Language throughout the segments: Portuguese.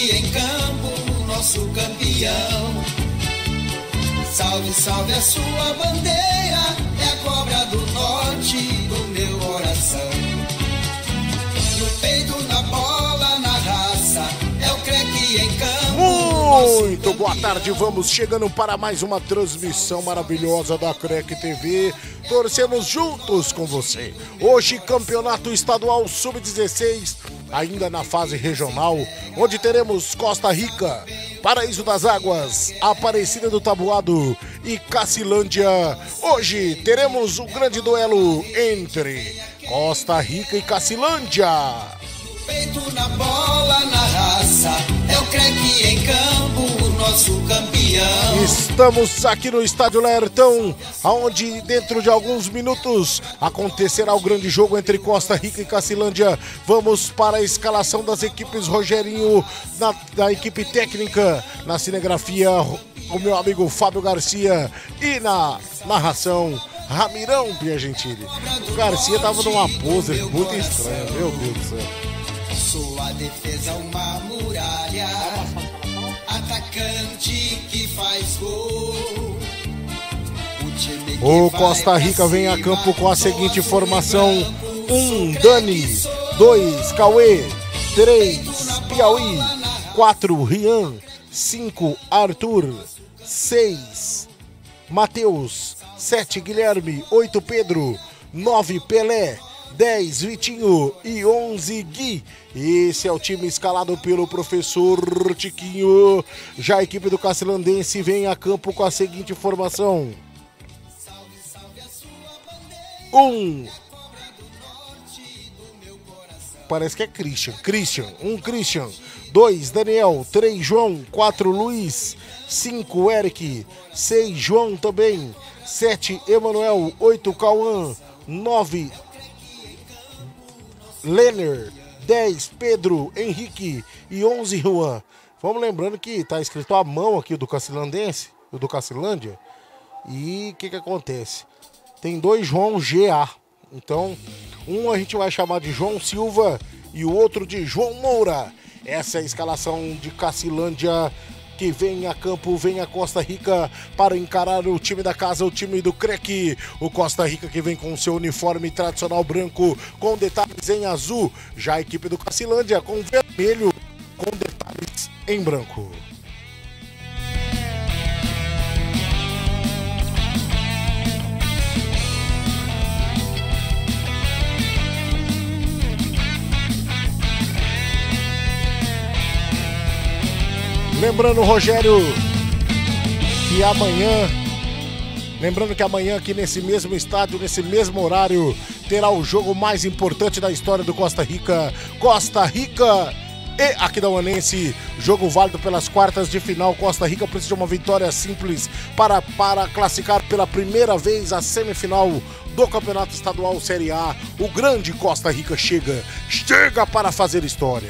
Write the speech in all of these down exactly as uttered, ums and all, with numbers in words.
creque em campo, nosso campeão. Salve, salve a sua bandeira, é a cobra do norte do meu coração. No peito, na bola, na raça, é o creque em campo. Muito boa tarde, vamos chegando para mais uma transmissão maravilhosa da Crec T V. Torcemos juntos com você. Hoje, Campeonato Estadual sub dezesseis, ainda na fase regional, onde teremos Costa Rica, Paraíso das Águas, Aparecida do Taboado e Cacilândia. Hoje teremos um grande duelo entre Costa Rica e Cacilândia. Peito na bola, na raça, é o creque em campo, o nosso campeão. Estamos aqui no Estádio Lertão, onde dentro de alguns minutos acontecerá o grande jogo entre Costa Rica e Cacilândia. Vamos para a escalação das equipes. Rogerinho, na, da equipe técnica, na cinegrafia, o meu amigo Fábio Garcia, e na narração, Ramirão Piagentini. O Garcia tava numa pose muito estranha, meu Deus do céu. Sua defesa uma muralha, atacante que faz gol. O Costa Rica vem a campo com a seguinte formação: um Dani, dois Cauê, três Piauí, quatro Rian, cinco Arthur, seis Matheus, sete Guilherme, oito Pedro, nove Pelé, dez Vitinho e onze Gui. Esse é o time escalado pelo professor Tiquinho. Já a equipe do Cacilandense vem a campo com a seguinte formação: um Parece que é Christian. Christian, um Christian, dois Daniel, três João, quatro Luiz, cinco Eric, seis João também, sete Emanuel, oito Cauã, nove Lenner, dez Pedro Henrique e onze Juan. Vamos lembrando que tá escrito à mão aqui do Cacilandense, do Cacilândia. E o que que acontece? Tem dois João G A. Então, um a gente vai chamar de João Silva e o outro de João Moura. Essa é a escalação de Cacilândia, que vem a campo, vem a Costa Rica para encarar o time da casa, o time do Crec. O Costa Rica que vem com seu uniforme tradicional branco com detalhes em azul. Já a equipe do Cacilândia com vermelho com detalhes em branco. Lembrando, Rogério, que amanhã, lembrando que amanhã aqui nesse mesmo estádio, nesse mesmo horário, terá o jogo mais importante da história do Costa Rica. Costa Rica e Aquidauanense, jogo válido pelas quartas de final. Costa Rica precisa de uma vitória simples para, para classificar pela primeira vez a semifinal do Campeonato Estadual Série A. O grande Costa Rica chega, chega para fazer história.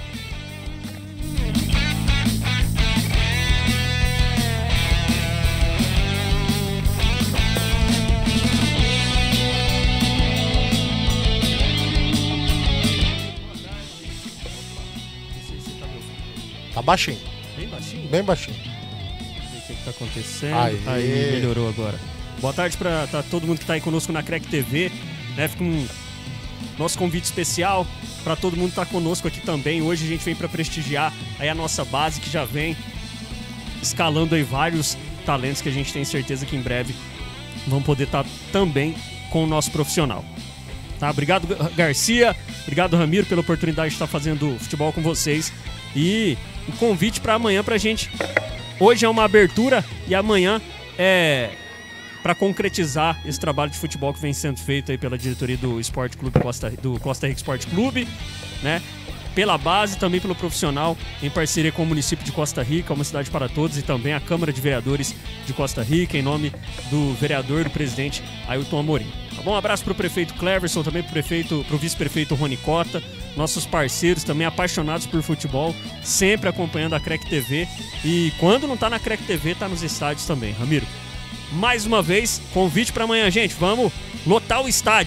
Tá baixinho. Bem baixinho? Bem baixinho. Vamos ver o que, que tá acontecendo. Aê. Aí, melhorou agora. Boa tarde para tá, todo mundo que tá aí conosco na Crec T V. Né? Fica um nosso convite especial para todo mundo que tá conosco aqui também. Hoje a gente vem para prestigiar aí a nossa base, que já vem escalando aí vários talentos que a gente tem certeza que em breve vão poder estar tá também com o nosso profissional. Tá? Obrigado, Garcia. Obrigado, Ramiro, pela oportunidade de estar fazendo futebol com vocês. E um convite para amanhã pra gente. Hoje é uma abertura e amanhã é para concretizar esse trabalho de futebol que vem sendo feito aí pela diretoria do Esporte Clube Costa, do Costa Rica Esporte Clube, né? Pela base, também pelo profissional, em parceria com o município de Costa Rica, uma cidade para todos, e também a Câmara de Vereadores de Costa Rica, em nome do vereador, do presidente Ailton Amorim. Tá bom? Um abraço para o prefeito Cleverson, também para o prefeito, para o vice-prefeito Rony Cota, nossos parceiros também apaixonados por futebol, sempre acompanhando a Crec T V. E quando não tá na Crec T V, tá nos estádios também. Ramiro, mais uma vez, convite para amanhã, gente. Vamos lotar o estádio.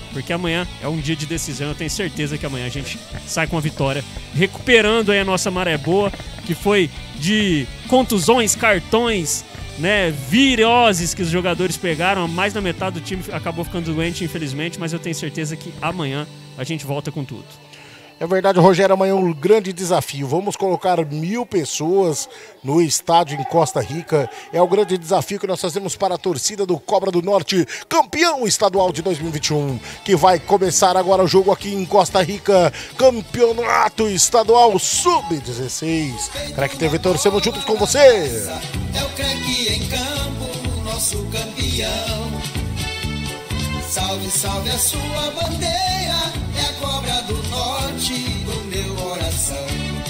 porque amanhã é um dia de decisão. Eu tenho certeza que amanhã a gente sai com a vitória, recuperando aí a nossa maré boa, que foi de contusões, cartões, né, viroses que os jogadores pegaram. Mais da metade do time acabou ficando doente, infelizmente, mas eu tenho certeza que amanhã a gente volta com tudo. É verdade, Rogério, amanhã é um grande desafio. Vamos colocar mil pessoas no estádio em Costa Rica. É o grande desafio que nós fazemos para a torcida do Cobra do Norte, campeão estadual de dois mil e vinte e um, que vai começar agora o jogo aqui em Costa Rica, campeonato estadual sub dezesseis. Crack T V, torcemos juntos com você. É o Crack em campo, nosso campeão. Salve, salve a sua bandeira, é a Cobra do Norte do meu coração.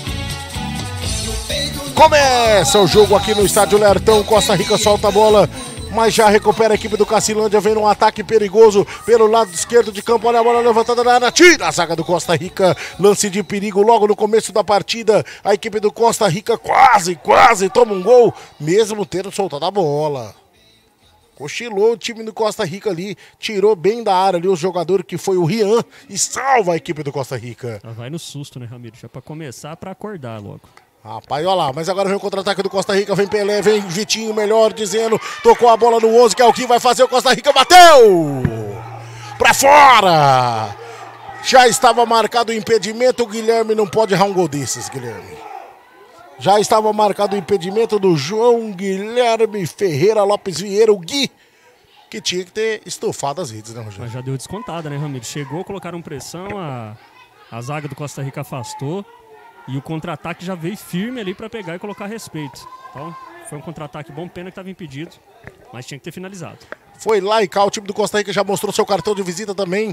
No peito da Começa o jogo aqui no estádio Lertão. Costa Rica solta a bola, mas já recupera a equipe do Cacilândia. Vem num ataque perigoso pelo lado esquerdo de campo. Olha a bola levantada na área, tira a zaga do Costa Rica. Lance de perigo logo no começo da partida. A equipe do Costa Rica quase, quase toma um gol, mesmo tendo soltado a bola. Cochilou o time do Costa Rica ali, tirou bem da área ali o jogador que foi o Rian e salva a equipe do Costa Rica. Já vai no susto, né, Ramiro? Já pra começar, pra acordar logo. Rapaz, olha lá, mas agora vem o contra-ataque do Costa Rica, vem Pelé, vem Vitinho, melhor dizendo, tocou a bola no onze, que é o que vai fazer o Costa Rica, bateu! Pra fora! Já estava marcado o impedimento, o Guilherme não pode errar um gol desses, Guilherme. Já estava marcado o impedimento do João Guilherme Ferreira Lopes Vieira, o Gui, que tinha que ter estufado as redes, né, Rogério? Mas já deu descontada, né, Ramiro? Chegou, colocaram pressão, a, a zaga do Costa Rica afastou e o contra-ataque já veio firme ali para pegar e colocar respeito. Então, foi um contra-ataque bom, pena que estava impedido, mas tinha que ter finalizado. Foi lá e cá, o time do Costa Rica já mostrou seu cartão de visita também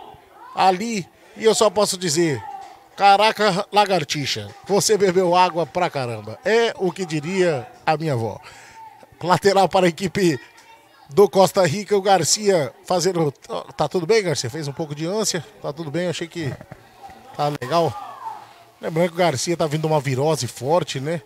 ali, e eu só posso dizer... Caraca, lagartixa, você bebeu água pra caramba. É o que diria a minha avó. Lateral para a equipe do Costa Rica, o Garcia fazendo... Tá tudo bem, Garcia? Fez um pouco de ânsia. Tá tudo bem, achei que tá legal. Lembrando que o Garcia tá vindo uma virose forte, né?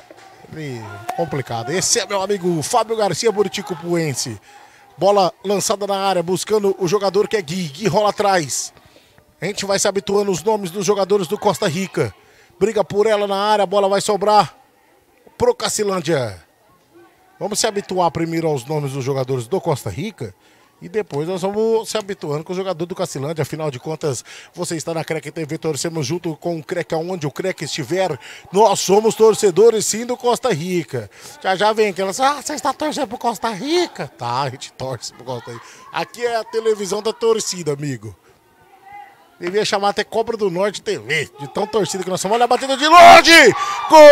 E complicado. Esse é meu amigo Fábio Garcia, Buriticupuense. Bola lançada na área, buscando o jogador que é Gui. Gui rola atrás. A gente vai se habituando os nomes dos jogadores do Costa Rica. Briga por ela na área, a bola vai sobrar pro Cacilândia. Vamos se habituar primeiro aos nomes dos jogadores do Costa Rica e depois nós vamos se habituando com o jogador do Cacilândia. Afinal de contas, você está na Crack T V, torcemos junto com o Crack aonde o Crack estiver. Nós somos torcedores sim do Costa Rica. Já já vem aquelas, ah, você está torcendo pro Costa Rica? Tá, a gente torce pro Costa Rica. Aqui é a televisão da torcida, amigo. Devia chamar até Cobra do Norte T V, de tão torcida que nós somos. Olha a batida de longe! Gol!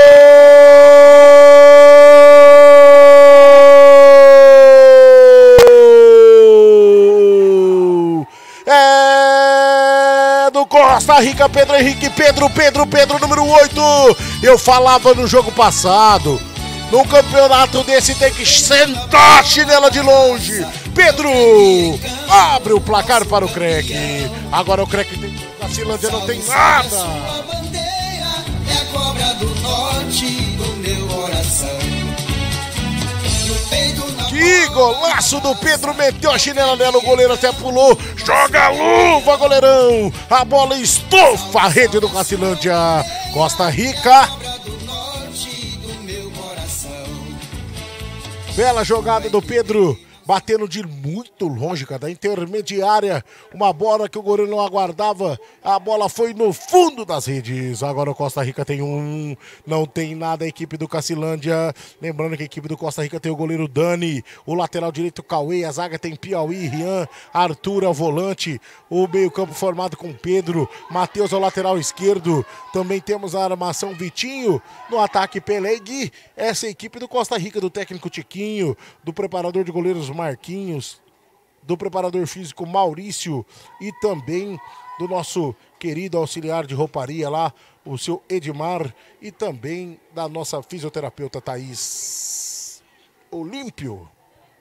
É do Costa Rica, Pedro Henrique, Pedro, Pedro, Pedro, número oito. Eu falava no jogo passado, num campeonato desse tem que sentar a chinela de longe. Pedro abre o placar para o Crack. Agora o Crack tem Cacilândia, não tem nada. sua bandeira, é a Cobra do Norte do meu coração. No peito, na Que golaço do Pedro, meteu a chinela nela, o goleiro até pulou. Joga a luva, goleirão. A bola estofa a rede do Cacilândia. Costa Rica. Cobra do Norte do meu coração. Bela jogada do Pedro. Batendo de muito longe, cara, da intermediária. Uma bola que o goleiro não aguardava. A bola foi no fundo das redes. Agora o Costa Rica tem um. Não tem nada a equipe do Cacilândia. Lembrando que a equipe do Costa Rica tem o goleiro Dani. O lateral direito Cauê. A zaga tem Piauí, Rian, Arthur ao volante. O meio campo formado com Pedro. Matheus ao lateral esquerdo. Também temos a armação Vitinho. No ataque Pelé e Gui. Essa é a equipe do Costa Rica, do técnico Tiquinho. Do preparador de goleiros Marquinhos, do preparador físico Maurício e também do nosso querido auxiliar de rouparia lá, o seu Edmar, e também da nossa fisioterapeuta Thaís Olímpio,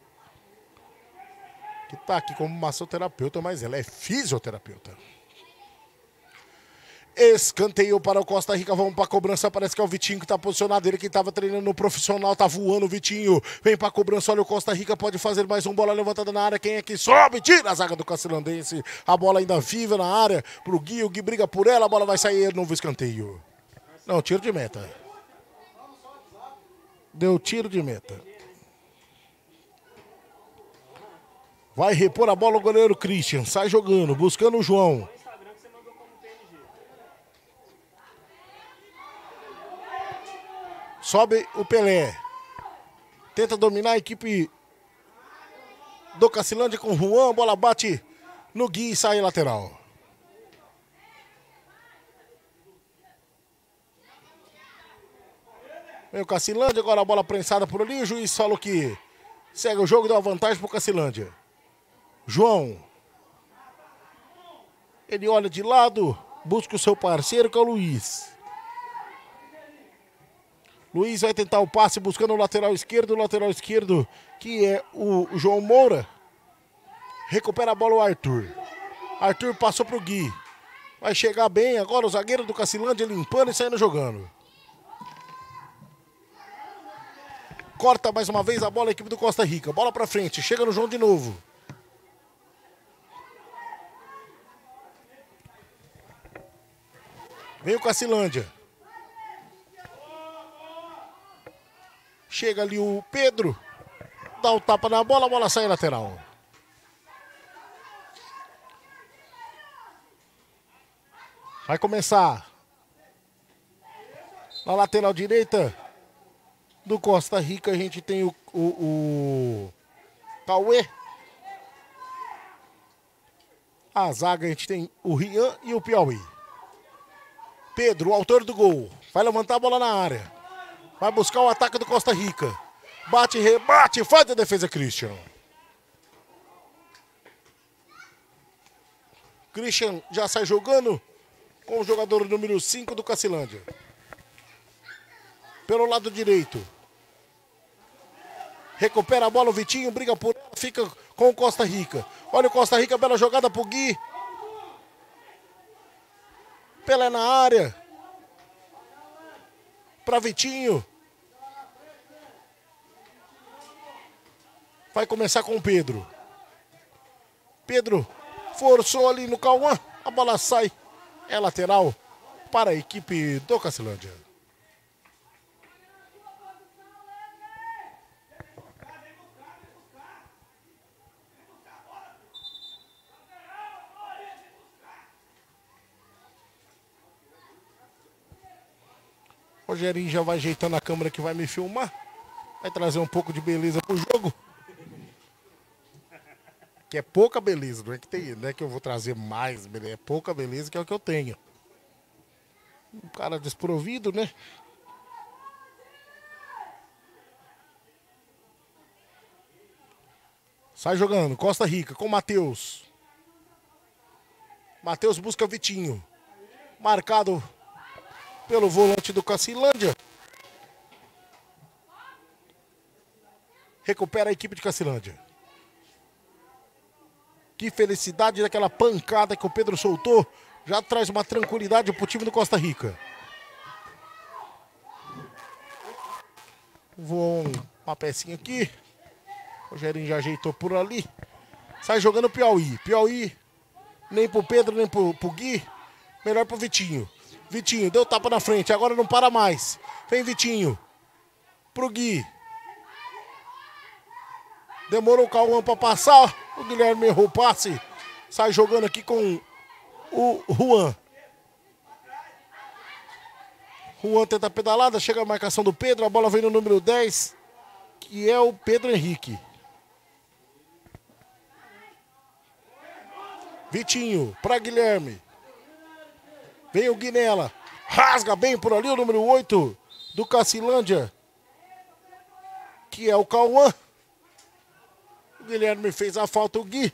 que está aqui como massoterapeuta, mas ela é fisioterapeuta. Escanteio para o Costa Rica, vamos para a cobrança, parece que é o Vitinho que está posicionado, ele que estava treinando no profissional, tá voando o Vitinho, vem para a cobrança, olha o Costa Rica, pode fazer mais um, bola levantada na área, quem é que sobe, tira a zaga do Cacilandense, a bola ainda viva na área, pro Gui, o Gui briga por ela, a bola vai sair, novo escanteio. Não, tiro de meta. Deu tiro de meta. Vai repor a bola o goleiro Christian, sai jogando, buscando o João. Sobe o Pelé. Tenta dominar a equipe do Cacilândia com o Juan. Bola bate no Gui e sai lateral. Vem o Cacilândia, agora a bola prensada por ali. O juiz falou que segue o jogo, dá uma vantagem pro Cacilândia. João. Ele olha de lado, busca o seu parceiro que é o Luiz. Luiz vai tentar o passe buscando o lateral esquerdo, o lateral esquerdo que é o João Moura. Recupera a bola o Arthur. Arthur passou pro Gui. Vai chegar bem agora o zagueiro do Cacilândia limpando e saindo jogando. Corta mais uma vez a bola a equipe do Costa Rica. Bola pra frente, chega no João de novo. Vem o Cacilândia. Chega ali o Pedro, dá o tapa na bola, a bola sai lateral. Vai começar. Na lateral direita do Costa Rica a gente tem o, o, o Cauê. A zaga a gente tem o Rian e o Piauí. Pedro, o autor do gol, vai levantar a bola na área. Vai buscar o ataque do Costa Rica. Bate, rebate, faz a defesa, Christian. Christian já sai jogando com o jogador número cinco do Cacilândia. Pelo lado direito. Recupera a bola o Vitinho, briga por ela, fica com o Costa Rica. Olha o Costa Rica, bela jogada pro Gui. Pelé na área. Para Vitinho. Vai começar com o Pedro. Pedro forçou ali no Cauã. A bola sai. É lateral para a equipe do Cacilândia. O Rogerinho já vai ajeitando a câmera que vai me filmar. Vai trazer um pouco de beleza pro jogo. Que é pouca beleza, não é que tem, não é que eu vou trazer mais beleza, é pouca beleza que é o que eu tenho. Um cara desprovido, né? Sai jogando, Costa Rica com o Matheus. Matheus busca Vitinho. Marcado pelo volante do Cacilândia. Recupera a equipe de Cacilândia. Que felicidade daquela pancada que o Pedro soltou. Já traz uma tranquilidade pro time do Costa Rica. Vou uma pecinha aqui. O Rogerinho já ajeitou por ali. Sai jogando o Piauí. Piauí, nem pro Pedro, nem pro, pro Gui. Melhor pro Vitinho. Vitinho, deu tapa na frente, agora não para mais. Vem Vitinho. Pro Gui. Demorou o Cauã pra passar. O Guilherme errou o passe. Sai jogando aqui com o Juan. Juan tenta a pedalada, chega a marcação do Pedro. A bola vem no número dez, que é o Pedro Henrique. Vitinho para Guilherme. Vem o Guinela. Rasga bem por ali o número oito do Cacilândia, que é o Cauã. O Guilherme fez a falta, o Gui.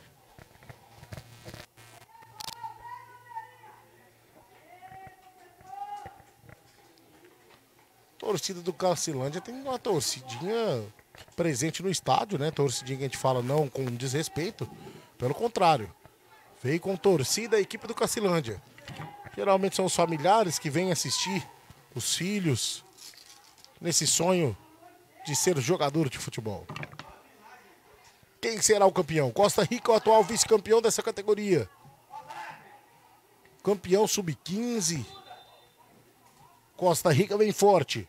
Torcida do Cacilândia tem uma torcidinha presente no estádio, né? Torcidinha que a gente fala não com desrespeito. Pelo contrário. Veio com torcida a equipe do Cacilândia. Geralmente são os familiares que vêm assistir os filhos nesse sonho de ser jogador de futebol. Quem será o campeão? Costa Rica, o atual vice-campeão dessa categoria. Campeão sub quinze. Costa Rica vem forte.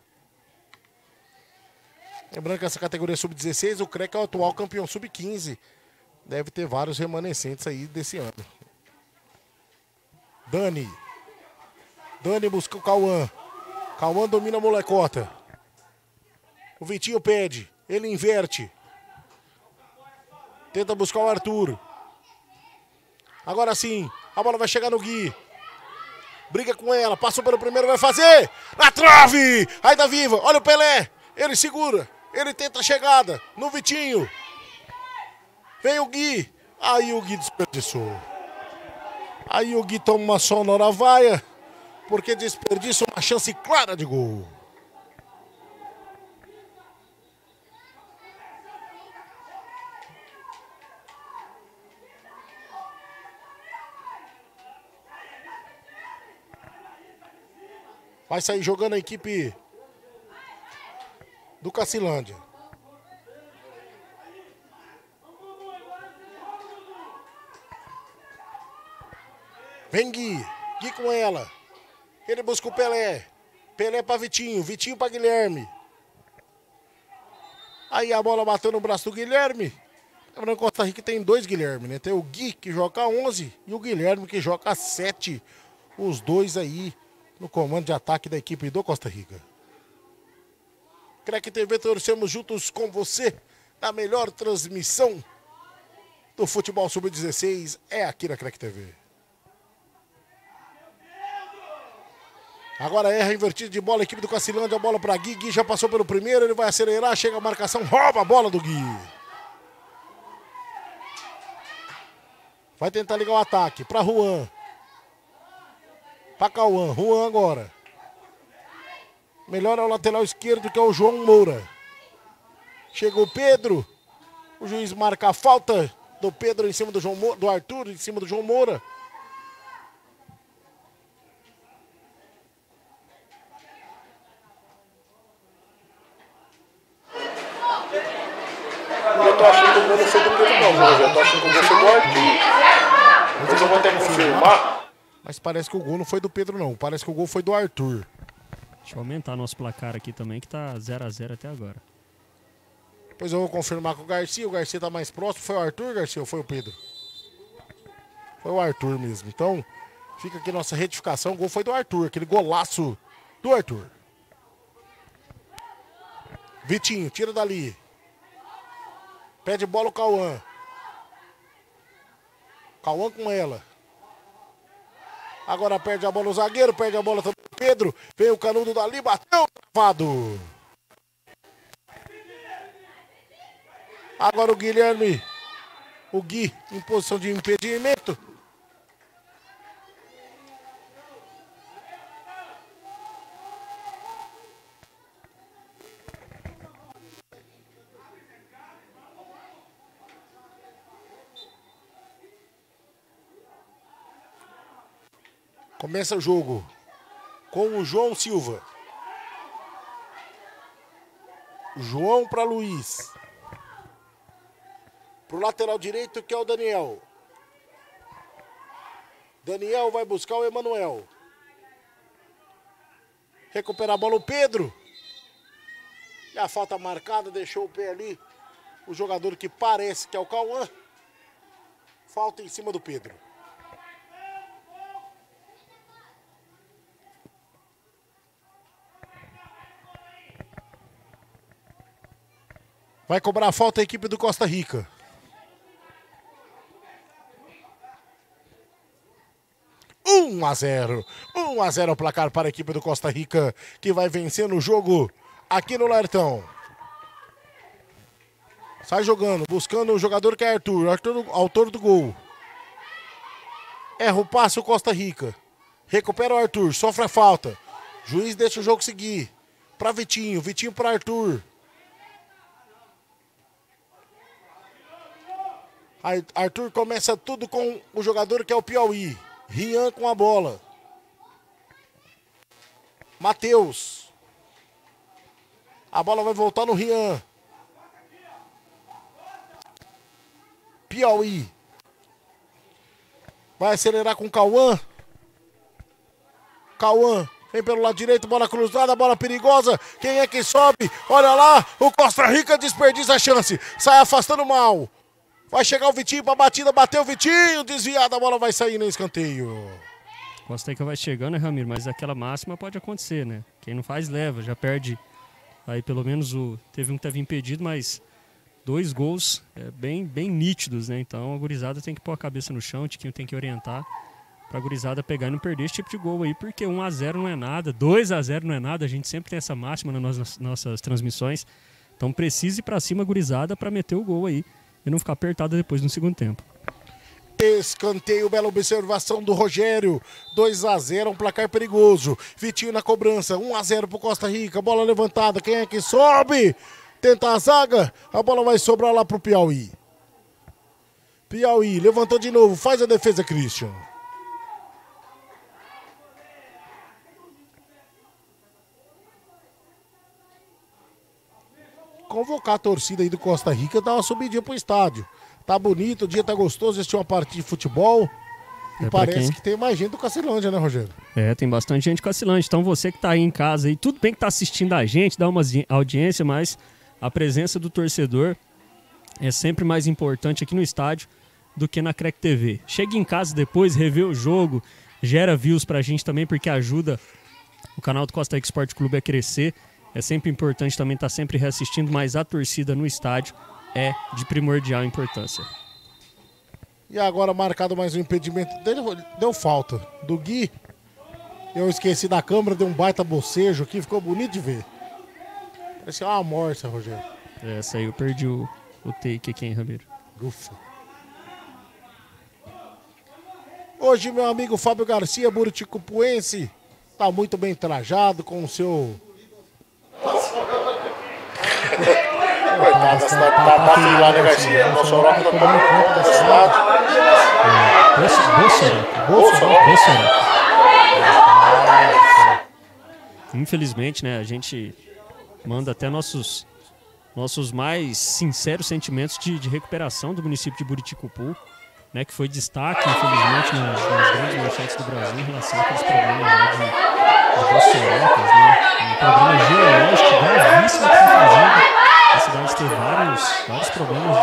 Lembrando que essa categoria sub dezesseis, o C R E C é o atual campeão sub quinze. Deve ter vários remanescentes aí desse ano. Dani. Dani busca o Cauã. Cauã domina a molecota. O Vitinho pede. Ele inverte. Tenta buscar o Arthur. Agora sim. A bola vai chegar no Gui. Briga com ela. Passou pelo primeiro. Vai fazer. Na trave. Ainda viva. Olha o Pelé. Ele segura. Ele tenta a chegada. No Vitinho. Vem o Gui. Aí o Gui desperdiçou. Aí o Gui toma uma sonora vaia. Porque desperdiça uma chance clara de gol. Vai sair jogando a equipe do Cacilândia. Vem Gui. Gui com ela. Ele busca o Pelé. Pelé para Vitinho. Vitinho para Guilherme. Aí a bola bateu no braço do Guilherme. Lembrando que Costa Rica tem dois Guilherme, né? Tem o Gui que joga onze e o Guilherme que joga sete. Os dois aí no comando de ataque da equipe do Costa Rica. C R E C T V, torcemos juntos com você na melhor transmissão do futebol sub dezesseis. É aqui na C R E C T V. Agora erra invertida de bola, a equipe do Cacilândia, a bola para Gui. Gui já passou pelo primeiro, ele vai acelerar, chega a marcação, rouba a bola do Gui. Vai tentar ligar o ataque para Juan. Para Cauã, Juan agora. Melhor é o lateral esquerdo, que é o João Moura. Chega o Pedro. O juiz marca a falta do Pedro em cima do João Moura, do Arthur em cima do João Moura. Eu tô achando que o gol não foi do Pedro não, mas eu tô achando que o gol foi do Arthur. Depois eu vou até confirmar. Mas parece que o gol não foi do Pedro não, parece que o gol foi do Arthur. Deixa eu aumentar nosso placar aqui também, que tá zero a zero até agora. Depois eu vou confirmar com o Garcia, o Garcia tá mais próximo. Foi o Arthur, Garcia, ou foi o Pedro? Foi o Arthur mesmo. Então, fica aqui nossa retificação, o gol foi do Arthur, aquele golaço do Arthur. Vitinho, tira dali. Pede bola o Cauã. Cauã com ela. Agora perde a bola o zagueiro, perde a bola também o Pedro. Vem o Canudo dali, bateu, travado. Agora o Guilherme. O Gui em posição de impedimento. Começa o jogo com o João Silva. João para Luiz. Pro lateral direito, que é o Daniel. Daniel vai buscar o Emanuel. Recupera a bola o Pedro. E a falta marcada, deixou o pé ali. O jogador que parece que é o Cauã. Falta em cima do Pedro. Vai cobrar a falta a equipe do Costa Rica. um a zero. um a zero o placar para a equipe do Costa Rica, que vai vencendo o jogo aqui no Lertão. Sai jogando, buscando o jogador que é Arthur. Arthur, autor do gol. Erra o passe o Costa Rica. Recupera o Arthur, sofre a falta. Juiz deixa o jogo seguir. Para Vitinho, Vitinho para Arthur. Arthur começa tudo com o jogador que é o Piauí. Rian com a bola. Matheus. A bola vai voltar no Rian. Piauí. Vai acelerar com o Cauã. Cauã. Vem pelo lado direito, bola cruzada, bola perigosa. Quem é que sobe? Olha lá, o Costa Rica desperdiça a chance. Sai afastando mal. Vai chegar o Vitinho pra batida, bateu o Vitinho. Desviada, a bola vai sair no escanteio. Costa Rica vai chegando, né, Ramiro? Mas aquela máxima pode acontecer, né? Quem não faz, leva. Já perde. Aí pelo menos o... Teve um que teve impedido, mas... Dois gols é, bem, bem nítidos, né? Então a gurizada tem que pôr a cabeça no chão, o Tiquinho tem que orientar pra gurizada pegar e não perder esse tipo de gol aí, porque um a zero não é nada, dois a zero não é nada, a gente sempre tem essa máxima nas nossas, nossas transmissões. Então precisa ir pra cima, gurizada, pra meter o gol aí e não ficar apertado depois no segundo tempo. Escanteio, bela observação do Rogério. dois a zero, um placar perigoso. Vitinho na cobrança, um a zero pro Costa Rica, bola levantada, quem é que sobe? Tenta a zaga, a bola vai sobrar lá pro Piauí. Piauí, levantou de novo, faz a defesa, Christian. Convocar a torcida aí do Costa Rica, dar uma subidinha pro estádio. Tá bonito, o dia tá gostoso, assistir uma partida de futebol. E É, parece quem? que tem mais gente do Cacilândia, né, Rogério? É, tem bastante gente com Cacilândia. Então você que tá aí em casa aí, tudo bem que tá assistindo a gente, dá uma audiência, mas a presença do torcedor é sempre mais importante aqui no estádio do que na C R E C T V. Chega em casa depois, revê o jogo, gera views pra gente também, porque ajuda o canal do Costa Rica Esporte Clube a crescer. É sempre importante também estar sempre reassistindo, mas a torcida no estádio é de primordial importância. E agora marcado mais um impedimento. Deu, deu falta do Gui. Eu esqueci da câmera, deu um baita bocejo aqui, ficou bonito de ver. Parecia uma morsa, Rogério. Essa aí eu perdi o, o take aqui, hein, Ramiro? Ufa. Hoje, meu amigo Fábio Garcia, buriticupuense, tá muito bem trajado com o seu... Coitada da cidade, tá tá lá, né, Garcia? Nosso Europa tá tomando conta da cidade. Bolsonaro. Bolsonaro. Bolsonaro. Infelizmente, né, a gente manda até nossos, nossos mais sinceros sentimentos de, de recuperação do município de Buriticupu, né, que foi destaque, infelizmente, nas, nas grandes manchetes do Brasil em relação àqueles problemas lá de, de Bolsonaro, né, um problema geológico gravíssimo que está fazendo a cidade ter vários, vários problemas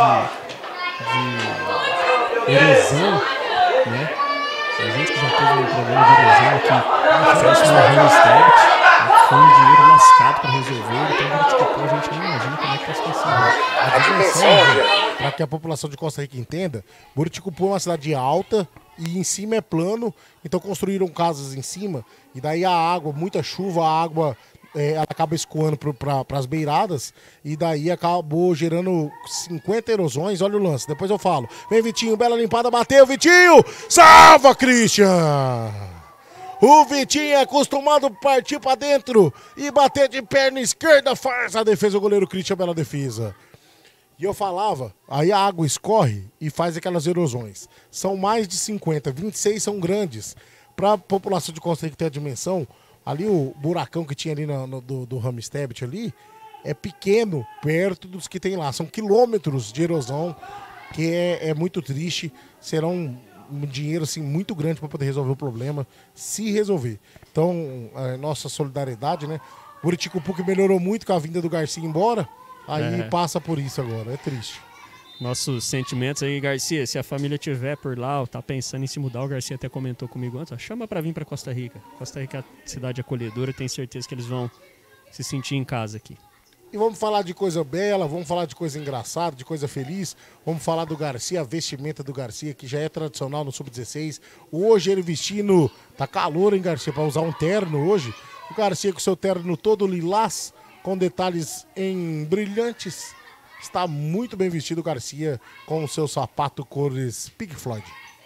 de, de erosão, né? A gente que já teve um problema de erosão aqui, próximo ao Rio Estébit, foi um dinheiro lascado para resolver, então Buriticupu a gente não imagina como é que está a situação. A dimensão, para que a população de Costa Rica entenda, Buriticupu é uma cidade alta e em cima é plano, então construíram casas em cima, e daí a água, muita chuva, a água... É, ela acaba escoando para as beiradas e daí acabou gerando cinquenta erosões. Olha o lance, depois eu falo. Vem Vitinho, bela limpada, bateu Vitinho, salva Christian. O Vitinho é acostumado a partir para dentro e bater de perna esquerda, faz a defesa, o goleiro Christian, bela defesa. E eu falava, aí a água escorre e faz aquelas erosões. São mais de cinquenta, vinte e seis são grandes. Para a população de Costa Rica ter a dimensão, ali o buracão que tinha ali no, no, do, do Ramstebet ali é pequeno, perto dos que tem lá. São quilômetros de erosão, que é, é muito triste. Será um, um dinheiro assim, muito grande para poder resolver o problema, se resolver. Então, a nossa solidariedade, né? Buriticupu que melhorou muito com a vinda do Garcia embora, aí É. passa por isso agora, é triste. Nossos sentimentos aí, Garcia, se a família estiver por lá ou tá pensando em se mudar, o Garcia até comentou comigo antes, ó, chama pra vir pra Costa Rica. Costa Rica é uma cidade acolhedora, tenho certeza que eles vão se sentir em casa aqui. E vamos falar de coisa bela, vamos falar de coisa engraçada, de coisa feliz. Vamos falar do Garcia, a vestimenta do Garcia, que já é tradicional no sub dezesseis. Hoje ele vestindo, tá calor, hein, Garcia, para usar um terno hoje. O Garcia com seu terno todo lilás, com detalhes em brilhantes. Está muito bem vestido o Garcia com o seu sapato cores Pink Floyd.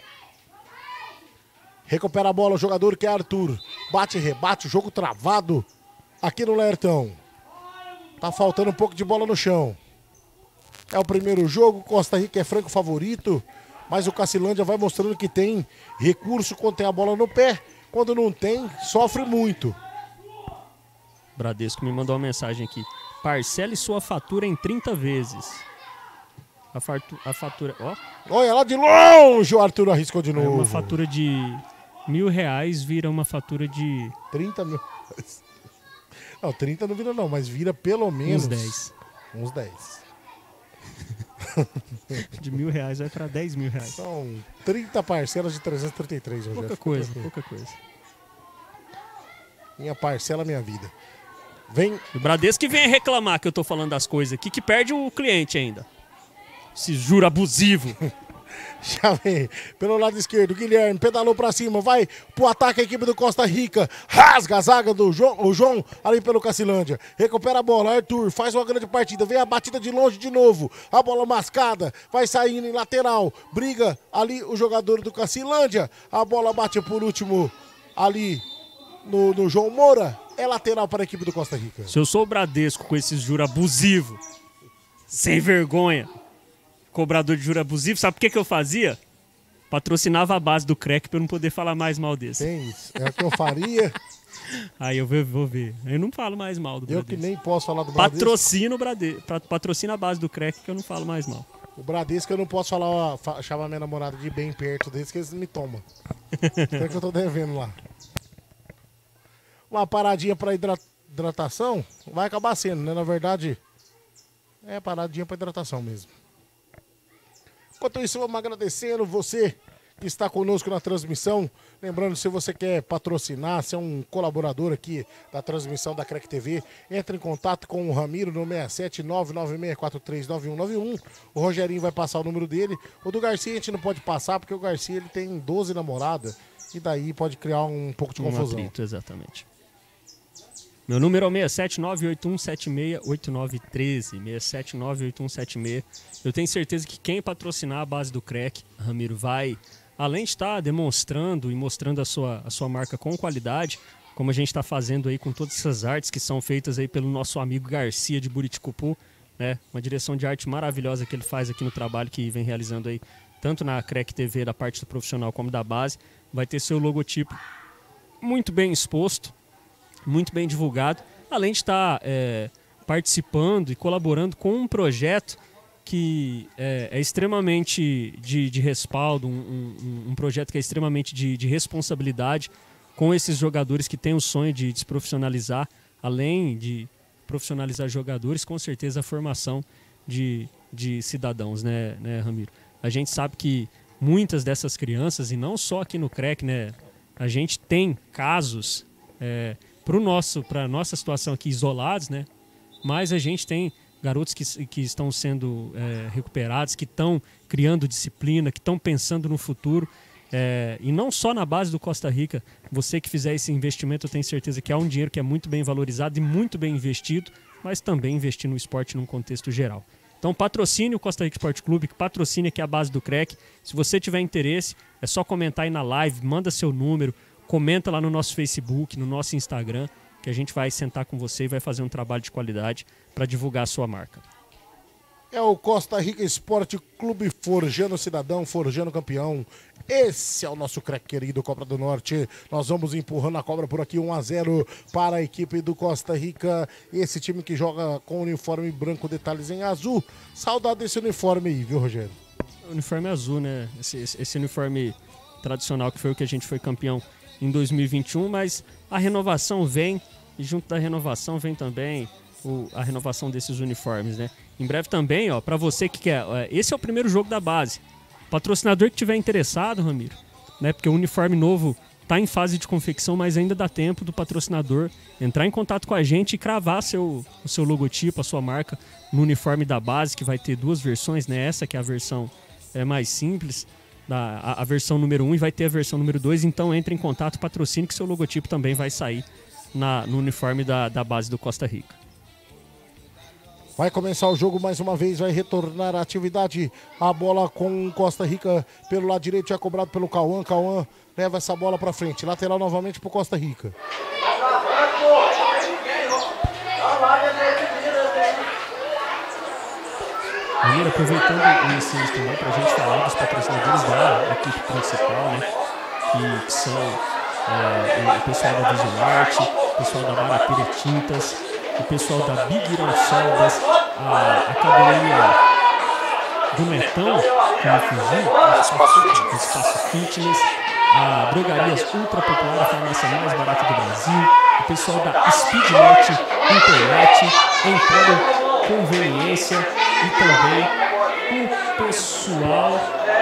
Recupera a bola o jogador que é Arthur. Bate e rebate, o jogo travado aqui no Lertão. Tá faltando um pouco de bola no chão. É o primeiro jogo, Costa Rica é franco favorito, mas o Cacilândia vai mostrando que tem recurso quando tem a bola no pé. Quando não tem, sofre muito. Bradesco me mandou uma mensagem aqui. Parcele sua fatura em trinta vezes. A, fartu, a fatura... Ó. Olha lá de longe, o Arthur arriscou de novo. Uma fatura de mil reais vira uma fatura de... trinta mil. Não, trinta não vira não, mas vira pelo menos... Uns dez. Uns dez. De mil reais vai para dez mil reais. São trinta parcelas de trezentos e trinta e três, Rogério. Pouca coisa, pouca coisa. Minha parcela, minha vida. Vem... O Bradesco que vem reclamar que eu tô falando das coisas aqui, que perde o cliente ainda. Esse juro abusivo. Já vem pelo lado esquerdo, Guilherme pedalou pra cima, vai pro ataque a equipe do Costa Rica, rasga a zaga do João, o João ali pelo Cacilândia, recupera a bola, Arthur faz uma grande partida, vem a batida de longe de novo, a bola mascada, vai saindo em lateral, briga ali o jogador do Cacilândia, a bola bate por último ali no, no João Moura, é lateral para a equipe do Costa Rica. Se eu sou o Bradesco com esses juros abusivos, sem vergonha, cobrador de juros abusivo, sabe por que que eu fazia? Patrocinava a base do crack pra eu não poder falar mais mal desse. Tem isso, é o que eu faria. Aí eu vou, vou ver. Eu não falo mais mal do Eu Bradesco. que nem posso falar do Bradesco. Patrocina o Bradesco, patrocina a base do crack que eu não falo mais mal. O Bradesco eu não posso falar, ó, fa- chamar minha namorada de bem perto deles que eles me tomam. É que eu tô devendo lá. Uma paradinha pra hidra- hidratação vai acabar sendo, né? Na verdade, é paradinha pra hidratação mesmo. Enquanto isso, vamos agradecendo você que está conosco na transmissão. Lembrando, se você quer patrocinar, ser um colaborador aqui da transmissão da Crack T V, entre em contato com o Ramiro no seis sete nove nove seis quatro três nove um nove um. O Rogerinho vai passar o número dele. O do Garcia a gente não pode passar, porque o Garcia ele tem doze namoradas e daí pode criar um pouco de Um confusão. atrito, exatamente. Meu número é o seis sete nove oito um sete seis oito nove um três, seis sete nove oito um sete seis. Eu tenho certeza que quem patrocinar a base do crack, Ramiro, vai, além de estar demonstrando e mostrando a sua, a sua marca com qualidade, como a gente está fazendo aí com todas essas artes que são feitas aí pelo nosso amigo Garcia de Buriticupu, né? Uma direção de arte maravilhosa que ele faz aqui no trabalho que vem realizando aí, tanto na Crack T V, da parte do profissional, como da base. Vai ter seu logotipo muito bem exposto, muito bem divulgado, além de estar é, participando e colaborando com um projeto que é, é extremamente de, de respaldo, um, um, um projeto que é extremamente de, de responsabilidade com esses jogadores que têm o sonho de se profissionalizar, além de profissionalizar jogadores, com certeza a formação de, de cidadãos, né, né, Ramiro? A gente sabe que muitas dessas crianças, e não só aqui no crack, né, a gente tem casos... É, para nosso, para nossa situação aqui isolados, né? Mas a gente tem garotos que, que estão sendo é, recuperados, que estão criando disciplina, que estão pensando no futuro. É, e não só na base do Costa Rica. Você que fizer esse investimento, eu tenho certeza que é um dinheiro que é muito bem valorizado e muito bem investido, mas também investir no esporte num contexto geral. Então patrocine o Costa Rica Esporte Clube, que patrocine aqui a base do crack. Se você tiver interesse, é só comentar aí na live, manda seu número, comenta lá no nosso Facebook, no nosso Instagram, que a gente vai sentar com você e vai fazer um trabalho de qualidade para divulgar a sua marca. É o Costa Rica Esporte Clube, forjando cidadão, forjando campeão. Esse é o nosso craque querido, Cobra do Norte. Nós vamos empurrando a cobra por aqui, um a zero para a equipe do Costa Rica. Esse time que joga com uniforme branco, detalhes em azul. Saudade desse uniforme aí, viu, Rogério? O uniforme azul, né? Esse, esse, esse uniforme tradicional que foi o que a gente foi campeão em dois mil e vinte e um, mas a renovação vem, e junto da renovação vem também o, a renovação desses uniformes, né? Em breve também, ó, para você que quer, esse é o primeiro jogo da base. Patrocinador que tiver interessado, Ramiro, né? Porque o uniforme novo tá em fase de confecção, mas ainda dá tempo do patrocinador entrar em contato com a gente e cravar seu, o seu logotipo, a sua marca no uniforme da base, que vai ter duas versões, né? Essa que é a versão é, mais simples, Da, a, a versão número um, e vai ter a versão número dois, então entre em contato, patrocine, que seu logotipo também vai sair na, no uniforme da, da base do Costa Rica. Vai começar o jogo mais uma vez, vai retornar a atividade, a bola com Costa Rica pelo lado direito, já cobrado pelo Cauã, Cauã leva essa bola pra frente, lateral novamente pro Costa Rica. Ramiro, aproveitando o ensino também para a gente falar dos patrocinadores da equipe principal, né? Que, que são é, o pessoal da Vision Art, o pessoal da Barapira Tintas, o pessoal da Big Iron Soldas, a Academia do Netão, que me fugiu, Espaço Fitness. Espaço Fitness, a Drogarias Ultra Popular, a farmácia mais barata do Brasil, o pessoal da Speednet Internet, Empório Conveniência e também o pessoal.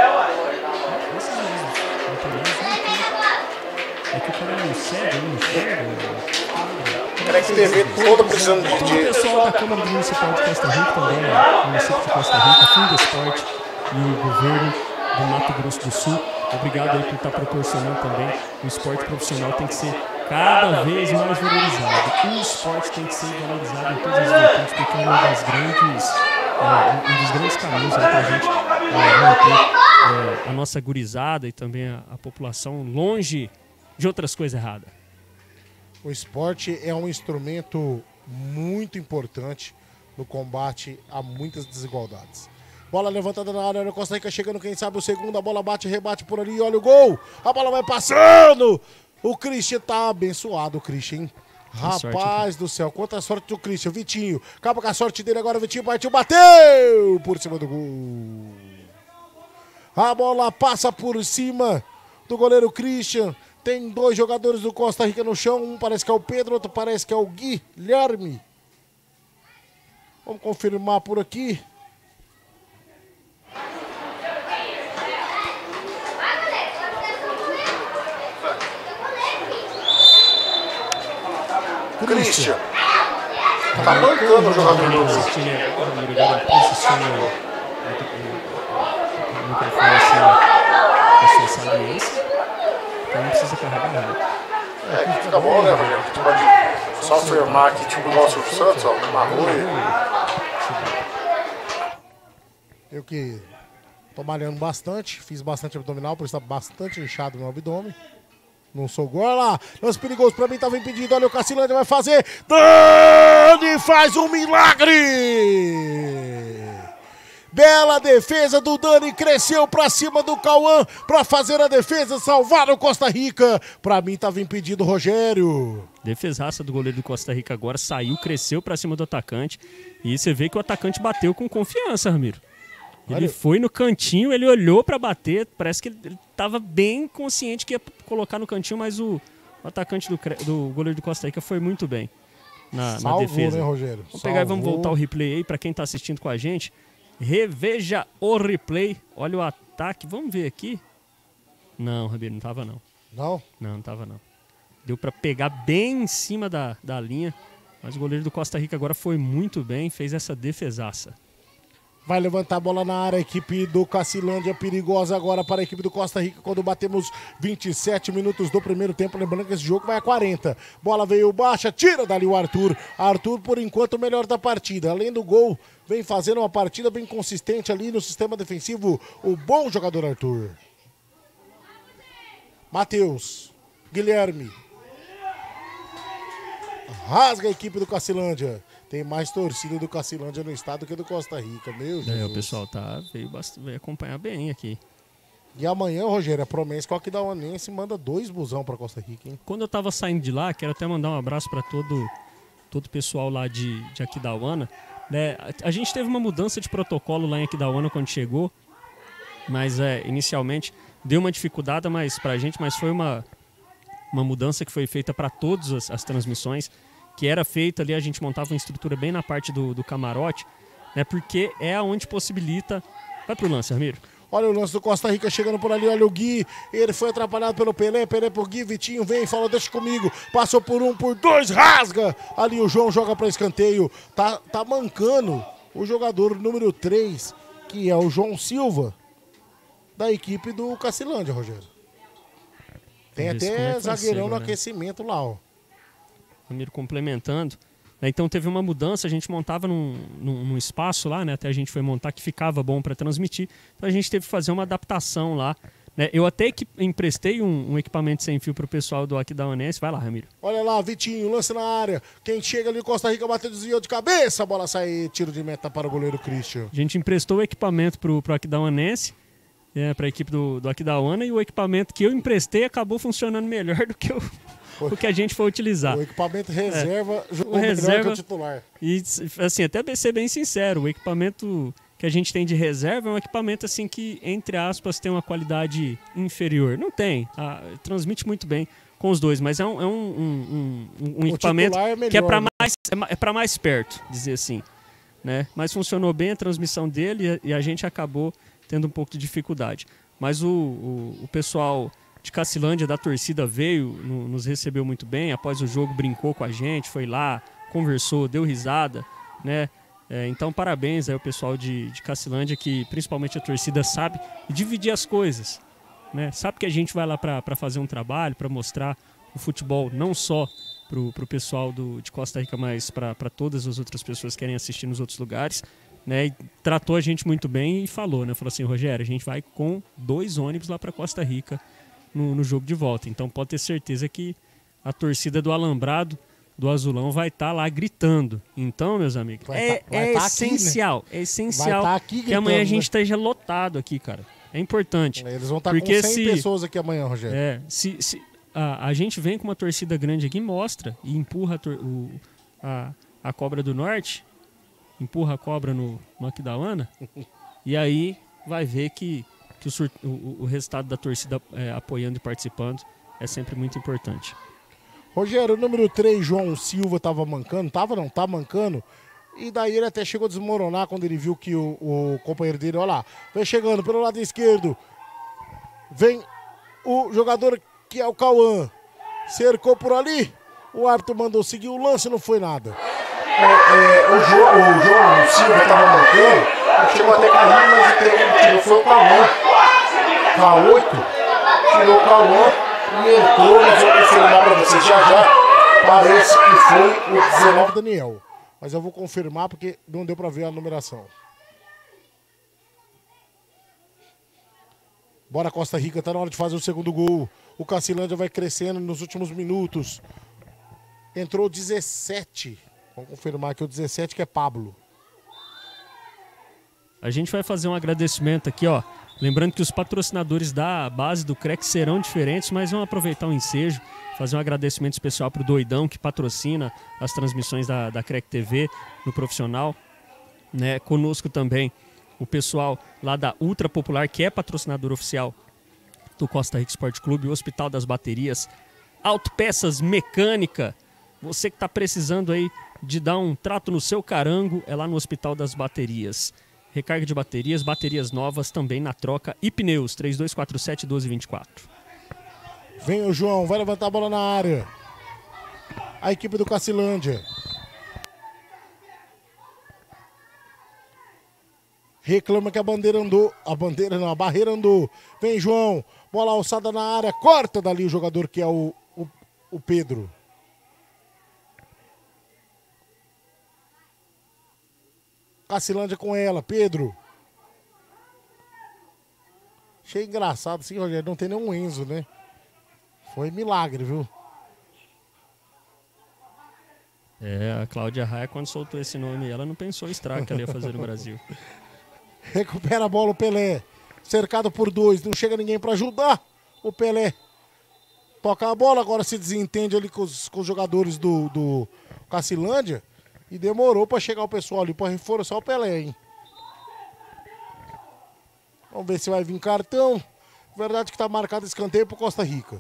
É que o cara não segue, não segue. Crec T V toda precisando de. O pessoal da Câmara Municipal de Costa Rica também, o município de Costa Rica, Fundo Esporte e o governo do Mato Grosso do Sul. Obrigado aí por estar proporcionando também. O esporte profissional tem que ser cada vez mais valorizado. O esporte tem que ser valorizado em todas as vertentes, porque é uma das grandes, é, um dos grandes caminhos para a gente é, manter é, a nossa gurizada e também a, a população longe de outras coisas erradas. O esporte é um instrumento muito importante no combate a muitas desigualdades. Bola levantada na área, Costa Rica chegando, quem sabe o segundo, a bola bate, rebate por ali, olha o gol, a bola vai passando, o Christian tá abençoado, o Christian, hein? Rapaz sorte, do céu, quanta sorte do Christian, Vitinho, acaba com a sorte dele agora, Vitinho partiu, bateu por cima do gol. A bola passa por cima do goleiro Christian, tem dois jogadores do Costa Rica no chão, um parece que é o Pedro, outro parece que é o Guilherme. Vamos confirmar por aqui. Christian. Tá mancando o jogador do o microfone assim, a sua saliência. Então não precisa carregar nada. É, aqui fica bom, né, Rogério? A gente pode só afirmar aqui, tipo igual o Silvio Santos, ó, uma rua. Eu que tô malhando bastante, fiz bastante abdominal, por isso tá bastante inchado no abdômen. Não sou gol, olha lá, lance perigoso pra mim, tava impedido, olha o Cacilândia vai fazer, Dani faz um milagre! Bela defesa do Dani, cresceu pra cima do Cauã pra fazer a defesa, salvar o Costa Rica. Pra mim tava impedido o Rogério. Defesaça do goleiro do Costa Rica agora, saiu, cresceu pra cima do atacante. E você vê que o atacante bateu com confiança, Ramiro. Ele Olha. foi no cantinho, ele olhou pra bater, parece que ele tava bem consciente que ia colocar no cantinho, mas o, o atacante do, do goleiro do Costa Rica foi muito bem na, Salvou, na defesa. Né, Rogério? Vamos Salvou. pegar e vamos voltar o replay aí pra quem tá assistindo com a gente. Reveja o replay. Olha o ataque. Vamos ver aqui. Não, Ramiro, não tava não. Não? Não, não tava não. Deu pra pegar bem em cima da, da linha. Mas o goleiro do Costa Rica agora foi muito bem. Fez essa defesaça. Vai levantar a bola na área. A equipe do Cacilândia perigosa agora para a equipe do Costa Rica. Quando batemos vinte e sete minutos do primeiro tempo. Lembrando que esse jogo vai a quarenta. Bola veio baixa. Tira dali o Arthur. Arthur, por enquanto, o melhor da partida. Além do gol, vem fazendo uma partida bem consistente ali no sistema defensivo. O bom jogador Arthur. Matheus. Guilherme. Rasga a equipe do Cacilândia. Tem mais torcida do Cacilândia no estado que do Costa Rica, meu Deus. É, o pessoal tá, veio, veio acompanhar bem aqui. E amanhã, Rogério, a promessa que o Aquidauanense manda dois busão pra Costa Rica, hein? Quando eu tava saindo de lá, quero até mandar um abraço pra todo todo o pessoal lá de, de Aquidauana. Né? A, a gente teve uma mudança de protocolo lá em Aquidauana quando chegou, mas é, inicialmente deu uma dificuldade mas, pra gente, mas foi uma, uma mudança que foi feita para todas as, as transmissões, que era feita ali, a gente montava uma estrutura bem na parte do, do camarote, né? Porque é onde possibilita... Vai pro lance, Ramiro. Olha o lance do Costa Rica chegando por ali, olha o Gui, ele foi atrapalhado pelo Pelé, Pelé por Gui, Vitinho vem, falou, deixa comigo, passou por um, por dois, rasga, ali o João joga para escanteio, tá, tá mancando o jogador número três, que é o João Silva, da equipe do Cacilândia, Rogério. Tem até é zagueirão no aquecimento lá, ó. Ramiro complementando. Então teve uma mudança, a gente montava num, num, num espaço lá, né? Até a gente foi montar que ficava bom para transmitir. Então a gente teve que fazer uma adaptação lá. Né? Eu até que emprestei um, um equipamento sem fio para o pessoal do Aquidauanense. Vai lá, Ramiro. Olha lá, Vitinho, lance na área. Quem chega ali, Costa Rica, bateu, desviou de cabeça. A bola sai, tiro de meta para o goleiro Christian. A gente emprestou o equipamento para o Aquidauanense. É, para a equipe do, do Aquidauana, e o equipamento que eu emprestei acabou funcionando melhor do que o, o que a gente foi utilizar. O equipamento reserva é. jogou o melhor reserva, que o titular. E, assim, até ser bem sincero, o equipamento que a gente tem de reserva é um equipamento, assim, que, entre aspas, tem uma qualidade inferior. Não tem, ah, transmite muito bem com os dois, mas é um, é um, um, um, um equipamento é melhor, que é para né? mais, é para mais perto, dizer assim. Né? Mas funcionou bem a transmissão dele e a gente acabou tendo um pouco de dificuldade. Mas o, o, o pessoal de Cacilândia, da torcida, veio, no, nos recebeu muito bem. Após o jogo, brincou com a gente, foi lá, conversou, deu risada. Né? É, então, parabéns aí ao pessoal de, de Cacilândia, que principalmente a torcida sabe dividir as coisas. Né? Sabe que a gente vai lá para fazer um trabalho, para mostrar o futebol, não só para o pessoal do, de Costa Rica, mas para todas as outras pessoas que querem assistir nos outros lugares. Né, e tratou a gente muito bem e falou, né? Falou assim, Rogério, a gente vai com dois ônibus lá para Costa Rica no, no jogo de volta. Então pode ter certeza que a torcida do Alambrado, do Azulão, vai estar tá lá gritando. Então, meus amigos, vai é, tá, é tá essencial, aqui, né? é essencial tá aqui gritando, que amanhã a gente né? esteja lotado aqui, cara. É importante. Eles vão estar tá com cem se, pessoas aqui amanhã, Rogério. É, se, se a, a gente vem com uma torcida grande aqui, mostra e empurra a, tor, o, a, a Cobra do Norte, empurra a cobra no, no Aquidauana, e aí vai ver que, que o, o, o resultado da torcida é, apoiando e participando é sempre muito importante. Rogério, o número três, João Silva, tava mancando, tava não, tá mancando, e daí ele até chegou a desmoronar quando ele viu que o, o companheiro dele, olha lá, vem chegando pelo lado esquerdo, vem o jogador que é o Cauã, cercou por ali, o árbitro mandou seguir o lance, não foi nada. É, é, o, jo, o João Silva estava mantendo, chegou até cair, mas o tirou foi o Cauã. K oito, tirou o Cauã e entrou, mas eu vou confirmar para vocês já já. Parece que foi o dezenove Daniel. Mas eu vou confirmar porque não deu para ver a numeração. Bora Costa Rica, tá na hora de fazer o segundo gol. O Cacilândia vai crescendo nos últimos minutos. Entrou dezessete. Vamos confirmar aqui o dezessete, que é Pablo. A gente vai fazer um agradecimento aqui, ó. Lembrando que os patrocinadores da base do C R E C serão diferentes, mas vamos aproveitar o ensejo, fazer um agradecimento especial pro Doidão, que patrocina as transmissões da, da C R E C T V no profissional. Né? Conosco também o pessoal lá da Ultra Popular, que é patrocinador oficial do Costa Rica Esporte Clube, o Hospital das Baterias, Autopeças Mecânica. Você que está precisando aí de dar um trato no seu carango, é lá no Hospital das Baterias. Recarga de baterias, baterias novas também na troca e pneus, três dois quatro sete, um dois dois quatro. Vem o João, vai levantar a bola na área. A equipe do Cacilândia. Reclama que a bandeira andou, a bandeira não, a barreira andou. Vem João, bola alçada na área, corta dali o jogador que é o, o, o Pedro. Cacilândia com ela, Pedro. Achei engraçado, sim, Rogério. Não tem nenhum Enzo, né? Foi milagre, viu? É, a Cláudia Raia, quando soltou esse nome, ela não pensou o estrago que ela ia fazer no Brasil. Recupera a bola o Pelé. Cercado por dois, não chega ninguém para ajudar o Pelé. Toca a bola, agora se desentende ali com os, com os jogadores do, do Cacilândia. E demorou para chegar o pessoal ali para reforçar o Pelé, hein? Vamos ver se vai vir cartão. Verdade que tá marcado escanteio pro Costa Rica.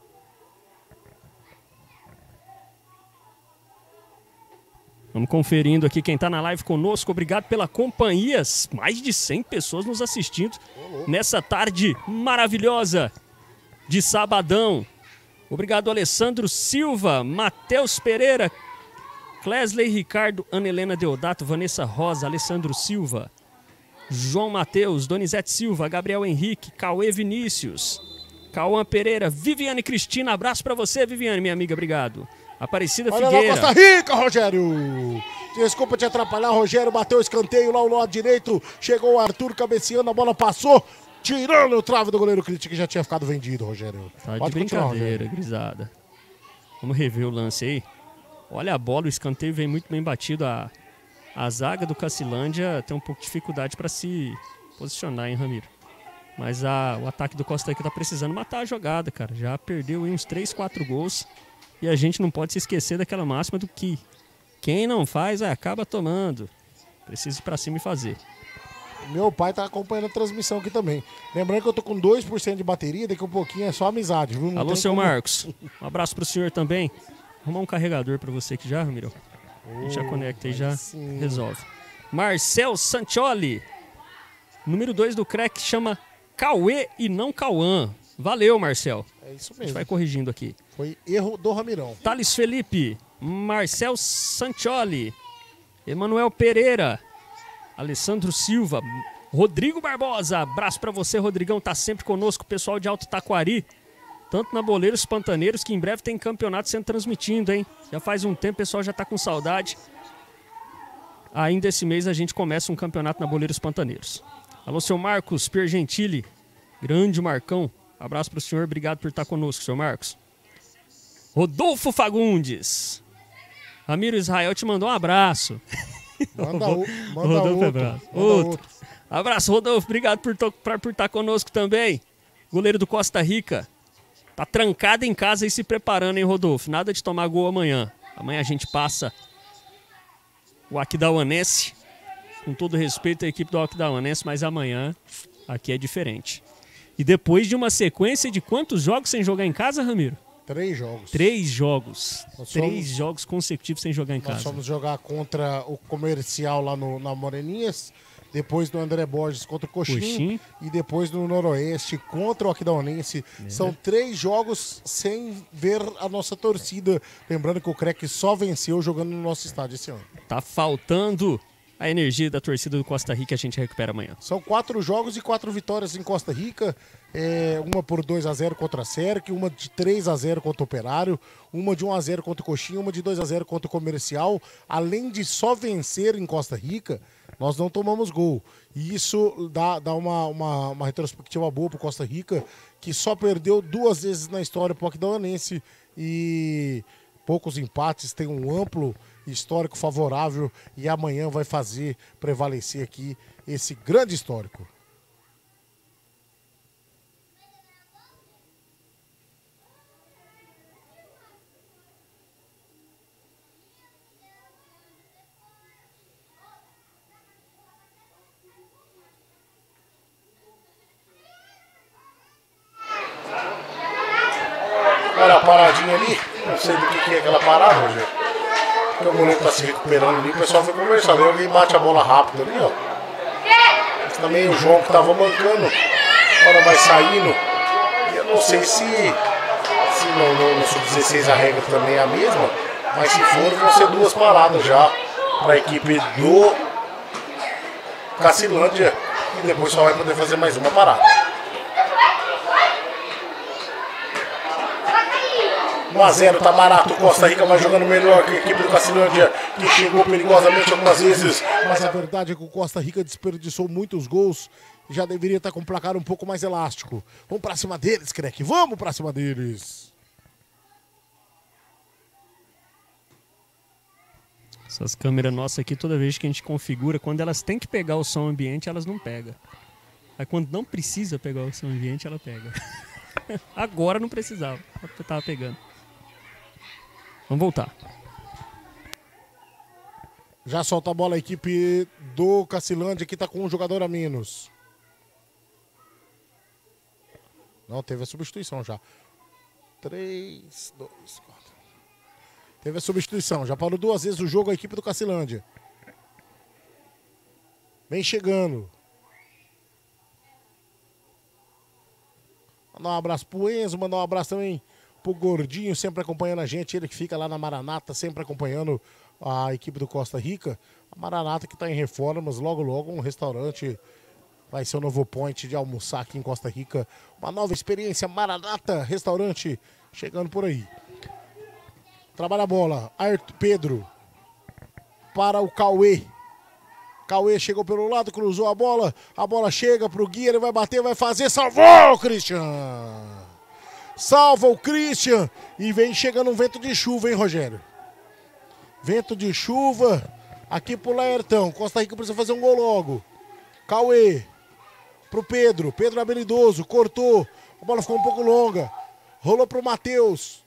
Vamos conferindo aqui quem tá na live conosco. Obrigado pela companhia. Mais de cem pessoas nos assistindo nessa tarde maravilhosa de sabadão. Obrigado, Alessandro Silva, Matheus Pereira, Clesley Ricardo, Ana Helena Deodato, Vanessa Rosa, Alessandro Silva, João Matheus, Donizete Silva, Gabriel Henrique, Cauê Vinícius, Cauã Pereira, Viviane Cristina. Abraço pra você, Viviane, minha amiga, obrigado. Aparecida Olha Figueira. Lá, Costa Rica, Rogério. Desculpa te atrapalhar, Rogério. Bateu o escanteio lá no lado direito. Chegou o Arthur cabeceando, a bola passou, tirando o trave do goleiro Crítico, que já tinha ficado vendido, Rogério. Tá de brincadeira, grisada. Vamos rever o lance aí. Olha a bola, o escanteio vem muito bem batido. A, a zaga do Cacilândia tem um pouco de dificuldade para se posicionar, hein, Ramiro? Mas a, o ataque do Costa Rica tá precisando matar a jogada, cara. Já perdeu aí uns três, quatro gols. E a gente não pode se esquecer daquela máxima do que quem não faz, é, acaba tomando. Precisa ir pra cima e fazer. Meu pai tá acompanhando a transmissão aqui também. Lembrando que eu tô com dois por cento de bateria, daqui a um pouquinho é só amizade, viu? Não Alô, tem seu como... Marcos. Um abraço pro senhor também. Arrumar um carregador pra você aqui já, Ramiro. A gente já conecta e já sim. resolve. Marcel Santioli. Número dois do crack chama Cauê e não Cauã. Valeu, Marcel. É isso A gente mesmo. vai corrigindo aqui. Foi erro do Ramirão. Thales Felipe. Marcel Santioli. Emanuel Pereira. Alessandro Silva. Rodrigo Barbosa. Abraço pra você, Rodrigão. Tá sempre conosco. Pessoal de Alto Taquari. Tanto na Boleiros Pantaneiros, que em breve tem campeonato sendo transmitido, hein? Já faz um tempo, o pessoal já tá com saudade. Ainda esse mês a gente começa um campeonato na Boleiros Pantaneiros. Alô, seu Marcos Piergentili. Grande Marcão. Abraço pro senhor. Obrigado por estar conosco, seu Marcos. Rodolfo Fagundes. Ramiro Israel te mandou um abraço. Manda, o, manda Rodolfo, outro. abraço. Manda Outro. outro. Abraço, Rodolfo. Obrigado por, to- pra- por estar conosco também. Goleiro do Costa Rica. Tá trancado em casa e se preparando, hein, Rodolfo? Nada de tomar gol amanhã. Amanhã a gente passa o Aquidauanense. Com todo respeito à equipe do Aquidauanense, mas amanhã aqui é diferente. E depois de uma sequência de quantos jogos sem jogar em casa, Ramiro? Três jogos. Três jogos. Nós Três somos- jogos consecutivos sem jogar em Nós casa. fomos jogar contra o Comercial lá no, na Moreninhas, depois do André Borges contra o Coxim, Coxim. e depois no Noroeste contra o Aquidauanense. É. São três jogos sem ver a nossa torcida. Lembrando que o Crec só venceu jogando no nosso estádio esse ano. Tá faltando a energia da torcida do Costa Rica, a gente recupera amanhã. São quatro jogos e quatro vitórias em Costa Rica. É, uma por dois a zero contra a S E R C, uma de três a zero contra o Operário, uma de um a zero contra o Coxinha, uma de dois a zero contra o Comercial. Além de só vencer em Costa Rica, nós não tomamos gol. E isso dá, dá uma, uma, uma retrospectiva boa pro Costa Rica, que só perdeu duas vezes na história pro Aquidauanense e poucos empates, tem um amplo histórico favorável e amanhã vai fazer prevalecer aqui esse grande histórico. Olha a paradinha ali, não sei do que, que é aquela parada, Rogério. Porque o goleiro tá se recuperando ali, o pessoal foi conversando. Aí alguém bate a bola rápido ali, ó. Esse também o João que tava mancando, agora vai saindo. E eu não sei se, se no, no, no sub dezesseis a regra também é a mesma, mas se for, vão ser duas paradas já para a equipe do Cacilândia. E depois só vai poder fazer mais uma parada. um a zero, tá barato. Costa Rica vai jogando melhor que a equipe do Cacilândia, que chegou perigosamente algumas vezes. Mas a verdade é que o Costa Rica desperdiçou muitos gols e já deveria estar com um placar um pouco mais elástico. Vamos pra cima deles, Crec. Vamos pra cima deles. Essas câmeras nossas aqui, toda vez que a gente configura, quando elas têm que pegar o som ambiente, elas não pegam. Aí quando não precisa pegar o som ambiente, ela pega. Agora não precisava, eu tava pegando. Vamos voltar. Já solta a bola a equipe do Cacilândia, que tá com um jogador a menos. Não, teve a substituição já. três, dois, quatro. Teve a substituição, já parou duas vezes o jogo a equipe do Cacilândia. Vem chegando. Mandar um abraço pro Enzo, mandar um abraço também pro Gordinho, sempre acompanhando a gente. Ele que fica lá na Maranata, sempre acompanhando a equipe do Costa Rica. A Maranata que tá em reformas, logo logo um restaurante vai ser o novo point de almoçar aqui em Costa Rica. Uma nova experiência, Maranata, restaurante, chegando por aí. Trabalha a bola, Arthur Pedro para o Cauê. Cauê chegou pelo lado, cruzou a bola, a bola chega pro Gui, ele vai bater, vai fazer, salvou o Christian! Salva o Christian e vem chegando um vento de chuva, hein, Rogério? Vento de chuva aqui pro Laertão. Costa Rica precisa fazer um gol logo. Cauê. pro Pedro. Pedro habilidoso, cortou. A bola ficou um pouco longa. Rolou pro Matheus.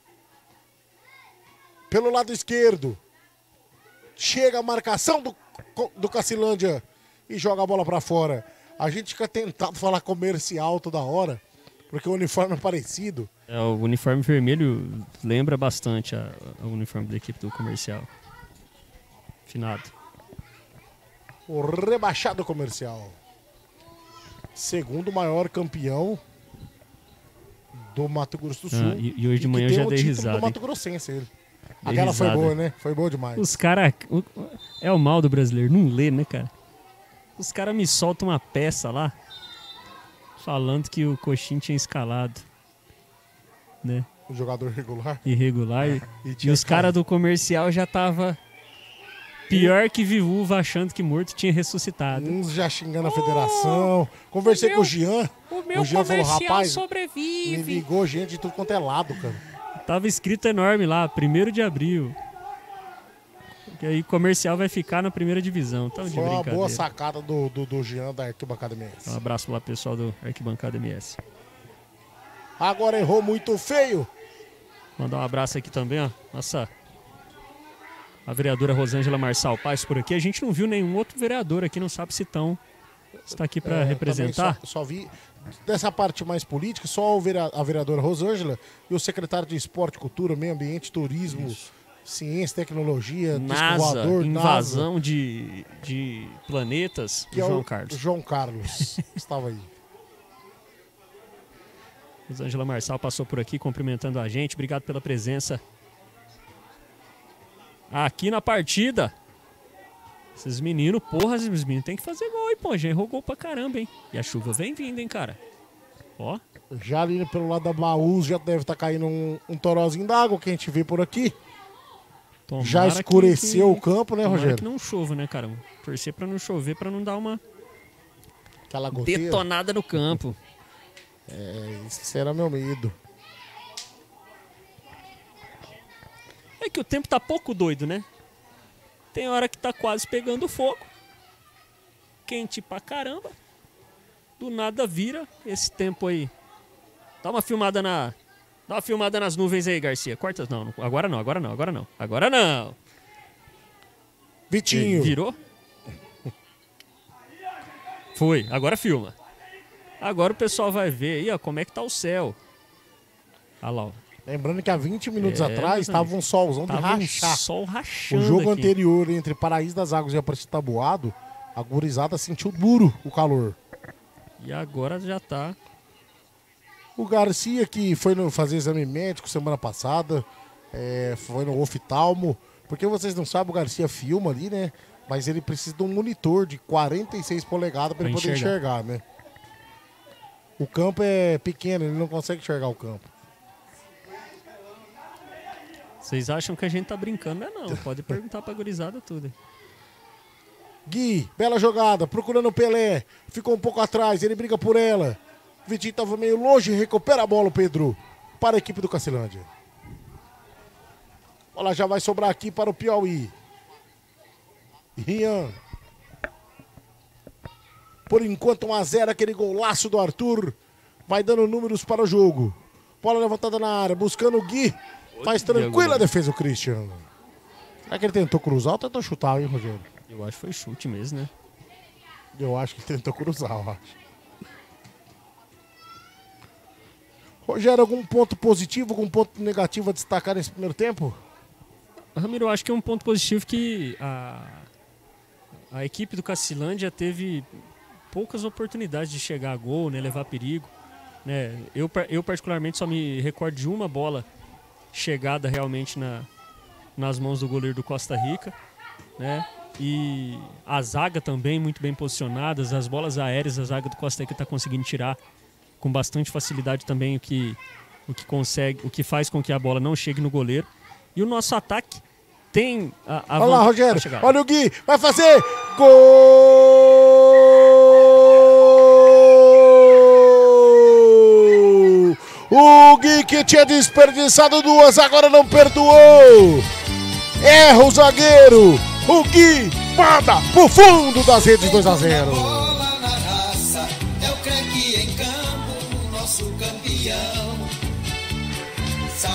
Pelo lado esquerdo. Chega a marcação do, do Cacilândia e joga a bola pra fora. A gente fica tentado falar comercial toda hora, porque o uniforme é parecido. É, o uniforme vermelho lembra bastante a, a uniforme da equipe do Comercial. Finado. O rebaixado Comercial. Segundo maior campeão do Mato Grosso do Sul. Ah, e, e hoje de manhã eu já dei risada. do Mato Grossense, ele. Dei Aquela risada. foi boa, né? Foi boa demais. Os caras... É o mal do brasileiro, não lê, né, cara? Os caras me soltam uma peça lá, falando que o Coxinha tinha escalado, né? O jogador regular. Irregular. E E, tinha os caras do Comercial já tava pior que viúva, achando que morto tinha ressuscitado. Uns já xingando a federação. Conversei o com o meu- Jean. O meu O Jean falou, Comercial rapaz, me sobrevive. ligou gente de tudo quanto é lado, cara. Tava escrito enorme lá, primeiro de abril. E aí Comercial vai ficar na primeira divisão. Então, de Foi uma brincadeira. boa sacada do, do, do Jean da Arquibancada M S. Um abraço lá, pessoal do Arquibancada M S. Agora errou muito feio. Mandar um abraço aqui também, ó. Nossa, a vereadora Rosângela Marçal Paz por aqui. A gente não viu nenhum outro vereador aqui, não sabe se estão. Está aqui para É, representar. também Só, só vi dessa parte mais política, só o verea- a vereadora Rosângela e o secretário de Esporte, Cultura, Meio Ambiente, Turismo, Ciência, Tecnologia, disco NASA, voador, invasão de, de planetas, que é João o Carlos. João Carlos estava aí. Rosângela Marçal passou por aqui cumprimentando a gente. Obrigado pela presença aqui na partida. Esses meninos, porra, esses meninos tem que fazer gol, hein, pô. Já errou gol pra caramba, hein. E a chuva vem vindo, hein, cara. Ó. Já ali pelo lado da Baús já deve estar caindo um, um torozinho d'água que a gente vê por aqui. Tomara Já escureceu que, o campo, né, tomara Rogério? que não chova, né, cara? Torcer pra não chover, pra não dar uma Aquela goteira. detonada no campo. É, esse era meu medo. É que o tempo tá pouco doido, né? Tem hora que tá quase pegando fogo. Quente pra caramba. Do nada vira esse tempo aí. Dá uma filmada na... Dá uma filmada nas nuvens aí, Garcia. Corta... Não, não, agora não, agora não, agora não. Agora não. Vitinho. Virou? Foi, agora filma. Agora o pessoal vai ver aí, ó, como é que tá o céu. Olha lá, ó. Lembrando que há vinte minutos É, atrás meus estava um solzão de Tava um rachar. sol O rachando jogo aqui. anterior entre Paraíso das Águas e Aparecida Taboado, a gurizada sentiu duro o calor. E agora já tá... O Garcia, que foi no, fazer exame médico semana passada, é, foi no oftalmo, porque vocês não sabem, o Garcia filma ali, né? Mas ele precisa de um monitor de quarenta e seis polegadas para ele Pra poder enxergar. enxergar, né? O campo é pequeno, ele não consegue enxergar o campo. Vocês acham que a gente tá brincando? Não é não, pode perguntar pra gurizada tudo. Gui, bela jogada, procurando o Pelé, ficou um pouco atrás, ele briga por ela. Vitinho tava meio longe, recupera a bola o Pedro para a equipe do Cacilândia. A bola já vai sobrar aqui para o Piauí. Rian. Por enquanto um a zero, aquele golaço do Arthur vai dando números para o jogo. Bola levantada na área, buscando o Gui. Faz tranquila a defesa o Christian. Será que ele tentou cruzar ou tentou chutar, hein, Rogério? Eu acho que foi chute mesmo, né? Eu acho que tentou cruzar, eu acho. Rogério, algum ponto positivo, algum ponto negativo a destacar nesse primeiro tempo? Ramiro, eu acho que é um ponto positivo que a, a equipe do Cacilândia teve poucas oportunidades de chegar a gol, né, levar perigo. Né? Eu, eu particularmente só me recordo de uma bola chegada realmente na, nas mãos do goleiro do Costa Rica, né? E a zaga também muito bem posicionadas, as bolas aéreas a zaga do Costa Rica está conseguindo tirar com bastante facilidade também, o que, o que consegue, o que faz com que a bola não chegue no goleiro. E o nosso ataque tem a, a Olha lá, van- Rogério, a chegada. olha o Gui, vai fazer gol! O Gui que tinha desperdiçado duas, agora não perdoou. Erra o zagueiro, o Gui manda pro fundo das redes dois a zero. Bola na raça, é o crédito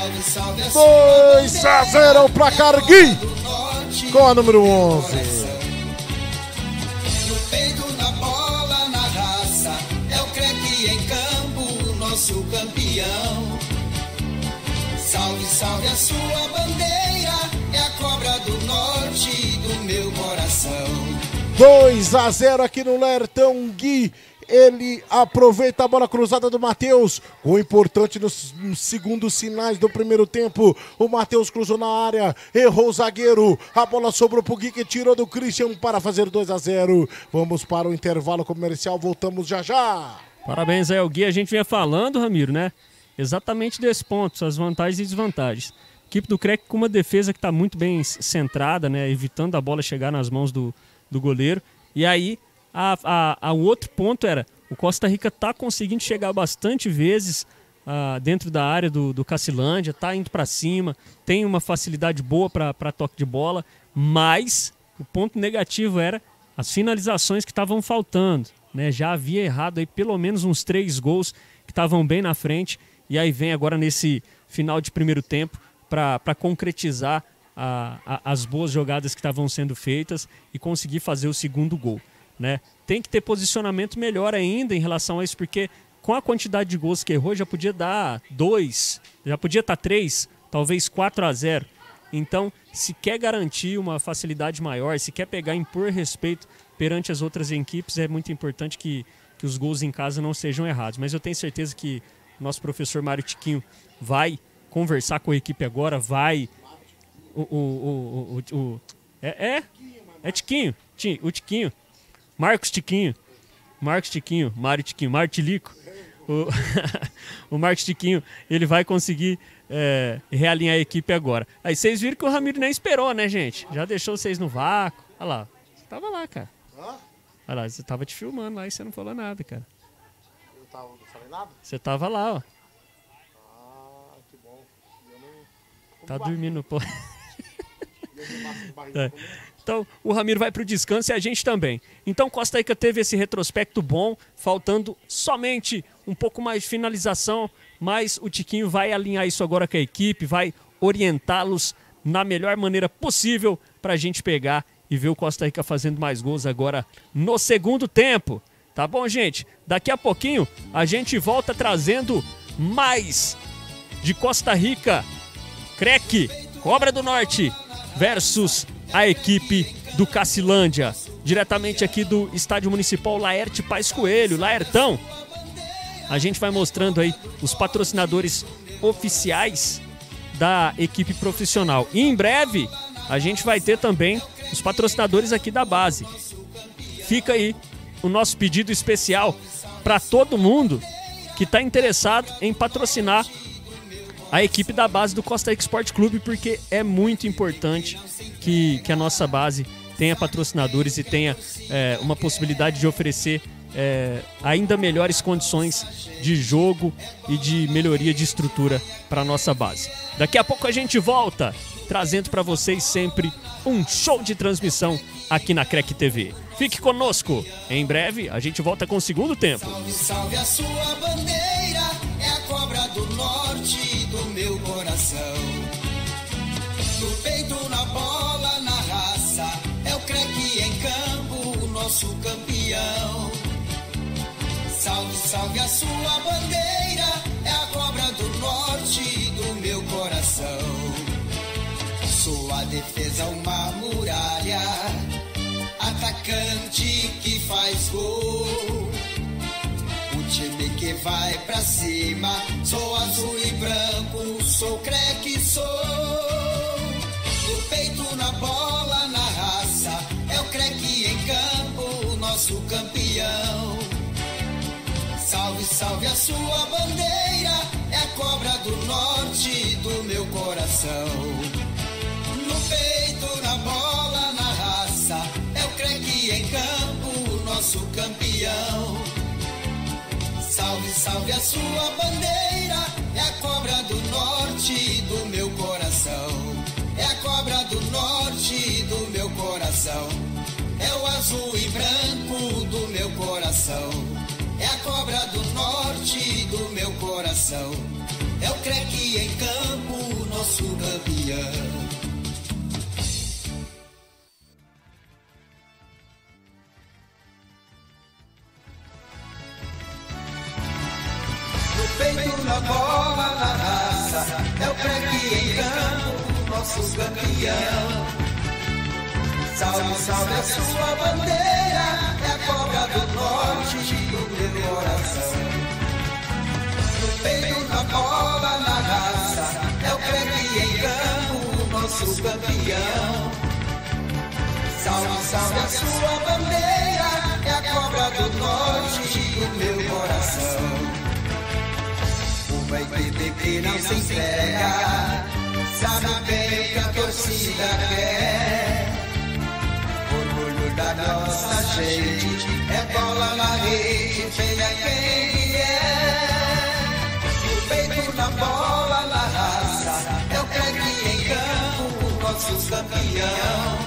Salve, salve a dois a zero o placar, Gui, com a número onze. No peito, na bola, na raça, é o craque em campo, nosso campeão. Salve, salve a sua bandeira, é a cobra do norte do meu coração. dois a zero aqui no Lertão, Gui. Ele aproveita a bola cruzada do Matheus. O importante nos, nos segundos sinais do primeiro tempo. O Matheus cruzou na área, errou o zagueiro. A bola sobrou pro Gui, que tirou do Christian para fazer dois a zero. Vamos para o intervalo comercial, voltamos já já. Parabéns aí ao Gui. A gente vinha falando, Ramiro, né? Exatamente desse ponto, as vantagens e desvantagens. A equipe do Crack com uma defesa que está muito bem centrada, né? Evitando a bola chegar nas mãos do, do goleiro. E aí... A, a, a, o outro ponto era, o Costa Rica tá conseguindo chegar bastante vezes uh, dentro da área do, do Cacilândia, tá indo para cima, tem uma facilidade boa para toque de bola, mas o ponto negativo era as finalizações que estavam faltando, né? Já havia errado aí pelo menos uns três gols que estavam bem na frente, e aí vem agora nesse final de primeiro tempo para concretizar a, a, as boas jogadas que estavam sendo feitas e conseguir fazer o segundo gol. Né? Tem que ter posicionamento melhor ainda em relação a isso, porque com a quantidade de gols que errou já podia dar dois, já podia estar três, talvez quatro a zero. Então, se quer garantir uma facilidade maior, se quer pegar e impor respeito perante as outras equipes, é muito importante que, que os gols em casa não sejam errados. Mas eu tenho certeza que o nosso professor Mário Tiquinho vai conversar com a equipe agora, vai... O, o, o, o, o, é, é, é Tiquinho, o Tiquinho. Marcos Tiquinho, Marcos Tiquinho, Mário Tiquinho, Mário Tilico, o, o Marcos Tiquinho, ele vai conseguir é, realinhar a equipe agora. Aí vocês viram que o Ramiro nem esperou, né, gente? Já deixou vocês no vácuo. Olha lá, você tava lá, cara. Olha lá, você tava te filmando lá e você não falou nada, cara. Eu tava, não falei nada? Você tava lá, ó. Ah, que bom. Eu não... Tá dormindo, pô. É. Então, o Ramiro vai para o descanso e a gente também. Então, Costa Rica teve esse retrospecto bom, faltando somente um pouco mais de finalização, mas o Tiquinho vai alinhar isso agora com a equipe, vai orientá-los na melhor maneira possível para a gente pegar e ver o Costa Rica fazendo mais gols agora no segundo tempo. Tá bom, gente? Daqui a pouquinho a gente volta trazendo mais de Costa Rica, Crack, Cobra do Norte versus a equipe do Cacilândia, diretamente aqui do Estádio Municipal Laerte Paz Coelho, Laertão. A gente vai mostrando aí os patrocinadores oficiais da equipe profissional. E em breve a gente vai ter também os patrocinadores aqui da base. Fica aí o nosso pedido especial para todo mundo que está interessado em patrocinar a equipe da base do Costa Rica Esporte Clube, porque é muito importante que, que a nossa base tenha patrocinadores e tenha é, uma possibilidade de oferecer é, ainda melhores condições de jogo e de melhoria de estrutura para a nossa base. Daqui a pouco a gente volta, trazendo para vocês sempre um show de transmissão aqui na Crack T V. Fique conosco, em breve a gente volta com o segundo tempo. Salve, salve a sua bandeira, é a cobra do norte do meu coração. No peito, na bola, na raça, é o craque em campo, o nosso campeão. Salve, salve a sua bandeira, é a cobra do norte do meu coração. Sua defesa uma muralha, atacante que faz gol. O time que vai pra cima, sou azul e branco, sou craque, sou. No peito, na bola, na raça, é o craque em campo, o nosso campeão. Salve, salve a sua bandeira, é a cobra do norte do meu coração. No peito, na bola, na raça, é o craque em campo, o nosso campeão. Salve, salve a sua bandeira, é a cobra do norte do meu coração. É a cobra do norte do meu coração. É o azul e branco do meu coração. É a cobra do norte do meu coração. É o creque em campo, nosso campeão. No peito, na bola, na raça, é o creque em campo, nosso campeão. Salve, salve a sua bandeira, é a cobra do norte do meu coração. No peito, na bola, na raça, é o creque em campo, nosso campeão. Salve, salve a sua bandeira, é a cobra do norte do meu coração. Uma equipe que não se entrega, sabe bem o que a torcida quer. Orgulho da nossa gente, é bola na rede, venha quem vier. No peito, na bola, na raça, é o creque em campo, nosso campeão.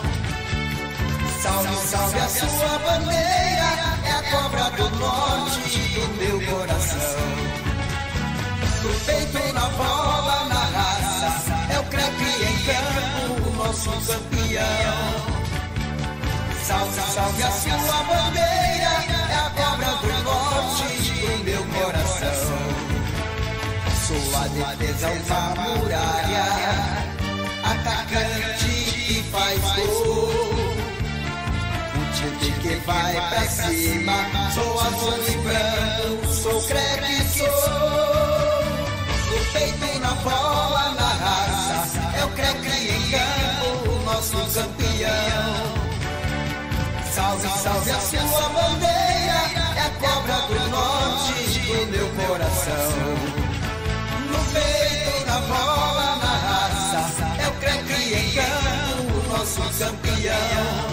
Salve, salve a sua bandeira, é a cobra do norte do meu coração. No peito, na bola, na raça, é o creque em campo, nosso campeão. Salve, salve a sua bandeira, é a cobra do norte do meu coração. Sua defesa é uma muralha, atacante que faz gol. O time que vai pra cima, sou azul e branco, sou creque, sou. No peito, na bola, na raça, é o creque em campo, nosso campeão. Salve, salve a sua bandeira, é a cobra do norte do meu coração. No peito, na bola, na raça, é o creque em campo, nosso campeão.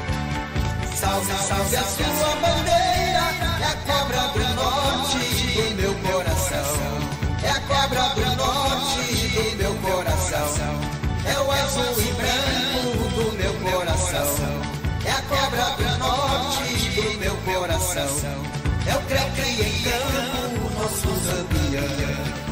Salve, salve a sua bandeira, é a cobra do norte do meu coração. É a cobra do norte do meu coração. É o azul e branco do meu coração. É a cobra do norte do meu coração. É o creque em campo, nosso campeão.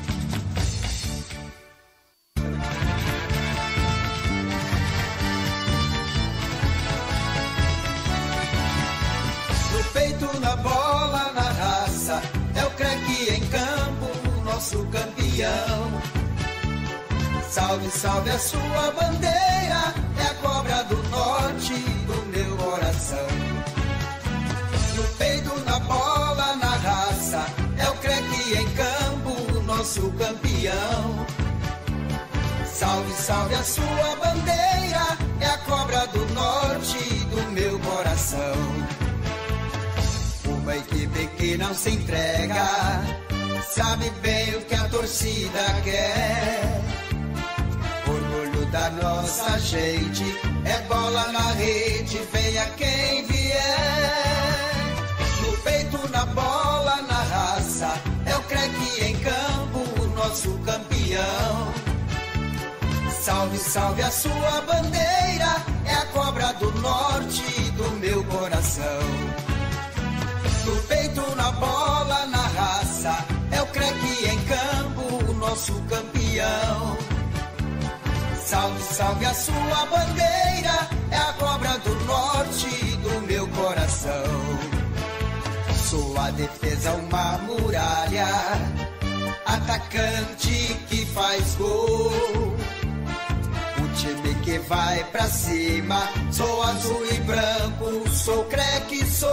No peito, na bola, na raça, é o creque em campo, nosso campeão. Salve, salve a sua bandeira, é a cobra do norte do meu coração. No peito, na bola, na raça, é o creque em campo, nosso campeão. Salve, salve a sua bandeira, é a cobra do norte do meu coração. Uma equipe que não se entrega, sabe bem o que a torcida quer. Orgulho da nossa gente, é bola na rede, venha quem vier. No peito, na bola, na raça, é o creque em campo, nosso campeão. Salve, salve a sua bandeira, é a cobra do norte do meu coração. No peito, na bola, na raça, é o creque em campo, nosso campeão. Salve, salve a sua bandeira, é a cobra do norte do meu coração. Sua defesa é uma muralha, atacante que faz gol. O time que vai pra cima, sou azul e branco, sou creque, sou.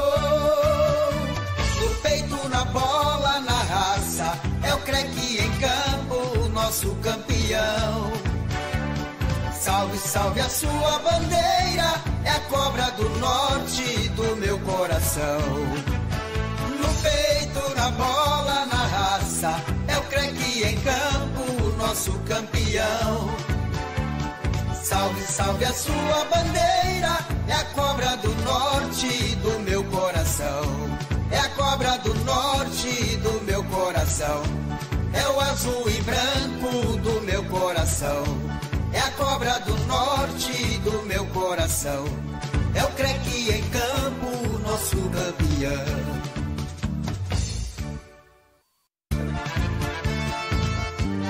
No peito, na bola, na raça, é o creque em campo, nosso campeão. Salve, salve a sua bandeira, é a cobra do norte do meu coração. No peito, na bola, na raça, é o creque em campo, nosso campeão. Salve, salve a sua bandeira, é a cobra do norte do meu coração. É a cobra do norte do meu coração. É o azul e branco do meu coração. É a cobra do norte do meu coração. É o creque em campo, nosso campeão.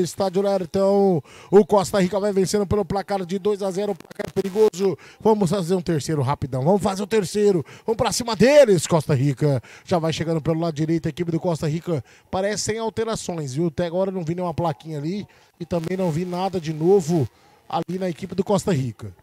Estádio Lertão. O Costa Rica vai vencendo pelo placar de dois a zero, placar perigoso. Vamos fazer um terceiro rapidão, vamos fazer o terceiro. Vamos pra cima deles, Costa Rica. Já vai chegando pelo lado direito a equipe do Costa Rica. Parece sem alterações, viu? Até agora não vi nenhuma plaquinha ali e também não vi nada de novo ali na equipe do Costa Rica.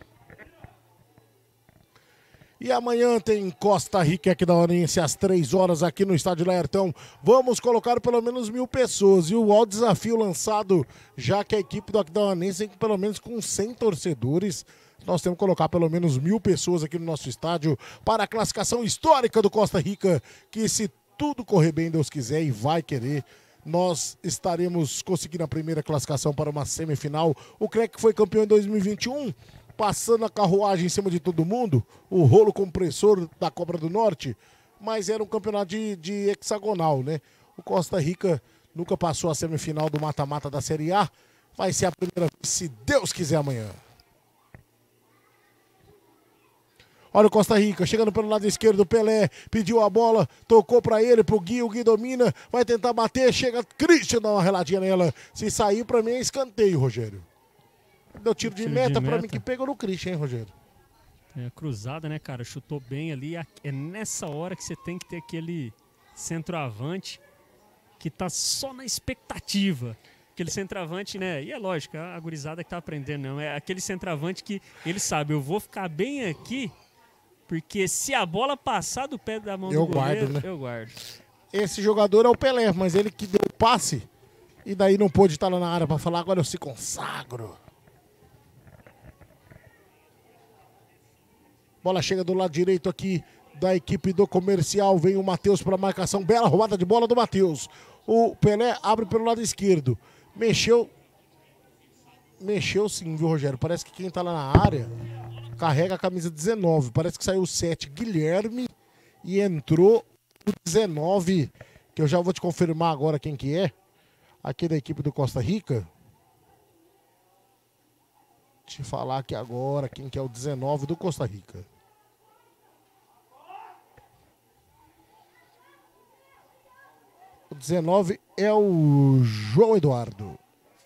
E amanhã tem Costa Rica e Aquidauanense às três horas aqui no Estádio Lertão. Vamos colocar pelo menos mil pessoas. E o desafio lançado, já que a equipe do Aquidauanense tem pelo menos com cem torcedores. Nós temos que colocar pelo menos mil pessoas aqui no nosso estádio para a classificação histórica do Costa Rica, que se tudo correr bem, Deus quiser e vai querer, nós estaremos conseguindo a primeira classificação para uma semifinal. O C R E C foi campeão em dois mil e vinte e um. Passando a carruagem em cima de todo mundo, o rolo compressor da Cobra do Norte, mas era um campeonato de, de hexagonal, né? O Costa Rica nunca passou a semifinal do mata-mata da Série A, vai ser a primeira vez, se Deus quiser, amanhã. Olha o Costa Rica, chegando pelo lado esquerdo, o Pelé pediu a bola, tocou pra ele, pro Gui, o Gui domina, vai tentar bater, chega Christian, dá uma reladinha nela, se sair pra mim é escanteio, Rogério. Deu tiro de tiro meta, de meta pra mim que pegou no Christian, hein, Rogério? É cruzada, né, cara? Chutou bem ali. É nessa hora que você tem que ter aquele centroavante que tá só na expectativa. Aquele centroavante, né? E é lógico, a gurizada que tá aprendendo, não. É aquele centroavante que ele sabe, eu vou ficar bem aqui, porque se a bola passar do pé da mão eu do goleiro, guardo, né? eu guardo. Esse jogador é o Pelé, mas ele que deu o passe e daí não pôde estar lá na área pra falar, agora eu se consagro. Bola chega do lado direito aqui da equipe do Comercial. Vem o Matheus para a marcação. Bela roubada de bola do Matheus. O Pelé abre pelo lado esquerdo. Mexeu. Mexeu sim, viu, Rogério? Parece que quem tá lá na área carrega a camisa dezenove. Parece que saiu o sete, Guilherme. E entrou o dezenove, que eu já vou te confirmar agora quem que é. Aqui da equipe do Costa Rica. Te falar aqui agora quem que é o dezenove do Costa Rica. O dezenove é o João Eduardo.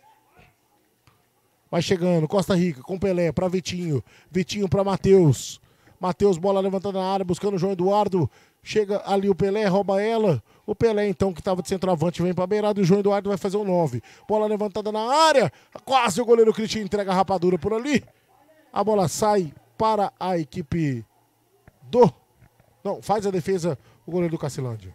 Vai chegando, Costa Rica com Pelé para Vitinho. Vitinho para Matheus. Matheus, bola levantada na área, buscando o João Eduardo. Chega ali o Pelé, rouba ela. O Pelé, então, que estava de centroavante, vem para a beirada e o João Eduardo vai fazer o nove. Bola levantada na área. Quase o goleiro Cristian entrega a rapadura por ali. A bola sai para a equipe do... Não, faz a defesa o goleiro do Cacilândia.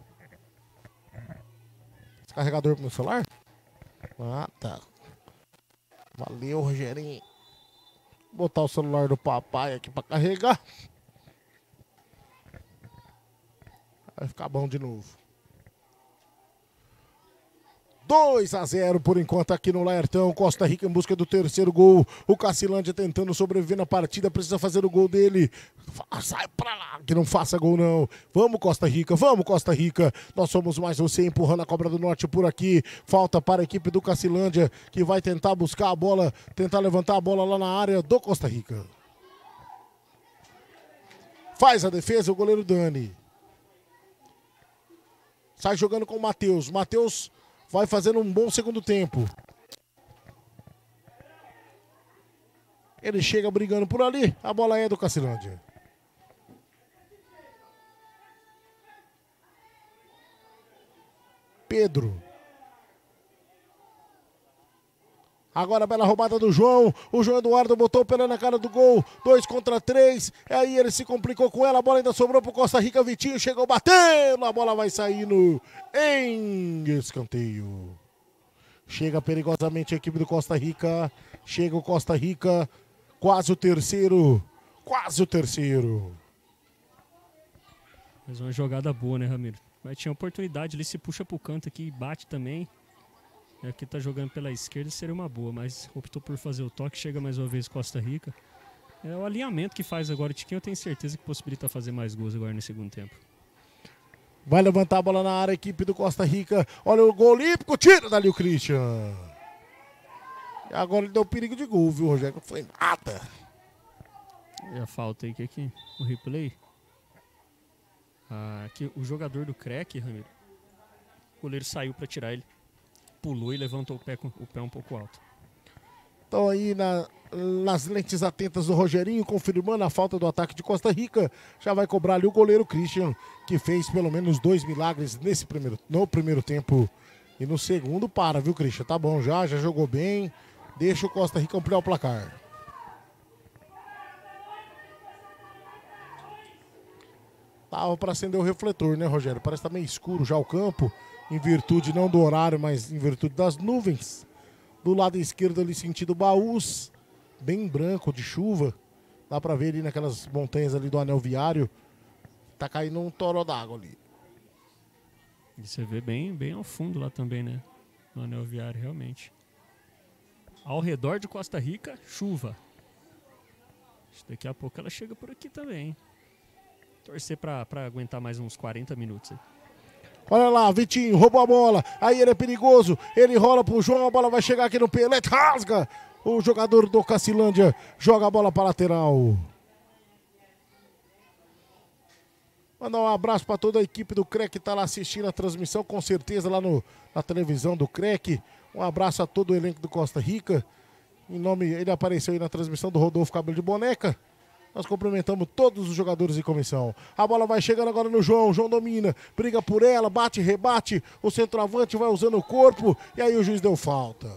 Carregador pro meu celular? Ah, tá. Valeu, Rogerinho. Vou botar o celular do papai aqui pra carregar. Vai ficar bom de novo. dois a zero por enquanto aqui no Lertão. Costa Rica em busca do terceiro gol. O Cacilândia tentando sobreviver na partida. Precisa fazer o gol dele. Sai pra lá, que não faça gol não. Vamos, Costa Rica, vamos, Costa Rica. Nós somos mais você empurrando a Cobra do Norte por aqui. Falta para a equipe do Cacilândia, que vai tentar buscar a bola, tentar levantar a bola lá na área do Costa Rica. Faz a defesa o goleiro Dani. Sai jogando com o Matheus. Matheus vai fazendo um bom segundo tempo. Ele chega brigando por ali. A bola é do Cacilândia. Pedro. Agora a bela roubada do João. O João Eduardo botou o Pelé na cara do gol. Dois contra três. Aí ele se complicou com ela. A bola ainda sobrou pro Costa Rica. Vitinho chegou batendo. A bola vai saindo em escanteio. Chega perigosamente a equipe do Costa Rica. Chega o Costa Rica. Quase o terceiro. Quase o terceiro. Mas uma jogada boa, né, Ramiro? Mas tinha oportunidade. Ele se puxa pro canto aqui e bate também. É que tá jogando pela esquerda, seria uma boa, mas optou por fazer o toque, chega mais uma vez Costa Rica. É o alinhamento que faz agora o Tiquinho, eu tenho certeza que possibilita fazer mais gols agora no segundo tempo. Vai levantar a bola na área, a equipe do Costa Rica. Olha o gol olímpico, tira dali o Christian. E agora ele deu perigo de gol, viu, Rogério? Não foi nada. E a falta aí, que aqui, o replay. Ah, aqui, o jogador do C R E C, Ramiro, o goleiro saiu pra tirar ele. pulou e levantou o pé, com, o pé um pouco alto. Então aí na, nas lentes atentas do Rogerinho, confirmando a falta do ataque de Costa Rica, já vai cobrar ali o goleiro Christian, que fez pelo menos dois milagres nesse primeiro, no primeiro tempo. E no segundo para, viu, Christian? Tá bom já, já jogou bem. Deixa o Costa Rica ampliar o placar. Tava para acender o refletor, né, Rogério? Parece que tá meio escuro já o campo, em virtude não do horário, mas em virtude das nuvens. Do lado esquerdo ali, sentido Baús, bem branco de chuva. Dá pra ver ali naquelas montanhas ali do anel viário. Tá caindo um toró d'água ali. E você vê bem, bem ao fundo lá também, né? No anel viário, realmente. Ao redor de Costa Rica, chuva. Daqui a pouco ela chega por aqui também, hein? Torcer pra, pra aguentar mais uns quarenta minutos aí. Olha lá, Vitinho, roubou a bola. Aí ele é perigoso. Ele rola pro João, a bola vai chegar aqui no Pelé. Rasga! O jogador do Cacilândia joga a bola para lateral. Mandar um abraço para toda a equipe do C R E C que está lá assistindo a transmissão, com certeza lá no, na televisão do C R E C. Um abraço a todo o elenco do Costa Rica. Em nome, ele apareceu aí na transmissão do Rodolfo Cabelo de Boneca. Nós cumprimentamos todos os jogadores de comissão. A bola vai chegando agora no João. João domina, briga por ela, bate, rebate. O centroavante vai usando o corpo. E aí o juiz deu falta.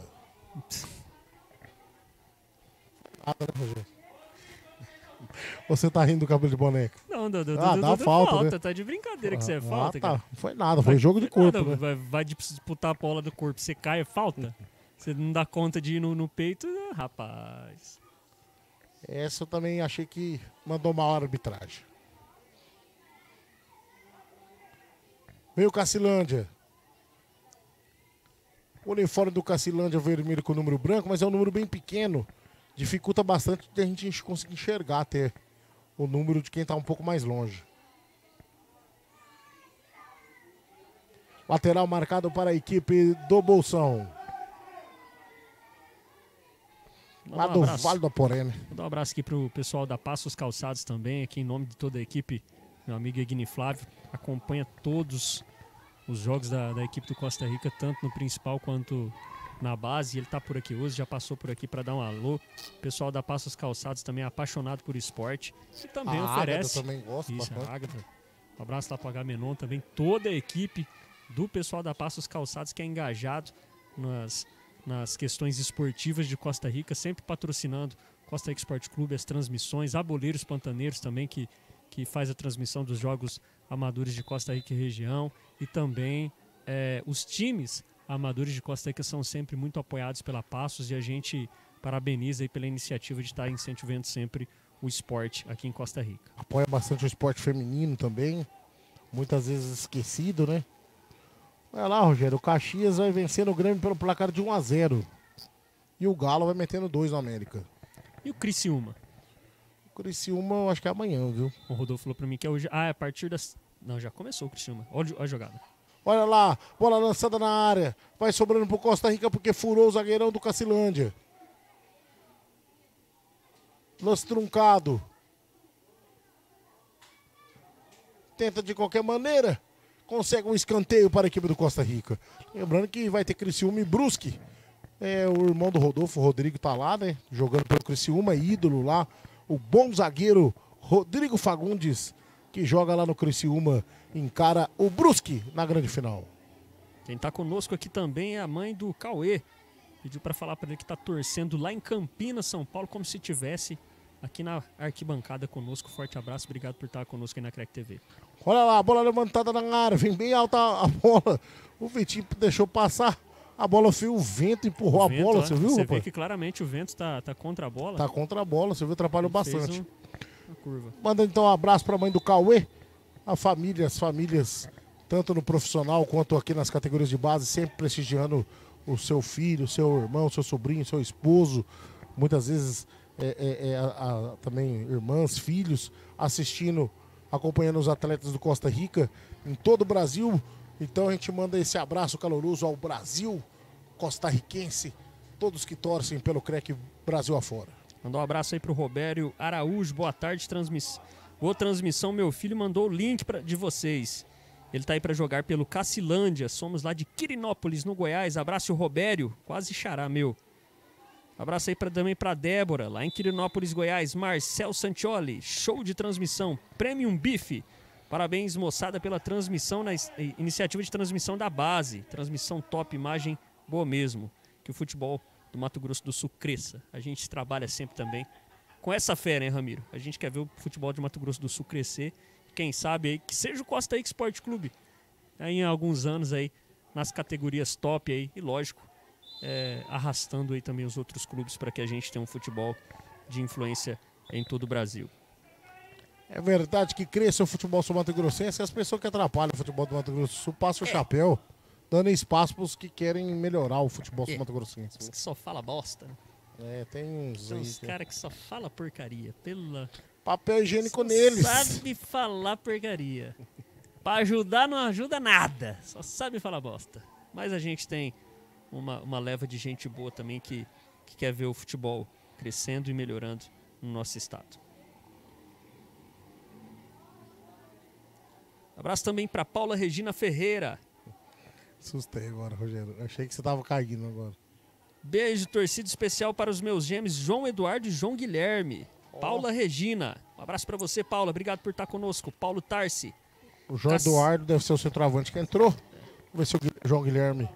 Nada, né, Rogério? Você tá rindo do Cabelo de Boneca? Não, do, do, ah, do, dá do, falta, falta né? Tá de brincadeira que você é ah, falta, tá. cara. Não foi nada, foi jogo de corpo, nada, né? vai, vai disputar a bola do corpo, você cai, é falta? Você não dá conta de ir no, no peito, rapaz. Essa eu também achei que mandou mal a arbitragem. Veio o Cacilândia. O uniforme do Cacilândia vermelho com o número branco, mas é um número bem pequeno. Dificulta bastante de a gente conseguir enxergar até o número de quem está um pouco mais longe. Lateral marcado para a equipe do Bolsão. Lá um do abraço. Vale do Aporé, né? Vou dar um abraço aqui pro pessoal da Passos Calçados também, aqui em nome de toda a equipe. Meu amigo Egni Flávio acompanha todos os jogos da, da equipe do Costa Rica, tanto no principal quanto na base. Ele tá por aqui hoje, já passou por aqui para dar um alô. O pessoal da Passos Calçados também é apaixonado por esporte e também a oferece. Ágata também gosta Isso, bastante. a Ágata. Um abraço lá pro H Menon também, toda a equipe do pessoal da Passos Calçados que é engajado nas, nas questões esportivas de Costa Rica, sempre patrocinando Costa Rica Esporte Clube, as transmissões, a Boleiros Pantaneiros também, que, que faz a transmissão dos jogos amadores de Costa Rica e região, e também é, os times amadores de Costa Rica são sempre muito apoiados pela Passos, e a gente parabeniza aí pela iniciativa de estar incentivando sempre o esporte aqui em Costa Rica. Apoia bastante o esporte feminino também, muitas vezes esquecido, né? Olha lá, Rogério, o Caxias vai vencendo o Grêmio pelo placar de um a zero. E o Galo vai metendo dois no América. E o Criciúma? O Criciúma, eu acho que é amanhã, viu? O Rodolfo falou pra mim que é hoje. Ah, é a partir das. Não, já começou o Criciúma. Olha, olha a jogada. Olha lá, bola lançada na área. Vai sobrando pro Costa Rica porque furou o zagueirão do Cacilândia. Lance truncado. Tenta de qualquer maneira. Consegue um escanteio para a equipe do Costa Rica. Lembrando que vai ter Criciúma e Brusque. É, o irmão do Rodolfo, o Rodrigo, tá lá, né? Jogando pelo Criciúma, ídolo lá. O bom zagueiro Rodrigo Fagundes, que joga lá no Criciúma, encara o Brusque na grande final. Quem tá conosco aqui também é a mãe do Cauê. Pediu para falar para ele que tá torcendo lá em Campinas, São Paulo, como se tivesse aqui na arquibancada conosco. Forte abraço, obrigado por estar conosco aí na C R E C T V. Olha lá, a bola levantada na área, vem bem alta a bola. O Vitinho deixou passar. A bola foi o vento, empurrou O a vento, bola, ó, você viu, Você rapaz? vê que claramente o vento tá, tá contra a bola. Tá contra a bola, você viu, atrapalhou Fez bastante. um- uma curva. Manda então um abraço para a mãe do Cauê, a família, as famílias, tanto no profissional quanto aqui nas categorias de base, sempre prestigiando o seu filho, o seu irmão, o seu sobrinho, o seu esposo, muitas vezes é, é, é, a- a- também irmãs, filhos, assistindo, acompanhando os atletas do Costa Rica em todo o Brasil. Então a gente manda esse abraço caloroso ao Brasil costarriquense, todos que torcem pelo C R E C Brasil afora. Mandou um abraço aí pro Robério Araújo. Boa tarde, transmiss... Boa transmissão, meu filho mandou o link pra... de vocês. Ele tá aí para jogar pelo Cacilândia. Somos lá de Quirinópolis, no Goiás. Abraço, o Robério. Quase xará, meu. Abraço aí pra, também para Débora, lá em Quirinópolis, Goiás. Marcel Santioli, show de transmissão. Premium Beef. Parabéns, moçada, pela transmissão, na iniciativa de transmissão da base. Transmissão top, imagem boa mesmo. Que o futebol do Mato Grosso do Sul cresça. A gente trabalha sempre também com essa fé, né, Ramiro? A gente quer ver o futebol de Mato Grosso do Sul crescer. Quem sabe aí que seja o Costa Rica Esporte Clube. Aí, em alguns anos aí, nas categorias top aí, e lógico, é, arrastando aí também os outros clubes para que a gente tenha um futebol de influência em todo o Brasil. É verdade que cresça o futebol sul-mato-grossense e as pessoas que atrapalham o futebol do Mato Grosso do Sul passam o chapéu, dando espaço para os que querem melhorar o futebol É. sul-mato-grossense. Os que só fala bosta, né? É, tem uns Tem aí uns que- caras que só fala porcaria. Pela... papel higiênico Só neles. sabe falar porcaria. Pra ajudar não ajuda nada. Só sabe falar bosta. Mas a gente tem uma, uma leva de gente boa também que, que quer ver o futebol crescendo e melhorando no nosso estado. Abraço também pra Paula Regina Ferreira. Assustei agora, Rogério. Achei que você tava caindo agora. Beijo, torcida especial para os meus gêmeos João Eduardo e João Guilherme. Paula Regina. Um abraço pra você, Paula. Obrigado por estar conosco. Paulo Tarsi. O João Cass- Eduardo deve ser o centroavante que entrou. Vamos ver se o Gui- João Guilherme.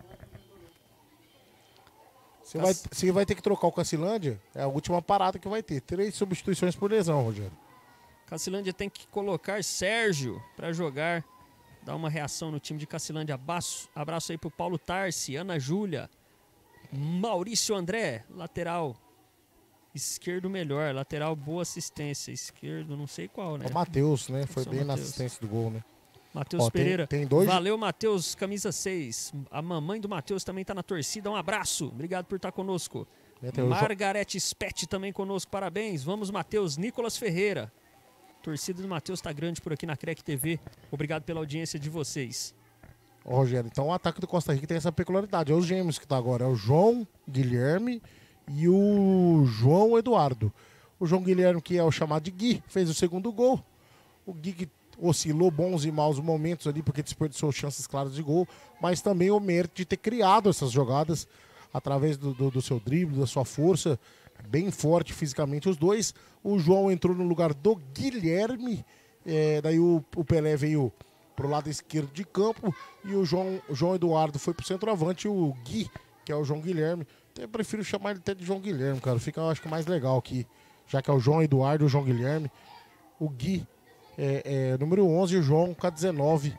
Você vai, Cass- você vai ter que trocar o Cacilândia. É a última parada que vai ter. Três substituições por lesão, Rogério. Cacilândia tem que colocar Sérgio para jogar, dar uma reação no time de Cacilândia. Abraço, abraço aí pro Paulo Tarsi, Ana Júlia, Maurício André, lateral esquerdo melhor, lateral boa assistência, esquerdo não sei qual, né? É o Matheus, né? Foi São bem na Mateus. assistência do gol, né? Matheus Ó, tem- Pereira. tem dois- Valeu, Matheus, camisa seis. A mamãe do Matheus também tá na torcida. Um abraço. Obrigado por estar conosco. É, tem o Jo- Margarete Spet também conosco. Parabéns. Vamos, Matheus. Nicolas Ferreira. Torcida do Matheus tá grande por aqui na C R E C T V. Obrigado pela audiência de vocês. Ó, Rogério, então o ataque do Costa Rica tem essa peculiaridade. É os gêmeos que tá agora. É o João Guilherme e o João Eduardo. O João Guilherme, que é o chamado de Gui, fez o segundo gol. O Gui que oscilou bons e maus momentos ali, porque desperdiçou chances claras de gol, mas também o mérito de ter criado essas jogadas através do, do, do seu drible, da sua força, bem forte fisicamente os dois. O João entrou no lugar do Guilherme, é, daí o, o Pelé veio pro lado esquerdo de campo e o João, o João Eduardo foi pro centroavante, o Gui, que é o João Guilherme. Eu prefiro chamar ele até de João Guilherme, cara, fica, eu acho que mais legal aqui, já que é o João Eduardo e o João Guilherme. O Gui é, é número onze e o João com a dezenove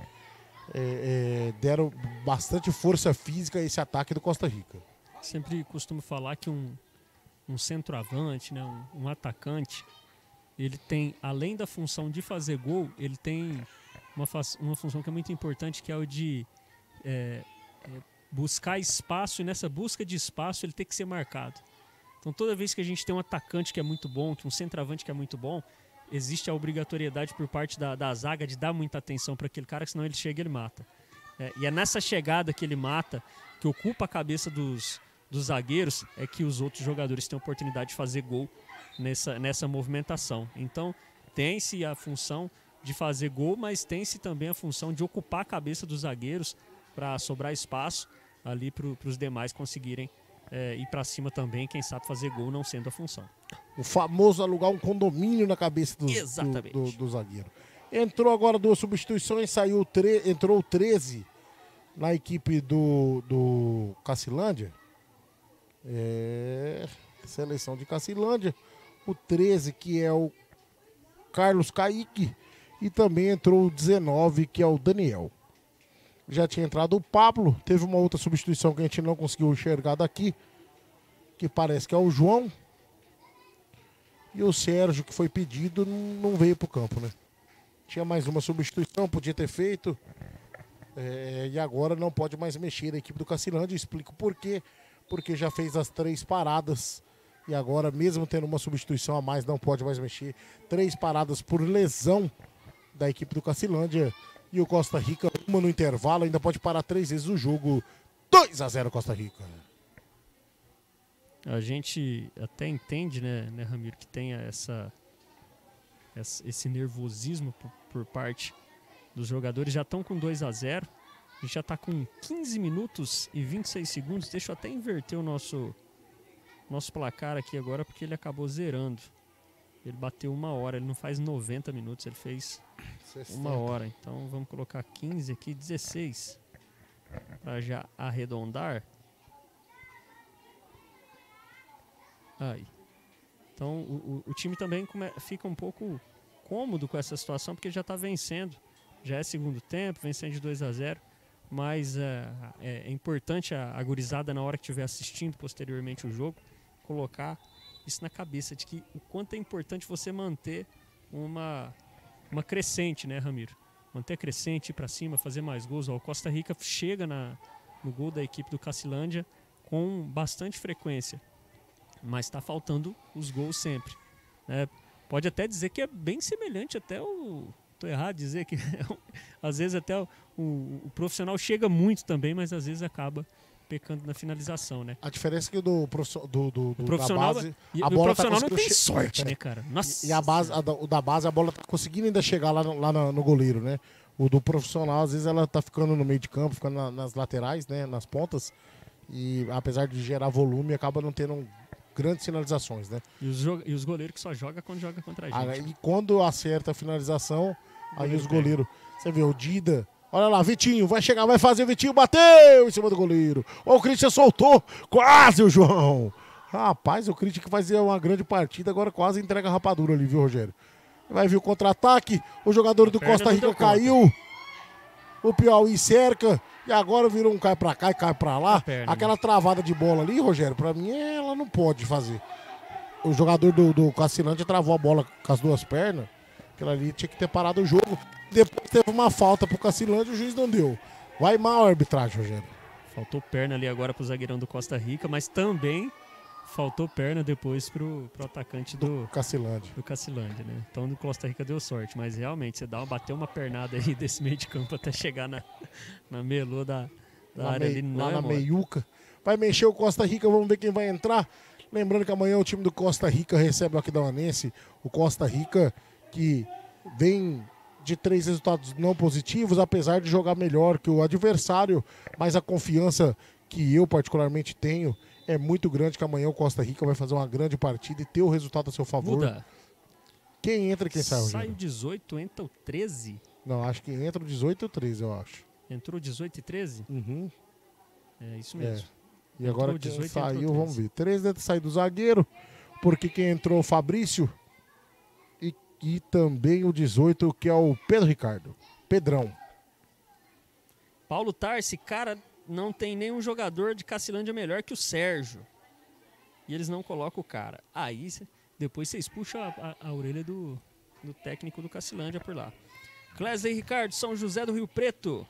é, é, deram bastante força física a esse ataque do Costa Rica. Sempre costumo falar que um, um centroavante, né, um, um atacante, ele tem, além da função de fazer gol, ele tem uma, fa- uma função que é muito importante, que é o de é, é, buscar espaço, e nessa busca de espaço ele tem que ser marcado. Então toda vez que a gente tem um atacante que é muito bom, que um centroavante que é muito bom, existe a obrigatoriedade por parte da, da zaga de dar muita atenção para aquele cara, senão ele chega e ele mata. É, e é nessa chegada que ele mata, que ocupa a cabeça dos, dos zagueiros, é que os outros jogadores têm a oportunidade de fazer gol nessa, nessa movimentação. Então tem-se a função de fazer gol, mas tem-se também a função de ocupar a cabeça dos zagueiros para sobrar espaço ali para os demais conseguirem é, ir para cima também, quem sabe fazer gol não sendo a função. O famoso alugar um condomínio na cabeça do, Exatamente. do, do, do zagueiro. Entrou agora duas substituições, saiu tre entrou o treze na equipe do, do Cacilândia. É, seleção de Cacilândia. O treze, que é o Carlos Kaique. E também entrou o dezenove, que é o Daniel. Já tinha entrado o Pablo. Teve uma outra substituição que a gente não conseguiu enxergar daqui, que parece que é o João. E o Sérgio, que foi pedido, não veio pro campo, né? Tinha mais uma substituição, podia ter feito. É, e agora não pode mais mexer a equipe do Cacilândia. Explico por quê. Porque já fez as três paradas. E agora, mesmo tendo uma substituição a mais, não pode mais mexer. Três paradas por lesão da equipe do Cacilândia. E o Costa Rica, uma no intervalo, ainda pode parar três vezes o jogo. dois a zero Costa Rica. A gente até entende, né, né Ramiro, que tenha essa, essa- esse nervosismo por, por parte dos jogadores. Já estão com dois a zero. A gente já está com quinze minutos e vinte e seis segundos. Deixa eu até inverter o nosso, nosso placar aqui agora, porque ele acabou zerando. Ele bateu uma hora, ele não faz noventa minutos, ele fez sessenta. Uma hora. Então vamos colocar quinze aqui, dezesseis. Para já arredondar. Aí. Então o, o, o time também come, fica um pouco cômodo com essa situação, porque já está vencendo. Já é segundo tempo, vencendo de dois a zero. Mas é, é, é importante a, a gurizada, na hora que estiver assistindo posteriormente o jogo, colocar isso na cabeça, de que o quanto é importante você manter uma, uma crescente, né, Ramiro? Manter crescente, ir para cima, fazer mais gols. Ó, o Costa Rica chega na, no gol da equipe do Cacilândia com bastante frequência, mas está faltando os gols sempre, né? Pode até dizer que é bem semelhante até o... Tô errado de dizer que às vezes até o, o, o profissional chega muito também, mas às vezes acaba pecando na finalização, né? A diferença é que do, do, do, do o profissional, da base, e, a o bola profissional tá não tem che... sorte, é. né, cara? Nossa. E a base, a, o da base, a bola tá conseguindo ainda chegar lá, no, lá no, no goleiro, né? O do profissional, às vezes ela tá ficando no meio de campo, ficando na, nas laterais, né? Nas pontas. E apesar de gerar volume, acaba não tendo grandes finalizações, né? E os, e os goleiros que só jogam quando joga contra a gente. Ah, e quando acerta a finalização, aí os goleiros... Você vê, o Dida... Olha lá, Vitinho, vai chegar, vai fazer, Vitinho, bateu em cima do goleiro. Ó, o Christian soltou, quase o João. Rapaz, o Christian que fazia uma grande partida, agora quase entrega a rapadura ali, viu, Rogério? Vai vir o contra-ataque, o jogador do Costa Rica caiu. O Piauí cerca, e agora virou um cai pra cá e cai pra lá. Perna, Aquela travada de bola ali, Rogério, pra mim ela não pode fazer. O jogador do, do Cacilândia travou a bola com as duas pernas. Aquela ali tinha que ter parado o jogo. Depois teve uma falta pro Cacilândia, o juiz não deu. Vai mal a arbitragem, Rogério. Faltou perna ali agora pro zagueirão do Costa Rica, mas também faltou perna depois pro, pro atacante do, do Cacilândia. Do Cacilândia, né? Então o Costa Rica deu sorte, mas realmente você dá uma, bateu uma pernada aí desse meio de campo até chegar na, na melô da, da área mei, ali. Lá não, na meiuca. Vai mexer o Costa Rica, vamos ver quem vai entrar. Lembrando que amanhã o time do Costa Rica recebe o Aquidauanense. O Costa Rica que vem de três resultados não positivos, apesar de jogar melhor que o adversário, mas a confiança que eu particularmente tenho é muito grande que amanhã o Costa Rica vai fazer uma grande partida e ter o resultado a seu favor. Muda. Quem entra e quem sai, Sai o dezoito, entra o treze? Não, acho que entra o dezoito e o treze, eu acho. Entrou dezoito e treze? Uhum. É isso mesmo. É. E entrou agora quem saiu, vamos ver. treze deve sair do zagueiro, porque quem entrou o Fabrício e, e também o dezoito, que é o Pedro Ricardo. Pedrão. Paulo Tarsi, cara, não tem nenhum jogador de Cacilândia melhor que o Sérgio. E eles não colocam o cara. Aí, depois vocês puxam a, a, a orelha do, do técnico do Cacilândia por lá. Clésley Ricardo, São José do Rio Preto.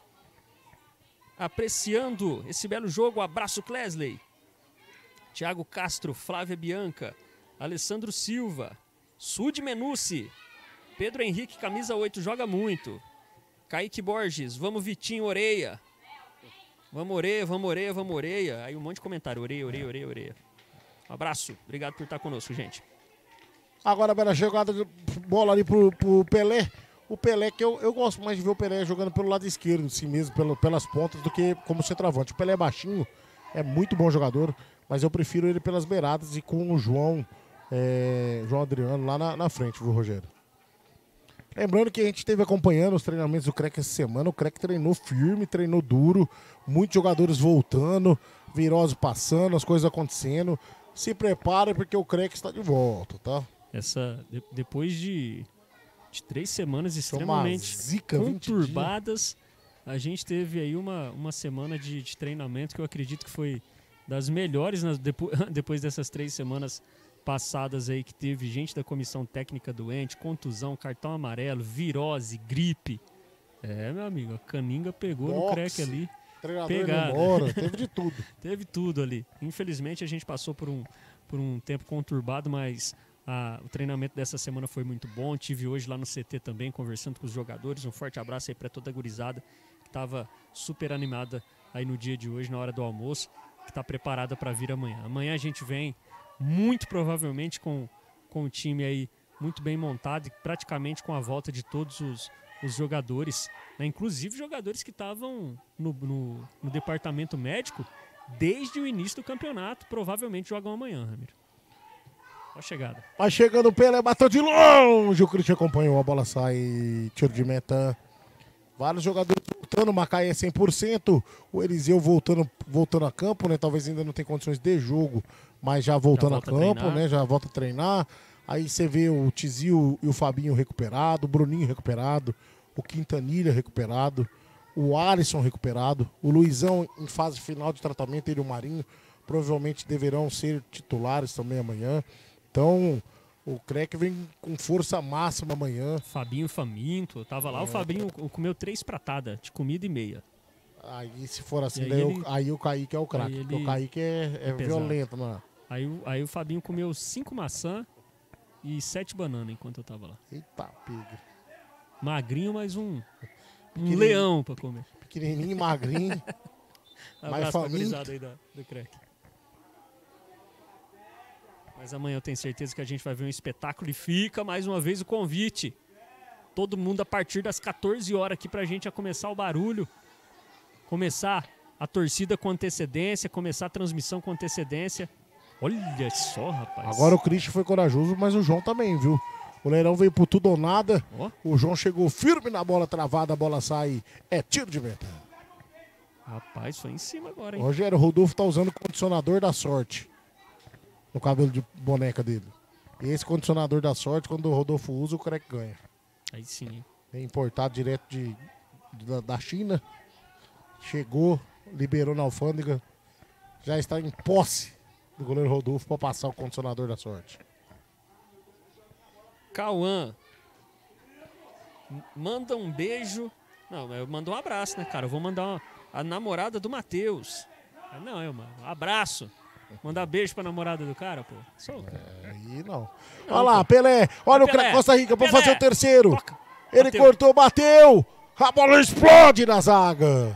Apreciando esse belo jogo. Abraço, Clésley. Thiago Castro, Flávia Bianca, Alessandro Silva, Sud Menucci, Pedro Henrique, camisa oito, joga muito. Kaique Borges, vamos Vitinho, Oreia. Vamos Oreia, vamos Oreia, vamos Oreia. Aí um monte de comentário, Oreia, Oreia, Oreia, Oreia. Um abraço, obrigado por estar conosco, gente. Agora, bela jogada de bola ali pro, pro Pelé. O Pelé, que eu, eu gosto mais de ver o Pelé jogando pelo lado esquerdo, assim mesmo, pelo, pelas pontas, do que como centroavante. O Pelé é baixinho, é muito bom jogador, mas eu prefiro ele pelas beiradas e com o João, é, João Adriano lá na, na frente, viu, Rogério? Lembrando que a gente esteve acompanhando os treinamentos do C R E C essa semana. O C R E C treinou firme, treinou duro, muitos jogadores voltando, virose passando, as coisas acontecendo. Se preparem porque o C R E C está de volta, tá? Essa, de, depois de, de três semanas extremamente zica, conturbadas, a gente teve aí uma, uma semana de, de treinamento que eu acredito que foi das melhores nas, depois, depois dessas três semanas passadas aí, que teve gente da comissão técnica doente, contusão, cartão amarelo, virose, gripe. É, meu amigo, a caninga pegou Box, no C R E C ali. Treinador embora, teve de tudo. Teve tudo ali. Infelizmente a gente passou por um, por um tempo conturbado, mas ah, o treinamento dessa semana foi muito bom. Tive hoje lá no C T também, conversando com os jogadores. Um forte abraço aí para toda a gurizada que estava super animada aí no dia de hoje, na hora do almoço, que está preparada para vir amanhã. Amanhã a gente vem muito provavelmente com, com o time aí muito bem montado, e praticamente com a volta de todos os, os jogadores, né? Inclusive jogadores que estavam no, no, no departamento médico desde o início do campeonato, provavelmente jogam amanhã, Ramiro. Olha a chegada. Vai chegando o Pelé, bateu de longe, o Christian acompanhou, a bola sai, tiro de meta. Vários jogadores voltando, o Macaé é cem por cento, o Eliseu voltando, voltando a campo, né? Talvez ainda não tenha condições de jogo, mas já voltando Já a volta a campo, treinar. né? Já volta a treinar. Aí você vê o Tizil e o Fabinho recuperado, o Bruninho recuperado, o Quintanilha recuperado, o Alisson recuperado, o Luizão em fase final de tratamento, ele e o Marinho provavelmente deverão ser titulares também amanhã. Então, o Crec vem com força máxima amanhã. Fabinho faminto, eu tava lá, É. o Fabinho comeu três pratadas de comida e meia. Aí, se for assim, E aí daí ele- o- aí o Kaique é o craque, aí porque ele o Kaique é, é é pesado. violento, né? Aí, o- aí o Fabinho comeu cinco maçãs e sete bananas enquanto eu tava lá. Eita, pega. Magrinho, mas um, um Pequenininho. leão pra comer. Pequenininho, magrinho. Mais Abraço pra faminto. gurizada aí da, do Crec. Mas amanhã eu tenho certeza que a gente vai ver um espetáculo e fica mais uma vez o convite. Todo mundo a partir das quatorze horas aqui pra gente já começar o barulho. Começar a torcida com antecedência, começar a transmissão com antecedência. Olha só, rapaz. Agora o Christian foi corajoso, mas o João também, viu? O Leirão veio pro tudo ou nada. Ó. O João chegou firme na bola travada, a bola sai. É tiro de meta. Rapaz, foi em cima agora, hein? Rogério, o Rodolfo tá usando o condicionador da sorte no cabelo de boneca dele. E esse condicionador da sorte, quando o Rodolfo usa, o Crec ganha. Aí sim, hein? É importado direto de, da, da China. Chegou, liberou na alfândega. Já está em posse do goleiro Rodolfo para passar o condicionador da sorte. Cauã. M- Manda um beijo. Não, eu mando um abraço, né, cara? Eu vou mandar uma, a namorada do Matheus. Ah, não, eu, mano. Um abraço. Mandar beijo pra namorada do cara, pô. Sou, cara. Aí não. Olha lá, Pelé. Olha o Pelé. Crec Costa Rica para Pelé. fazer o terceiro. Toca. Ele Bateu. cortou, bateu. A bola explode na zaga.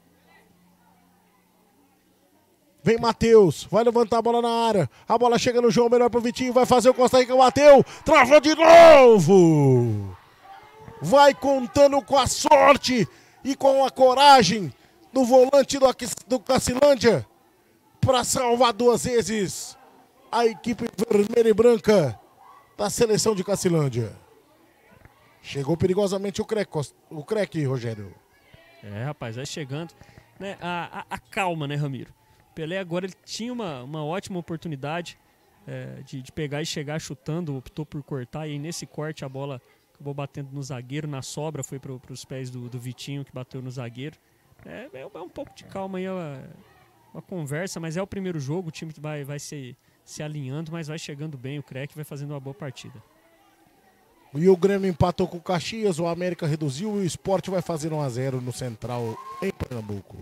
Vem Matheus, vai levantar a bola na área. A bola chega no João, melhor pro Vitinho, vai fazer o Costa Rica, bateu, travou de novo. Vai contando com a sorte e com a coragem do volante do, Aqui- do Cacilândia para salvar duas vezes a equipe vermelha e branca da seleção de Cacilândia. Chegou perigosamente o Crec, Cos- o Crec, Rogério. É, rapaz, vai chegando. Né, a, a- a calma, né, Ramiro? Pelé agora ele tinha uma, uma ótima oportunidade é, de, de pegar e chegar chutando, optou por cortar, e aí nesse corte a bola acabou batendo no zagueiro, na sobra foi para os pés do, do Vitinho, que bateu no zagueiro. É, é, é um pouco de calma aí, é uma, uma conversa, mas é o primeiro jogo, o time vai, vai se, se alinhando, mas vai chegando bem, o Crec vai fazendo uma boa partida. E o Grêmio empatou com o Caxias, o América reduziu e o Sport vai fazer um a zero no Central em Pernambuco.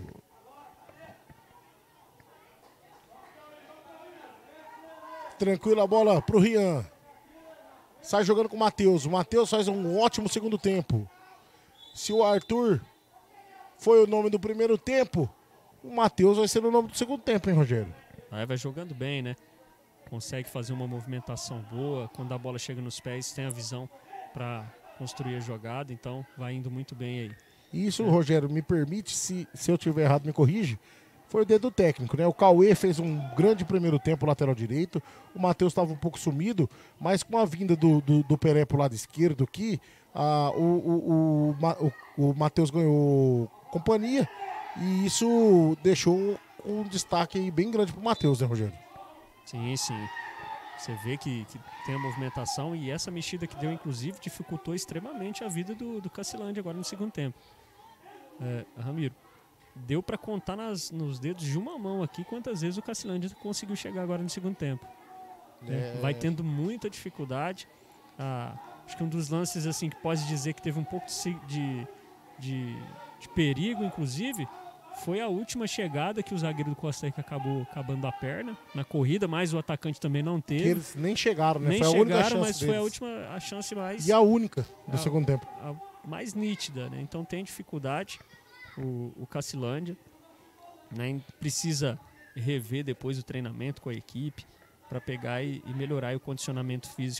Tranquila a bola pro Rian. Sai jogando com o Matheus. O Matheus faz um ótimo segundo tempo. Se o Arthur foi o nome do primeiro tempo, o Matheus vai ser o nome do segundo tempo, hein, Rogério? Aí vai jogando bem, né? Consegue fazer uma movimentação boa. Quando a bola chega nos pés, tem a visão para construir a jogada. Então, vai indo muito bem aí. Isso, Rogério, me permite, se, se eu tiver errado, me corrige. Foi o dedo técnico, né? O Cauê fez um grande primeiro tempo lateral direito. O Matheus estava um pouco sumido, mas com a vinda do, do, do Pelé pro lado esquerdo aqui, ah, o, o, o, Ma- o, o Matheus ganhou companhia. E isso deixou um destaque aí bem grande pro Matheus, né, Rogério? Sim, sim. Você vê que, que tem a movimentação e essa mexida que deu, inclusive, dificultou extremamente a vida do, do Cacilândia agora no segundo tempo. É, Ramiro, deu para contar nas, nos dedos de uma mão aqui quantas vezes o Cacilândia conseguiu chegar agora no segundo tempo. É, vai tendo muita dificuldade. Ah, acho que um dos lances assim que pode dizer que teve um pouco de, se- de, de, de perigo, inclusive, foi a última chegada que o zagueiro do Costa Rica acabou acabando a perna na corrida, mas o atacante também não Que teve. eles nem chegaram, né? Nem foi a única chegaram, chance mas foi deles. a última a chance mais, E a única do Ah, segundo tempo. a mais nítida, né? Então tem dificuldade o, o Cacilândia, né? Precisa rever depois o treinamento com a equipe para pegar e, e melhorar aí o condicionamento físico.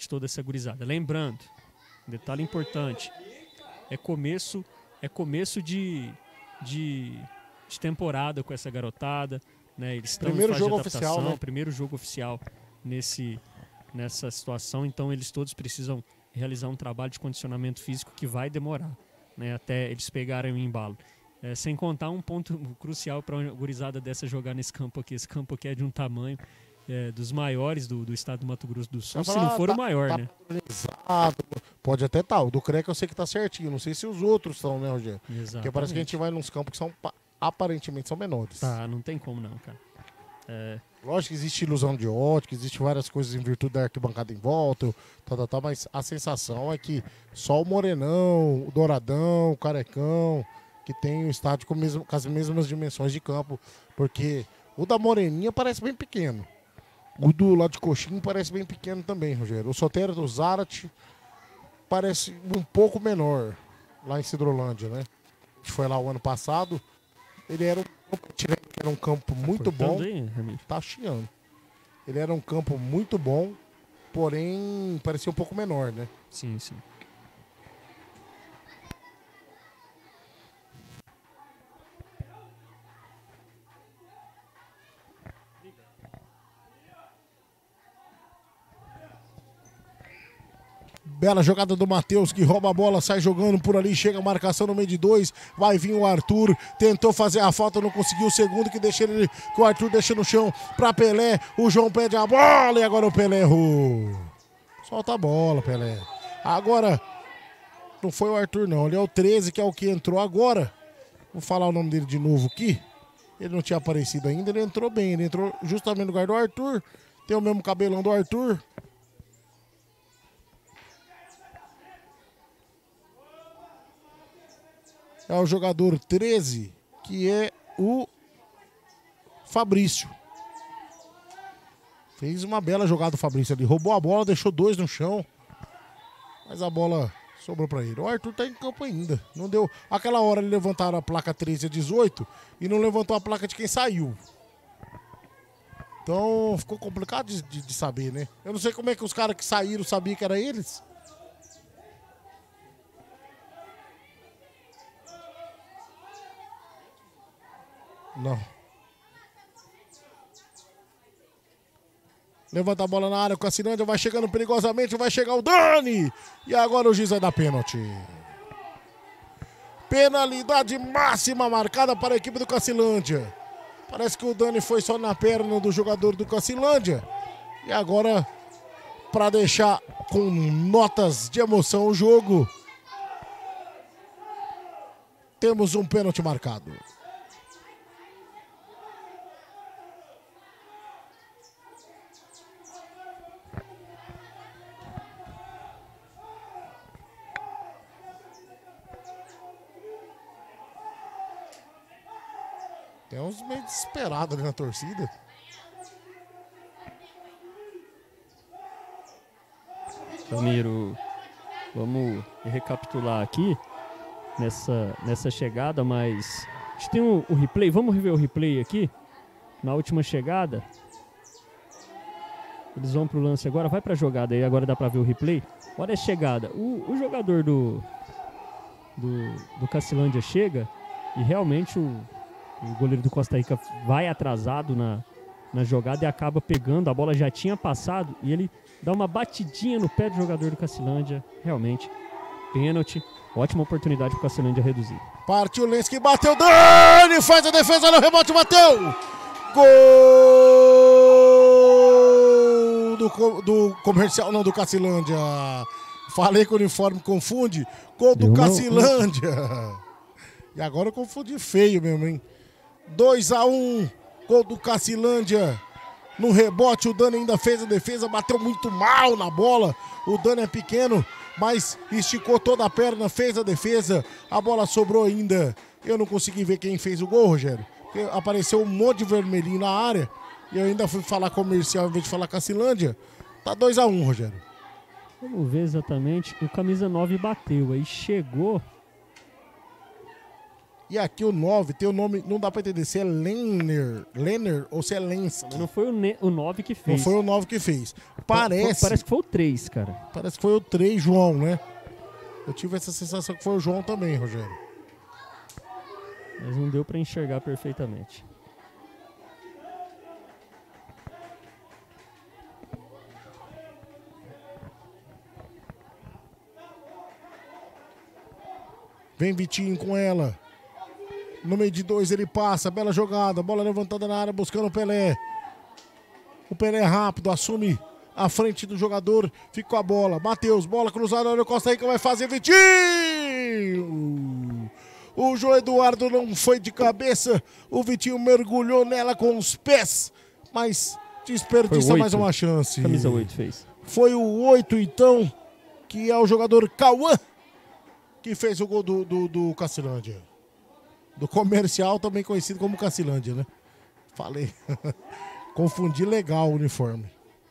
de toda essa gurizada. Lembrando, um detalhe importante, é começo, é começo de, de, de temporada com essa garotada, né? Eles estão Primeiro em fase jogo de adaptação, oficial, né? primeiro jogo oficial nesse, nessa situação, então eles todos precisam realizar um trabalho de condicionamento físico que vai demorar, né? Até eles pegarem o embalo. É, sem contar um ponto crucial para uma gurizada dessa jogar nesse campo aqui. Esse campo aqui é de um tamanho é, dos maiores do, do estado do Mato Grosso do Sul, se não for tá, o maior, tá né? Exato. Pode até estar. Tá. O do C R E C eu sei que tá certinho. Não sei se os outros estão, né, Rogério? Exatamente. Porque parece que a gente vai nos campos que são aparentemente são menores. Tá, não tem como não, cara. É... Lógico que existe ilusão de ótica, existe várias coisas em virtude da arquibancada em volta, tá, tá, tá, mas a sensação é que só o Morenão, o Douradão, o Carecão, que tem o estádio com, mesmo, com as mesmas dimensões de campo, porque o da Moreninha parece bem pequeno. O do lado de Coxinho parece bem pequeno também, Rogério. O Sotero do Zarate parece um pouco menor, lá em Cidrolândia, né? A gente foi lá o ano passado, ele era um, era um campo muito bom. Aí, tá chiando. Ele era um campo muito bom, porém parecia um pouco menor, né? Sim, sim. Bela jogada do Matheus, que rouba a bola, sai jogando por ali, chega a marcação no meio de dois, vai vir o Arthur, tentou fazer a falta, não conseguiu, o segundo que deixa ele, que o Arthur deixa no chão pra Pelé, o João pede a bola e agora o Pelé errou. Solta a bola, Pelé. Agora, não foi o Arthur não, ele é o treze, que é o que entrou agora. Vou falar o nome dele de novo aqui, ele não tinha aparecido ainda, ele entrou bem, ele entrou justamente no lugar do Arthur, tem o mesmo cabelão do Arthur. É o jogador treze, que é o Fabrício. Fez uma bela jogada o Fabrício ali. Roubou a bola, deixou dois no chão. Mas a bola sobrou pra ele. O Arthur tá em campo ainda. Não deu. Aquela hora ele levantaram a placa treze a dezoito e não levantou a placa de quem saiu. Então ficou complicado de, de, de saber, né? Eu não sei como é que os caras que saíram sabiam que era eles. Não. Levanta a bola na área com a Cacilândia, vai chegando perigosamente, vai chegar o Dani. E agora o juiz vai dar pênalti. Penalidade máxima marcada para a equipe do Cacilândia. Parece que o Dani foi só na perna do jogador do Cacilândia. E agora, para deixar com notas de emoção o jogo, temos um pênalti marcado. Tem uns meio desesperados ali na torcida. Ramiro, vamos recapitular aqui nessa, nessa chegada, mas a gente tem o, o replay, vamos rever o replay aqui. Na última chegada, eles vão pro lance agora, vai pra jogada aí, agora dá pra ver o replay. Olha a chegada, o, o jogador do, do, do Cacilândia chega e realmente o O goleiro do Costa Rica vai atrasado na, na jogada e acaba pegando. A bola já tinha passado e ele dá uma batidinha no pé do jogador do Cacilândia. Realmente, pênalti. Ótima oportunidade para o Cacilândia reduzir. Partiu o Lenski, bateu, Dani, faz a defesa, olha o rebote, bateu! Gol do, do comercial, não, do Cacilândia. Falei que o uniforme confunde. Gol do Cacilândia. E agora eu confundi feio mesmo, hein? dois a um, gol do Cacilândia. No rebote, o Dani ainda fez a defesa, bateu muito mal na bola. O Dani é pequeno, mas esticou toda a perna, fez a defesa. A bola sobrou ainda. Eu não consegui ver quem fez o gol, Rogério. Porque apareceu um monte de vermelhinho na área. E eu ainda fui falar comercial em vez de falar Cacilândia. Tá dois a um, Rogério. Vamos ver exatamente. O camisa nove bateu, aí chegou. E aqui o nove tem o nome, não dá pra entender se é Lenner, Lenner ou se é Lenski. Não foi o, ne- o nove que fez. Não foi o nove que fez. Foi- Parece, Parece que foi o três, cara. parece que foi o três, João, né? Eu tive essa sensação que foi o João também, Rogério. Mas não deu pra enxergar perfeitamente. Vem Vitinho com ela. No meio de dois ele passa, bela jogada, bola levantada na área buscando o Pelé. O Pelé é rápido, assume a frente do jogador, fica com a bola. Matheus, bola cruzada, olha o Costa Rica vai fazer, Vitinho! O João Eduardo não foi de cabeça, o Vitinho mergulhou nela com os pés, mas desperdiça Foi o mais oito. uma chance. Camisa oito fez. Foi o oito então, que é o jogador Cauã, que fez o gol do, do, do Cacilândia. Do Comercial, também conhecido como Cacilândia, né? Falei. Confundi legal o uniforme.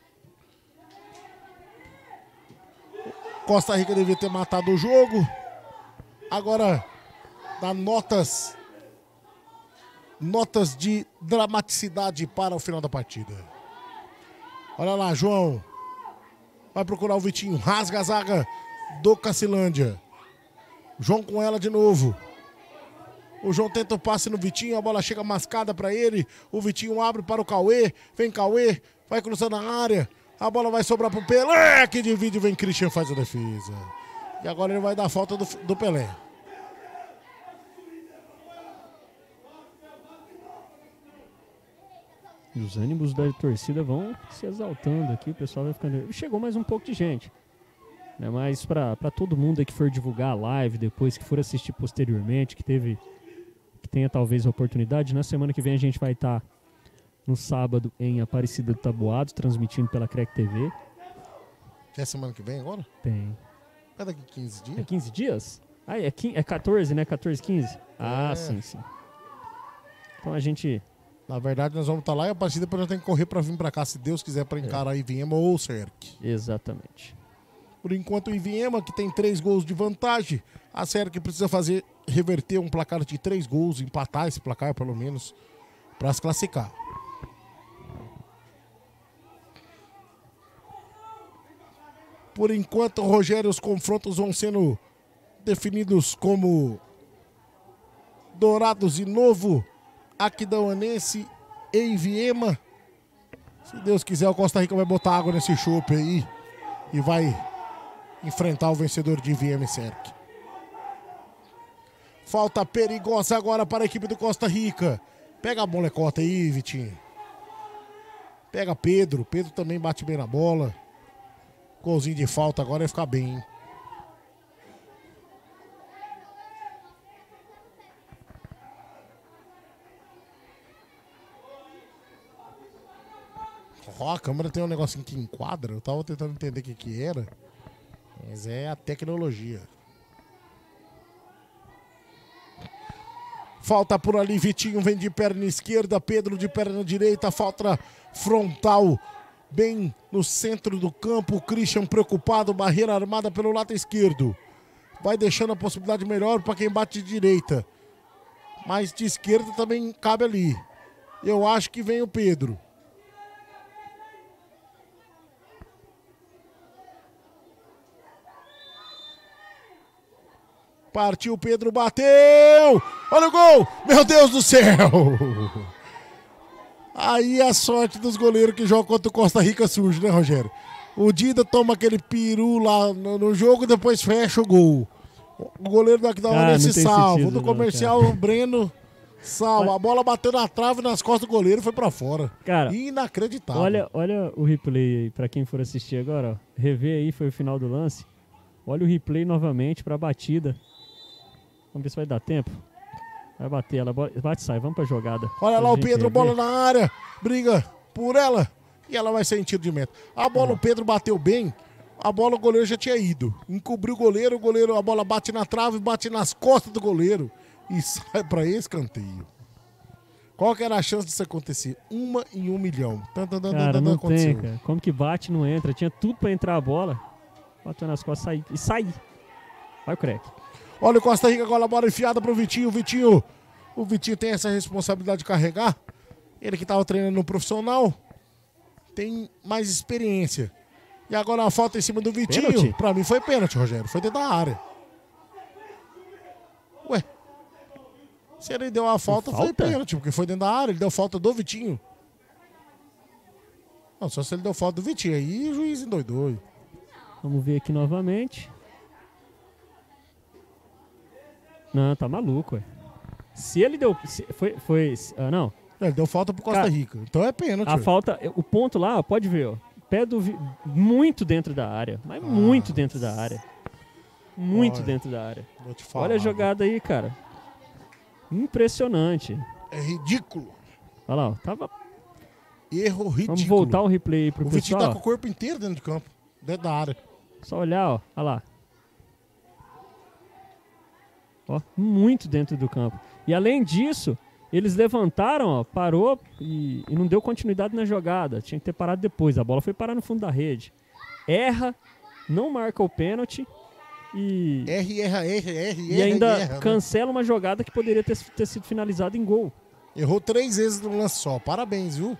Costa Rica devia ter matado o jogo. Agora, dá notas. Notas de dramaticidade para o final da partida. Olha lá, João. Vai procurar o Vitinho. Rasga a zaga do Cacilândia. João com ela de novo. O João tenta o passe no Vitinho, a bola chega mascada para ele. O Vitinho abre para o Cauê. Vem Cauê, vai cruzando na área. A bola vai sobrar pro Pelé, que divide, vem Christian, faz a defesa. E agora ele vai dar falta do, do Pelé. E os ânimos da torcida vão se exaltando aqui, o pessoal vai ficando... Chegou mais um pouco de gente. Né? Mas pra, pra todo mundo aí que for divulgar a live depois, que for assistir posteriormente, que teve... que tenha talvez a oportunidade, na semana que vem a gente vai estar no sábado em Aparecida do Taboado, transmitindo pela C R E C T V. É semana que vem agora? Tem. É daqui quinze É dias? quinze dias? Ah, é, quinze, é quatorze, né? quatorze, quinze? Ah, É. sim, sim. Então a gente... Na verdade, nós vamos estar lá e a partir depois nós temos que correr para vir para cá, se Deus quiser, para encarar a Iviema ou o C E R C. Exatamente. Por enquanto, o Iviema, que tem três gols de vantagem, a C E R C precisa fazer, reverter um placar de três gols, empatar esse placar pelo menos, para se classificar. Por enquanto, Rogério, os confrontos vão sendo definidos como Dourados e Novo, Aquidauanense e Iviema. Se Deus quiser, o Costa Rica vai botar água nesse chope aí e vai enfrentar o vencedor de Iviema e C E R C. Falta perigosa agora para a equipe do Costa Rica. Pega a molecota aí, Vitinho. Pega Pedro. Pedro também bate bem na bola. Golzinho de falta agora vai ficar bem, hein? Ó, a câmera tem um negocinho que enquadra. Eu tava tentando entender o que que era. Mas é a tecnologia. Falta por ali, Vitinho vem de perna esquerda, Pedro de perna direita, falta frontal bem no centro do campo, o Christian preocupado, barreira armada pelo lado esquerdo. Vai deixando a possibilidade melhor para quem bate de direita. Mas de esquerda também cabe ali. Eu acho que vem o Pedro. Partiu, Pedro bateu! Olha o gol! Meu Deus do céu! Aí a sorte dos goleiros que jogam contra o Costa Rica surge, né, Rogério? O Dida toma aquele peru lá no, no jogo, depois fecha o gol. O goleiro do Aquidauanense Ah, não tem salvo. sentido, Do não, comercial, cara. o Breno salva. A bola bateu na trave nas costas do goleiro e foi pra fora. Cara, inacreditável. Olha, olha o replay aí, pra quem for assistir agora, ó. Rever aí, foi o final do lance. Olha o replay novamente pra batida. Vamos ver se vai dar tempo. Vai bater, ela bate e sai, vamos pra jogada. Olha Pra lá o gente Pedro, rever. bola na área, briga por ela e ela vai sair em tiro de meta. A bola o Pedro bateu bem, a bola o goleiro já tinha ido. Encobriu o goleiro, o goleiro, a bola bate na trave, bate nas costas do goleiro e sai pra escanteio. Qual que era a chance disso acontecer? Uma em um milhão. Tan, tan, tan, Cara, tan, não aconteceu. tem, cara. Como que bate não entra? Tinha tudo pra entrar a bola. Bateu nas costas sair, e sair. Vai o crack. Olha o Costa Rica, agora a bola enfiada pro Vitinho. O Vitinho, o Vitinho tem essa responsabilidade de carregar. Ele que tava treinando no profissional tem mais experiência. E agora uma falta em cima do Vitinho. Pênalti? Pra mim foi pênalti, Rogério. Foi dentro da área. Ué. Se ele deu a falta, falta? foi pênalti, porque foi dentro da área. Ele deu falta do Vitinho. Não, só se ele deu falta do Vitinho. Aí o juiz endoidou. Vamos ver aqui novamente. Não, tá maluco, ué. Se ele deu... se foi... foi ah, não. Ele deu falta pro Costa Cara, Rica. Então é pênalti. A ué. falta... O ponto lá, ó, pode ver, ó. Pé do... Vi- muito dentro da área. Mas muito dentro da área. Muito Olha, dentro da área. Vou te falar, Olha a jogada aí, cara. Impressionante. É ridículo. Olha lá, ó. Tava... Erro ridículo. Vamos voltar o replay aí pro O Vitinho pessoal. tá com o corpo inteiro dentro de campo. Dentro da área. Só olhar, ó. Olha lá. Ó, muito dentro do campo. E além disso, eles levantaram, ó, parou e, e não deu continuidade na jogada. Tinha que ter parado depois. A bola foi parar no fundo da rede. Erra, não marca o pênalti e, R, erra, R, R, e ainda erra, né? cancela uma jogada que poderia ter, ter sido finalizada em gol. Errou três vezes no lance só. Parabéns, viu?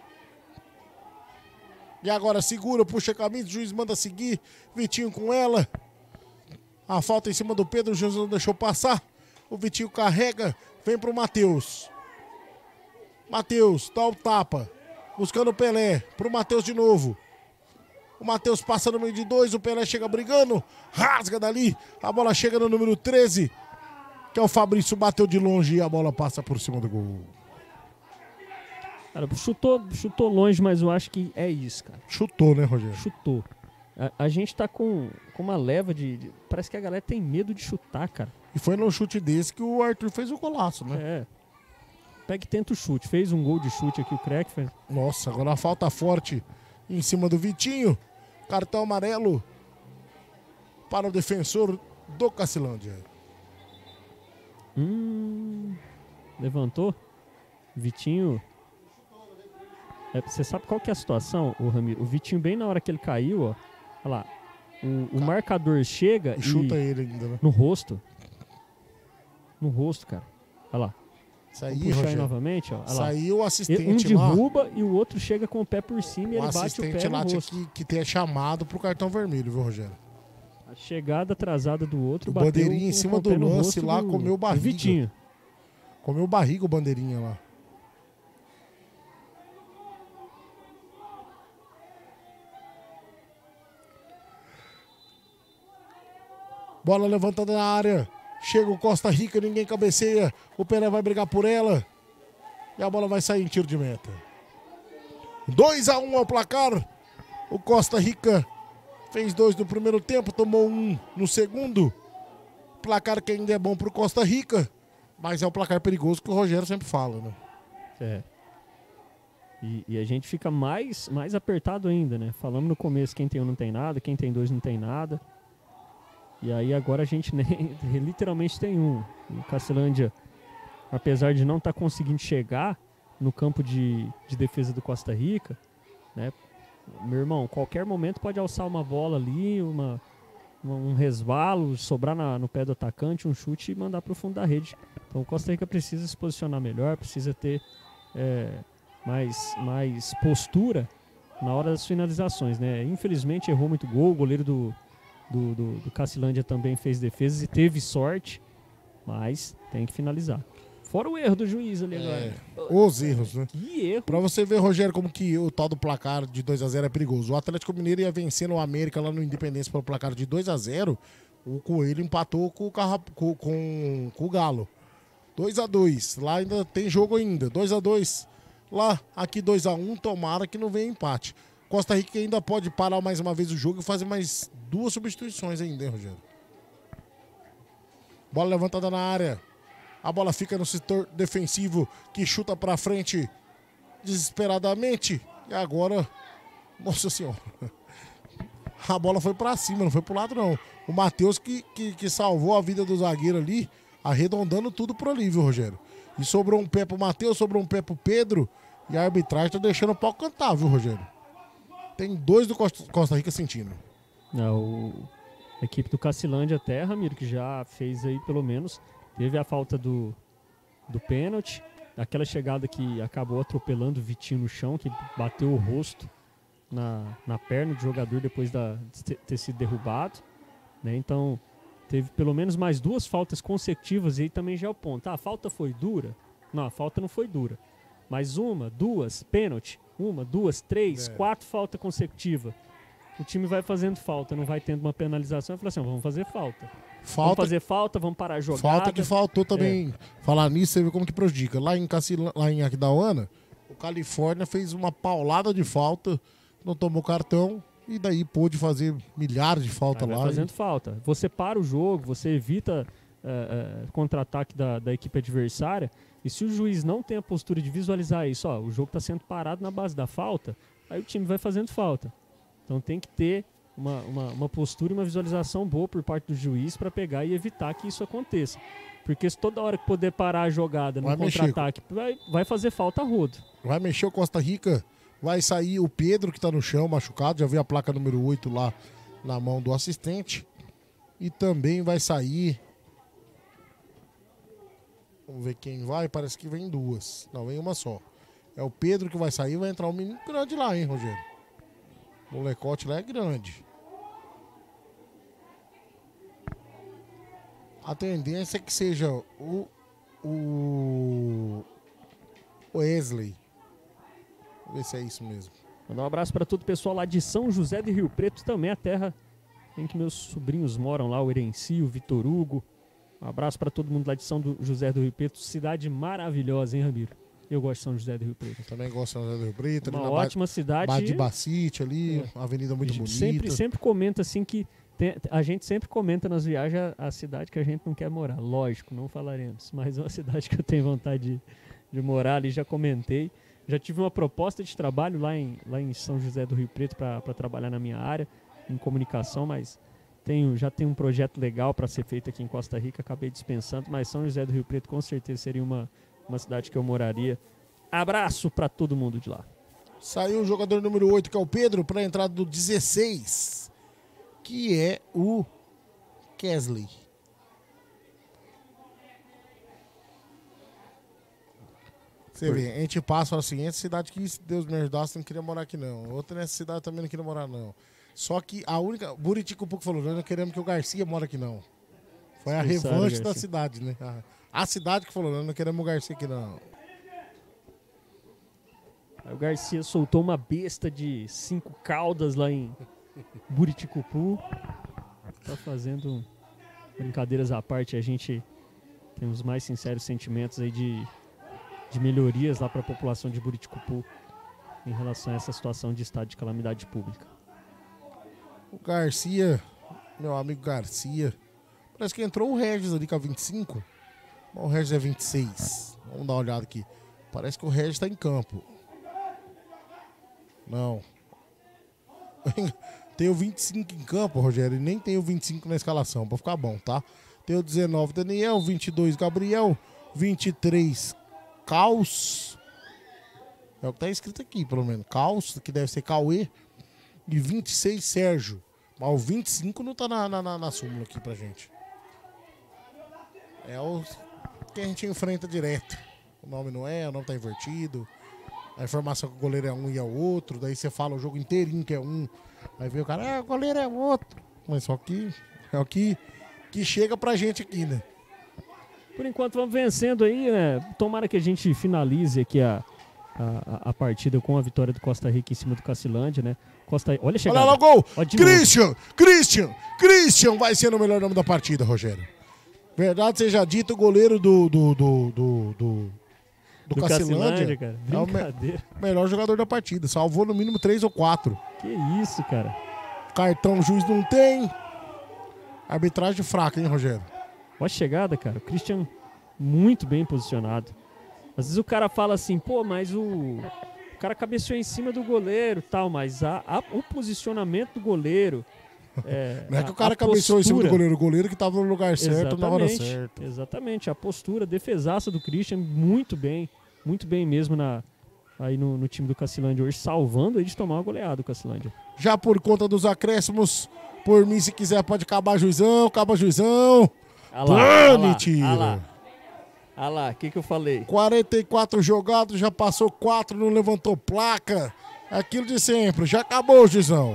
E agora segura, puxa a camisa, o juiz manda seguir. Vitinho com ela. A falta em cima do Pedro, o juiz não deixou passar. O Vitinho carrega, vem pro Matheus. Matheus, dá o tapa. Buscando o Pelé, pro Matheus de novo. O Matheus passa no meio de dois, o Pelé chega brigando. Rasga dali, a bola chega no número treze. Que é o Fabrício, bateu de longe e a bola passa por cima do gol. Cara, chutou, chutou longe, mas eu acho que é isso, cara. Chutou, né, Rogério? Chutou. A, a gente tá com, com uma leva de, de... Parece que a galera tem medo de chutar, cara. E foi no chute desse que o Arthur fez o golaço, né? É. Pega e tenta o chute. Fez um gol de chute aqui, o Crack fez. Nossa, agora a falta forte em cima do Vitinho. Cartão amarelo para o defensor do Cacilândia. Hum. Levantou. Vitinho. É, você sabe qual que é a situação, o Ramiro? O Vitinho, bem na hora que ele caiu, ó. Olha lá. O, o marcador chega E e. chuta ele ainda, né? No rosto. No rosto, cara. Olha lá. Isso Vou aí, puxar aí Rogério. novamente, ó. Olha lá. Saiu o assistente Um lá. derruba e o outro chega com o pé por cima e O ele bate o assistente pé no lá tinha rosto. que, que ter chamado pro cartão vermelho, viu, Rogério? A chegada atrasada do outro O bateu bandeirinha em com- cima com o do pé no lance rosto lá, do- comeu do barriga. Vitinho. Comeu barriga o bandeirinha lá. Bola levantada na área. Chega o Costa Rica, ninguém cabeceia. O Pelé vai brigar por ela. E a bola vai sair em tiro de meta. dois a um ao placar. O Costa Rica fez dois no primeiro tempo, tomou um no segundo. Placar que ainda é bom pro Costa Rica. Mas é o placar perigoso que o Rogério sempre fala, né? É. E, e a gente fica mais, mais apertado ainda, né? Falamos no começo, quem tem um não tem nada, quem tem dois não tem nada. E aí agora a gente nem, literalmente tem um. O Cacilândia, apesar de não estar conseguindo chegar no campo de, de defesa do Costa Rica, né? Meu irmão, qualquer momento pode alçar uma bola ali, uma, uma- um resvalo, sobrar na- no pé do atacante, um chute e mandar para o fundo da rede. Então o Costa Rica precisa se posicionar melhor, precisa ter é, mais, mais postura na hora das finalizações, né? Infelizmente errou muito gol, o goleiro do, do, do, do Cacilândia também fez defesas e teve sorte, mas tem que finalizar. Fora o erro do juiz ali agora. Os erros, né? Que erro. Pra você ver, Rogério, como que o tal do placar de dois a zero é perigoso. O Atlético Mineiro ia vencendo o América lá no Independência pelo placar de dois a zero. O Coelho empatou com o, Carra... com, com, com o Galo. dois a dois. Lá ainda tem jogo ainda. dois a dois. Lá, aqui dois a um. Tomara que não venha empate. Costa Rica ainda pode parar mais uma vez o jogo e fazer mais duas substituições ainda, hein, Rogério? Bola levantada na área. A bola fica no setor defensivo que chuta pra frente desesperadamente. E agora, nossa senhora, a bola foi pra cima, não foi pro lado não. O Matheus que, que, que salvou a vida do zagueiro ali, arredondando tudo por ali, viu, Rogério? E sobrou um pé pro Matheus, sobrou um pé pro Pedro. E a arbitragem tá deixando o pau cantar, viu, Rogério? Tem dois do Costa Costa Rica sentindo. Não, o, A equipe do Cacilândia até, Ramiro, que já fez aí pelo menos, teve a falta do, do pênalti, aquela chegada que acabou atropelando o Vitinho no chão, que bateu o rosto na, na perna do jogador depois da, de ter sido derrubado, né? Então teve pelo menos mais duas faltas consecutivas e aí também já é o ponto. Ah, a falta foi dura? Não, a falta não foi dura. Mas uma, duas, pênalti, uma, duas, três, É. quatro faltas consecutivas. O time vai fazendo falta, não vai tendo uma penalização. Eu falei assim, vamos fazer falta. Vamos Falta, fazer falta, vamos parar a jogada. falta que faltou também. Falar nisso, você vê como que prejudica. Lá em, Cacilã, lá em Aquidauana, o Califórnia fez uma paulada de falta, não tomou cartão e daí pôde fazer milhares de falta Aí vai lá. fazendo e- falta. Você para o jogo, você evita eh, eh, contra-ataque da, da equipe adversária. E se o juiz não tem a postura de visualizar isso, ó, o jogo está sendo parado na base da falta, aí o time vai fazendo falta. Então tem que ter uma, uma, uma postura e uma visualização boa por parte do juiz para pegar e evitar que isso aconteça. Porque se toda hora que poder parar a jogada no Vai mexer. contra-ataque, vai, vai fazer falta a rodo. Vai mexer o Costa Rica, vai sair o Pedro que tá no chão, machucado. Já vi a placa número oito lá na mão do assistente. E também vai sair. Vamos ver quem vai. Parece que vem duas. Não, vem uma só. É o Pedro que vai sair. Vai entrar um menino grande lá, hein, Rogério? O molecote lá é grande. A tendência é que seja o. O. Wesley. Vamos ver se é isso mesmo. Mandar um abraço para todo o pessoal lá de São José de Rio Preto, também a terra em que meus sobrinhos moram lá, o Erenci, o Vitor Hugo. Um abraço para todo mundo lá de São do José do Rio Preto, cidade maravilhosa, hein, Ramiro? Eu gosto de São José do Rio Preto. Também gosto de São José do Rio Preto. ali Uma na ótima cidade. Ba de Bacite ali, É. uma avenida muito A gente bonita. sempre, sempre comenta assim que tem- a gente sempre comenta nas viagens a, a cidade que a gente não quer morar. Lógico, não falaremos, mas é uma cidade que eu tenho vontade de, de morar ali, já comentei. Já tive uma proposta de trabalho lá em, lá em São José do Rio Preto para trabalhar na minha área, em comunicação, mas tenho, já tenho um projeto legal para ser feito aqui em Costa Rica, acabei dispensando, mas São José do Rio Preto com certeza seria uma, uma cidade que eu moraria. Abraço para todo mundo de lá. Saiu o jogador número oito, que é o Pedro, para a entrada do dezesseis, que é o Kesley. Você vê, a gente passa assim, essa cidade que, se Deus me ajudasse, não queria morar aqui não. Outra nessa cidade também não queria morar não. Só que a única... Buriticupu que falou, nós não queremos que o Garcia mora aqui não. Foi a Expulsaram o revanche da Garcia. cidade, né? A, a cidade que falou, nós não queremos o Garcia aqui não. Aí o Garcia soltou uma besta de cinco caudas lá em Buriticupu. Tá fazendo brincadeiras à parte. A gente tem os mais sinceros sentimentos aí de, de melhorias lá para a população de Buriticupu em relação a essa situação de estado de calamidade pública. O Garcia, meu amigo Garcia, parece que entrou o Regis ali com a vinte e cinco. O Regis é vinte e seis. Vamos dar uma olhada aqui. Parece que o Regis está em campo. Não. Tem o vinte e cinco em campo, Rogério, e nem tem o vinte e cinco na escalação, pra ficar bom, tá? Tem o dezenove, Daniel, vinte e dois, Gabriel, vinte e três, Caos. É o que tá escrito aqui, pelo menos. Caos, que deve ser Cauê. E vinte e seis, Sérgio. Mas o vinte e cinco não tá na, na, na, na súmula aqui pra gente. É o que a gente enfrenta direto. O nome não é, o nome tá invertido. A informação que o goleiro é um e é o outro. Daí você fala o jogo inteirinho que é um. Aí vem o cara, é, o goleiro é outro. Mas só que é o que, que chega pra gente aqui, né? Por enquanto vamos vencendo aí, né? Tomara que a gente finalize aqui a, a, a partida com a vitória do Costa Rica em cima do Cacilândia, né? Costa... Olha a chegada. Olha lá o gol! Ó, de novo. Christian! Christian! Christian vai ser o melhor nome da partida, Rogério. Verdade seja dito, o goleiro do. do, do, do, do, do Do Cacilândia, Cacilândia, cara. é o me- Brincadeira. melhor jogador da partida. Salvou no mínimo três ou quatro. Que isso, cara. Cartão o juiz não tem. Arbitragem fraca, hein, Rogério? Olha a chegada, cara. O Christian muito bem posicionado. Às vezes o cara fala assim, pô, mas o, o cara cabeceou em cima do goleiro e tal, mas a, a- o posicionamento do goleiro... É, Não é que a- o cara a cabeceou em cima do postura- goleiro, o goleiro que tava no lugar certo na hora Exatamente, certa. exatamente. A postura, a defesaça do Christian, muito bem. Muito bem mesmo na, aí no, no time do Cacilândia hoje, salvando aí de tomar uma goleada do Cacilândia. Já por conta dos acréscimos, por mim, se quiser, pode acabar juizão, acaba juizão. Ah lá, ah lá, tiro. ah lá. Ah lá, o que que eu falei? quarenta e quatro jogados, já passou quatro, não levantou placa. Aquilo de sempre, já acabou, juizão.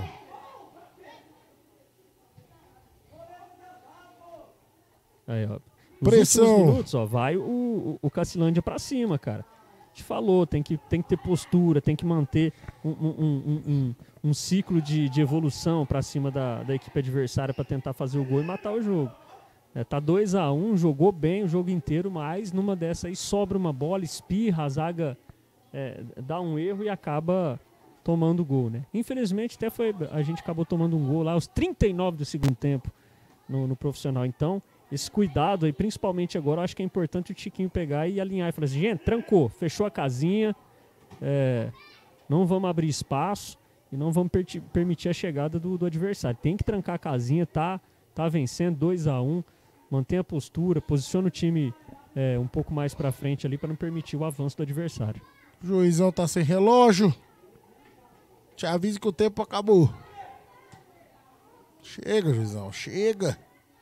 Aí, ó. Nos Pressão. últimos minutos, ó, vai o, o, o Cacilândia pra cima, cara. A gente falou, tem que, tem que ter postura, tem que manter um, um, um, um, um ciclo de, de evolução pra cima da, da equipe adversária pra tentar fazer o gol e matar o jogo. É, tá dois a um, jogou bem o jogo inteiro, mas numa dessa aí sobra uma bola, espirra, a zaga é, dá um erro e acaba tomando gol, né? Infelizmente, até foi, a gente acabou tomando um gol lá aos trinta e nove do segundo tempo no, no profissional. Então, esse cuidado aí, principalmente agora, eu acho que é importante o Tiquinho pegar e alinhar e falar assim, gente, trancou, fechou a casinha, é, não vamos abrir espaço e não vamos per permitir a chegada do, do adversário. Tem que trancar a casinha, tá, tá vencendo dois a um, mantém a postura, posiciona o time é, um pouco mais pra frente ali para não permitir o avanço do adversário. O juizão tá sem relógio. Te aviso que o tempo acabou. Chega, juizão, chega.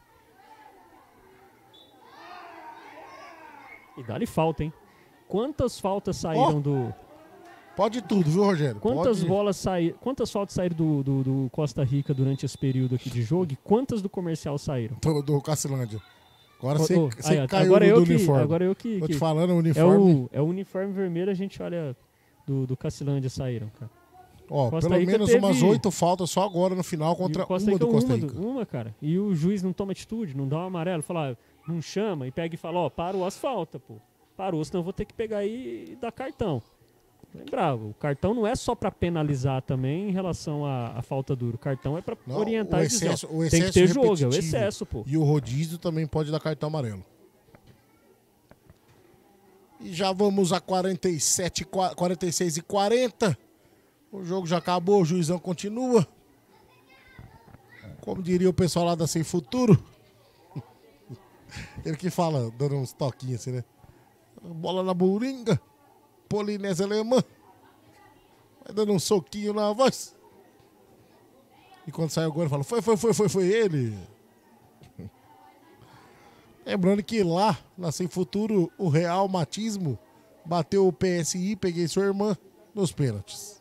E dá-lhe falta, hein? Quantas faltas saíram oh, do... Pode tudo, viu, Rogério? Quantas pode... bolas saíram... Quantas faltas saíram do, do, do Costa Rica durante esse período aqui de jogo e quantas do comercial saíram? Do, do Cacilândia. Agora você oh, oh, caiu agora do, eu do que, uniforme. Agora eu que... Tô que... te falando, o uniforme... É o, é o uniforme vermelho, a gente olha do, do Cacilândia saíram, cara. Ó, Costa pelo Rica menos teve... umas oito faltas só agora no final contra Costa uma Rica, do Costa uma, Rica. do, uma, cara. E o juiz não toma atitude, não dá um amarelo, fala, ah, não chama e pega e fala, ó, parou as faltas, pô. Parou, senão eu vou ter que pegar aí e dar cartão. Lembrar, o cartão não é só pra penalizar também em relação à, à falta dura. O cartão é pra não, orientar e dizer, excesso, ó, o tem que ter jogo, é o repetitivo. excesso, pô. E o rodízio também pode dar cartão amarelo. E já vamos a quarenta e sete, quarenta e seis e quarenta. O jogo já acabou, o juizão continua. Como diria o pessoal lá da Sem Futuro. Ele que fala, dando uns toquinhos assim, né? Bola na buringa. Polinésia alemã. Vai dando um soquinho na voz. E quando sai o gol, ele fala, foi, foi, foi, foi, foi ele. Lembrando que lá, na Sem Futuro, o Real Matismo bateu o P S I, peguei sua irmã, nos pênaltis.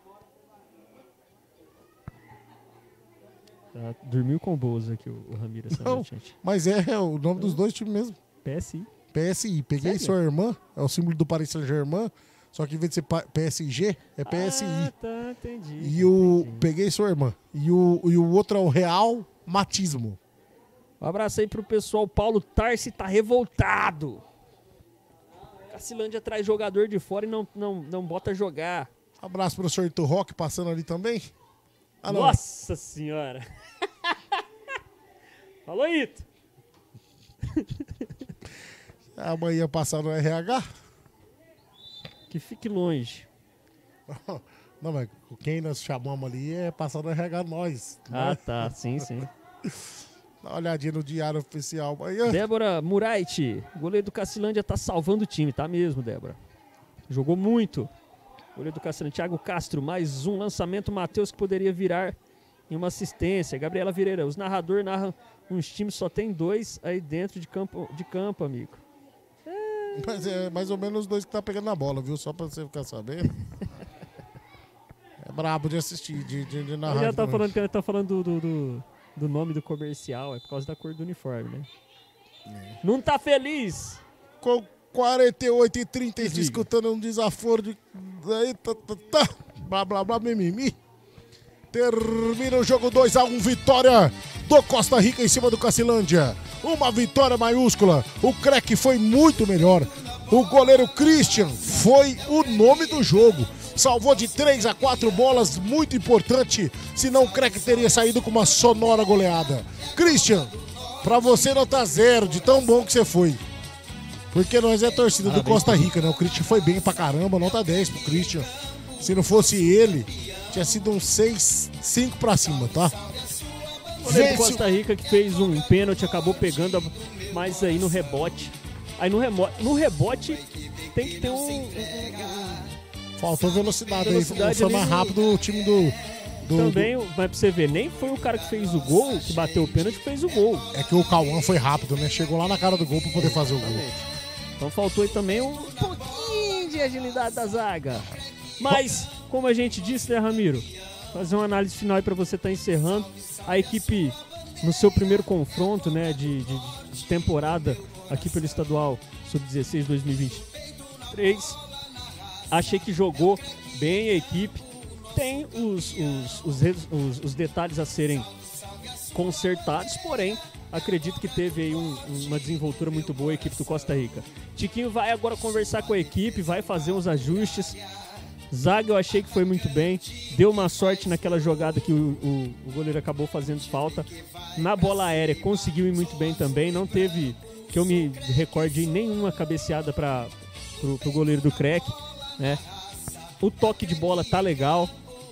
Tá, dormiu com boas aqui o, o Ramiro essa Não, noite, gente. mas é, é o nome dos dois times mesmo. P S I. P S I, peguei Sério? sua irmã, é o símbolo do Paris Saint-Germain, só que em vez de ser P S G, é P S I. Ah, tá, entendi. E o entendi. peguei sua irmã. E o, e o outro é o Real Matismo. Um abraço aí pro pessoal. Paulo Tarsi tá revoltado. Cacilândia traz jogador de fora e não, não, não bota jogar. Abraço pro senhor Ito Rock passando ali também. Ah, não. Nossa senhora. Falou, Ito. Amanhã passar no R H. Que fique longe. Não, mas quem nós chamamos ali é passar no R H nós. Ah, né? tá. Sim, sim. Dá uma olhadinha no diário oficial amanhã. Débora Muraiti. O goleiro do Cacilândia tá salvando o time. Tá mesmo, Débora. Jogou muito. Goleiro do Cacilândia. Thiago Castro. Mais um lançamento. Matheus que poderia virar em uma assistência. Gabriela Vireira. Os narradores narram uns times, só tem dois aí dentro de campo, de campo, amigo. Mas é mais ou menos os dois que tá pegando na bola, viu? Só pra você ficar sabendo. É brabo de assistir, de, de, de narrar. Ele já tá também. falando que ele tá falando do, do, do, do nome do comercial, é por causa da cor do uniforme, né? É. Não tá feliz! Com quarenta e oito e trinta, Desliga. escutando um desaforo de... Aí, tá, tá, tá. Blá, blá, blá, mimimi. Termina o jogo dois a um, vitória do Costa Rica em cima do Cacilândia. Uma vitória maiúscula. O craque foi muito melhor. O goleiro Christian foi o nome do jogo. Salvou de três a quatro bolas, muito importante. Senão o craque teria saído com uma sonora goleada. Christian, pra você nota zero, de tão bom que você foi. Porque nós é torcida do Costa Rica, né? O Christian foi bem pra caramba, nota dez pro Christian. Se não fosse ele, tinha sido um seis, cinco pra cima, tá? O goleiro do Costa Rica que fez um pênalti, acabou pegando, mas aí no rebote. Aí no, remo... no rebote tem que ter um... um, um... Faltou velocidade, velocidade aí, foi mais ali no... rápido o time do, Do, Também, do... mas pra você ver, nem foi o cara que fez o gol, que bateu o pênalti, que fez o gol. É que o Cauã foi rápido, né? Chegou lá na cara do gol pra poder fazer o gol. Então faltou aí também um pouquinho de agilidade da zaga. Mas, como a gente disse, né, Ramiro? Fazer uma análise final aí pra você estar tá encerrando. A equipe, no seu primeiro confronto, né, de, de, de temporada aqui pelo estadual sub dezesseis dois mil e vinte e três, achei que jogou bem a equipe. Tem os, os, os, os, os detalhes a serem consertados, porém, acredito que teve aí um, uma desenvoltura muito boa a equipe do Costa Rica. Tiquinho vai agora conversar com a equipe, vai fazer uns ajustes. Zaga eu achei que foi muito bem, deu uma sorte naquela jogada que o, o, o goleiro acabou fazendo falta. Na bola aérea conseguiu ir muito bem também, não teve, que eu me recorde, nenhuma cabeceada para pro, pro goleiro do Crack, né? O toque de bola tá legal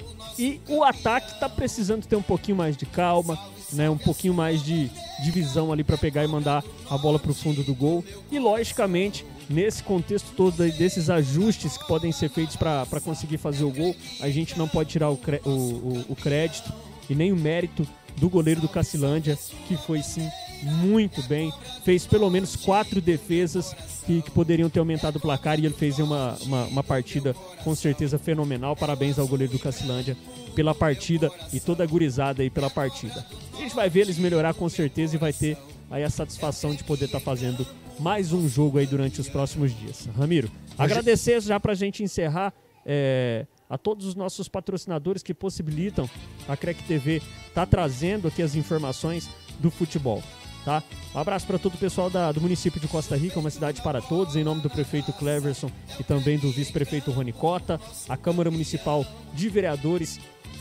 e o ataque tá precisando ter um pouquinho mais de calma, né? Um pouquinho mais de, de visão ali para pegar e mandar a bola pro fundo do gol. E logicamente, nesse contexto todo desses ajustes que podem ser feitos para conseguir fazer o gol, a gente não pode tirar o, o, o, o crédito e nem o mérito do goleiro do Cacilândia, que foi sim muito bem, fez pelo menos quatro defesas que, que poderiam ter aumentado o placar e ele fez uma, uma, uma partida com certeza fenomenal. Parabéns ao goleiro do Cacilândia pela partida e toda a gurizada aí pela partida. A gente vai ver eles melhorar com certeza e vai ter aí a satisfação de poder estar tá fazendo mais um jogo aí durante os próximos dias. Ramiro, agradecer já pra gente encerrar é, a todos os nossos patrocinadores que possibilitam a Crack T V tá trazendo aqui as informações do futebol, tá? Um abraço para todo o pessoal da, do município de Costa Rica, uma cidade para todos, em nome do prefeito Cleverson e também do vice-prefeito Rony Cota, a Câmara Municipal de Vereadores,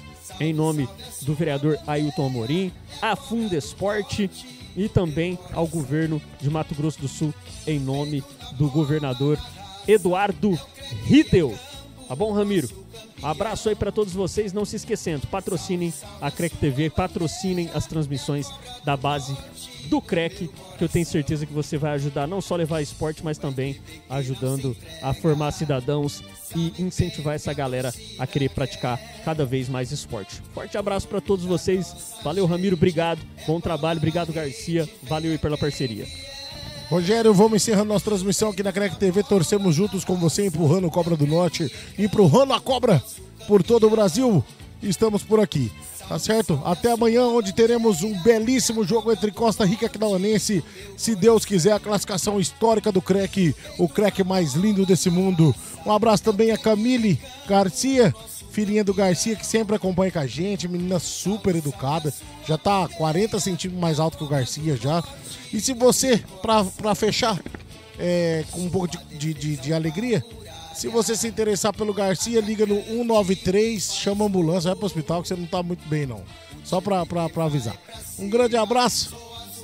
em nome do vereador Ailton Amorim, a Fundesporte e também ao governo de Mato Grosso do Sul, em nome do governador Eduardo Riedel. Tá bom, Ramiro? Um abraço aí para todos vocês, não se esquecendo, patrocinem a Crack T V, patrocinem as transmissões da base do Crack, que eu tenho certeza que você vai ajudar não só a levar esporte, mas também ajudando a formar cidadãos e incentivar essa galera a querer praticar cada vez mais esporte. Forte abraço para todos vocês, valeu Ramiro, obrigado, bom trabalho, obrigado Garcia, valeu aí pela parceria. Rogério, vamos encerrando nossa transmissão aqui na Crack T V. Torcemos juntos com você, empurrando o Cobra do Norte, empurrando a cobra por todo o Brasil. Estamos por aqui, tá certo? Até amanhã, onde teremos um belíssimo jogo entre Costa Rica e Aquidauanense. Se Deus quiser, a classificação histórica do Crack, o Crack mais lindo desse mundo. Um abraço também a Camille Garcia, filhinha do Garcia, que sempre acompanha com a gente, menina super educada, já tá quarenta centímetros mais alto que o Garcia já. E se você, pra, pra fechar é, com um pouco de, de, de, de alegria, se você se interessar pelo Garcia, liga no um nove três, chama a ambulância, vai pro hospital que você não tá muito bem não. Só pra, pra, pra avisar. Um grande abraço.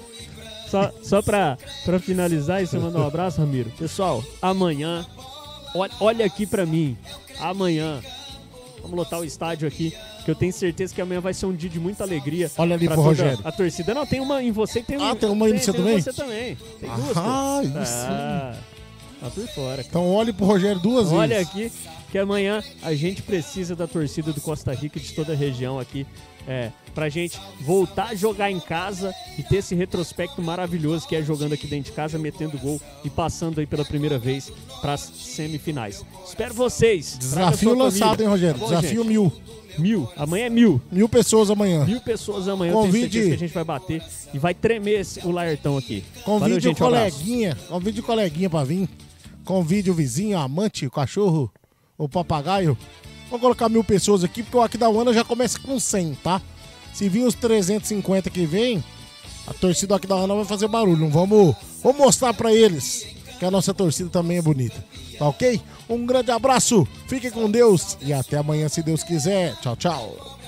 Só, só pra, pra finalizar e você mandar um abraço, Ramiro. Pessoal, amanhã, olha, olha aqui pra mim, amanhã, vamos lotar o estádio aqui, que eu tenho certeza que amanhã vai ser um dia de muita alegria. Olha ali pro Rogério. A torcida. Não, tem uma em você e tem uma... Ah, tem uma em você também? Tem você também. Tem duas, ah, pô. isso. Tá, tá por fora. Cara. Então olhe pro Rogério duas Olha vezes. Olha aqui, que amanhã a gente precisa da torcida do Costa Rica, de toda a região aqui, é, pra gente voltar a jogar em casa e ter esse retrospecto maravilhoso que é jogando aqui dentro de casa, metendo gol e passando aí pela primeira vez pras semifinais. Espero vocês. Desafio lançado, hein, Rogério? Tá bom, Desafio gente? mil. Mil. Amanhã é mil. Mil pessoas amanhã. Mil pessoas amanhã. Convide... Eu tenho certeza que a gente vai bater e vai tremer esse, o Laertão aqui. Convide Valeu, gente, o coleguinha. Um convide o coleguinha pra vir. Convide o vizinho, a amante, o cachorro, o papagaio. Vou colocar mil pessoas aqui, porque o Aquidauana já começa com cem, tá? Se vir os trezentos e cinquenta que vem, a torcida do Aquidauana vai fazer barulho. Não vamos, vamos mostrar pra eles que a nossa torcida também é bonita. Tá ok? Um grande abraço, fiquem com Deus e até amanhã, se Deus quiser. Tchau, tchau.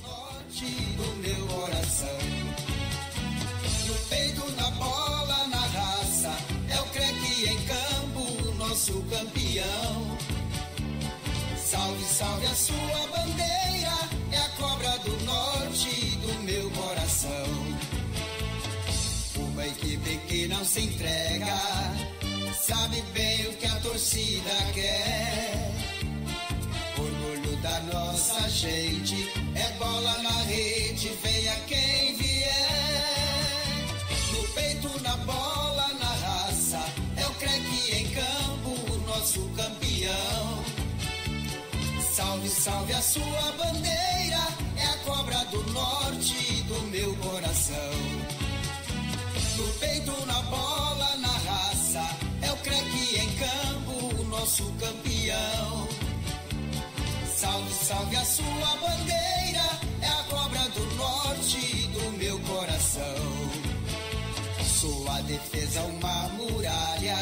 No peito, na bola, na raça, é o Crack em campo, nosso campeão. Salve, salve a sua bandeira, é a cobra do norte do meu coração. Uma equipe que não se entrega, sabe bem o que a torcida quer. Orgulho da nossa gente, é bola na rede, venha quem vier. No peito, na bola, na raça, é o craque em campo, o nosso campeão. Salve, salve a sua bandeira, é a cobra do norte do meu coração. No peito, na bola, na raça, é o craque em campo, o nosso campeão. Salve, salve a sua bandeira, é a cobra do norte do meu coração. Sua defesa uma muralha,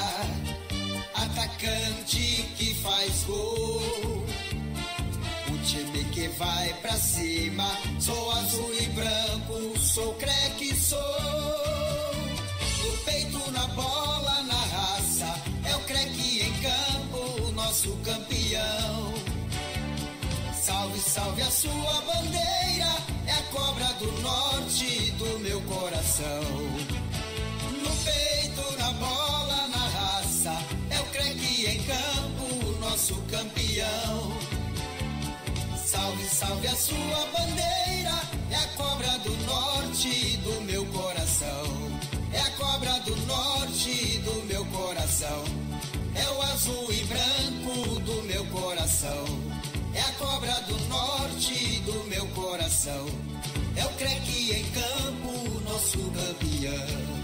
atacante que faz gol. O time que vai pra cima, sou azul e branco, sou craque, sou. No peito, na bola, na raça, é o craque em campo, o nosso campeão. Salve, salve a sua bandeira, é a cobra do norte do meu coração. No peito, na bola, na raça, é o craque em campo, o nosso campeão. Salve, salve a sua bandeira, é a cobra do norte do meu coração. É a cobra do norte do meu coração. É o azul e branco do meu coração. É a cobra do norte do meu coração. É o craque em campo, nosso campeão.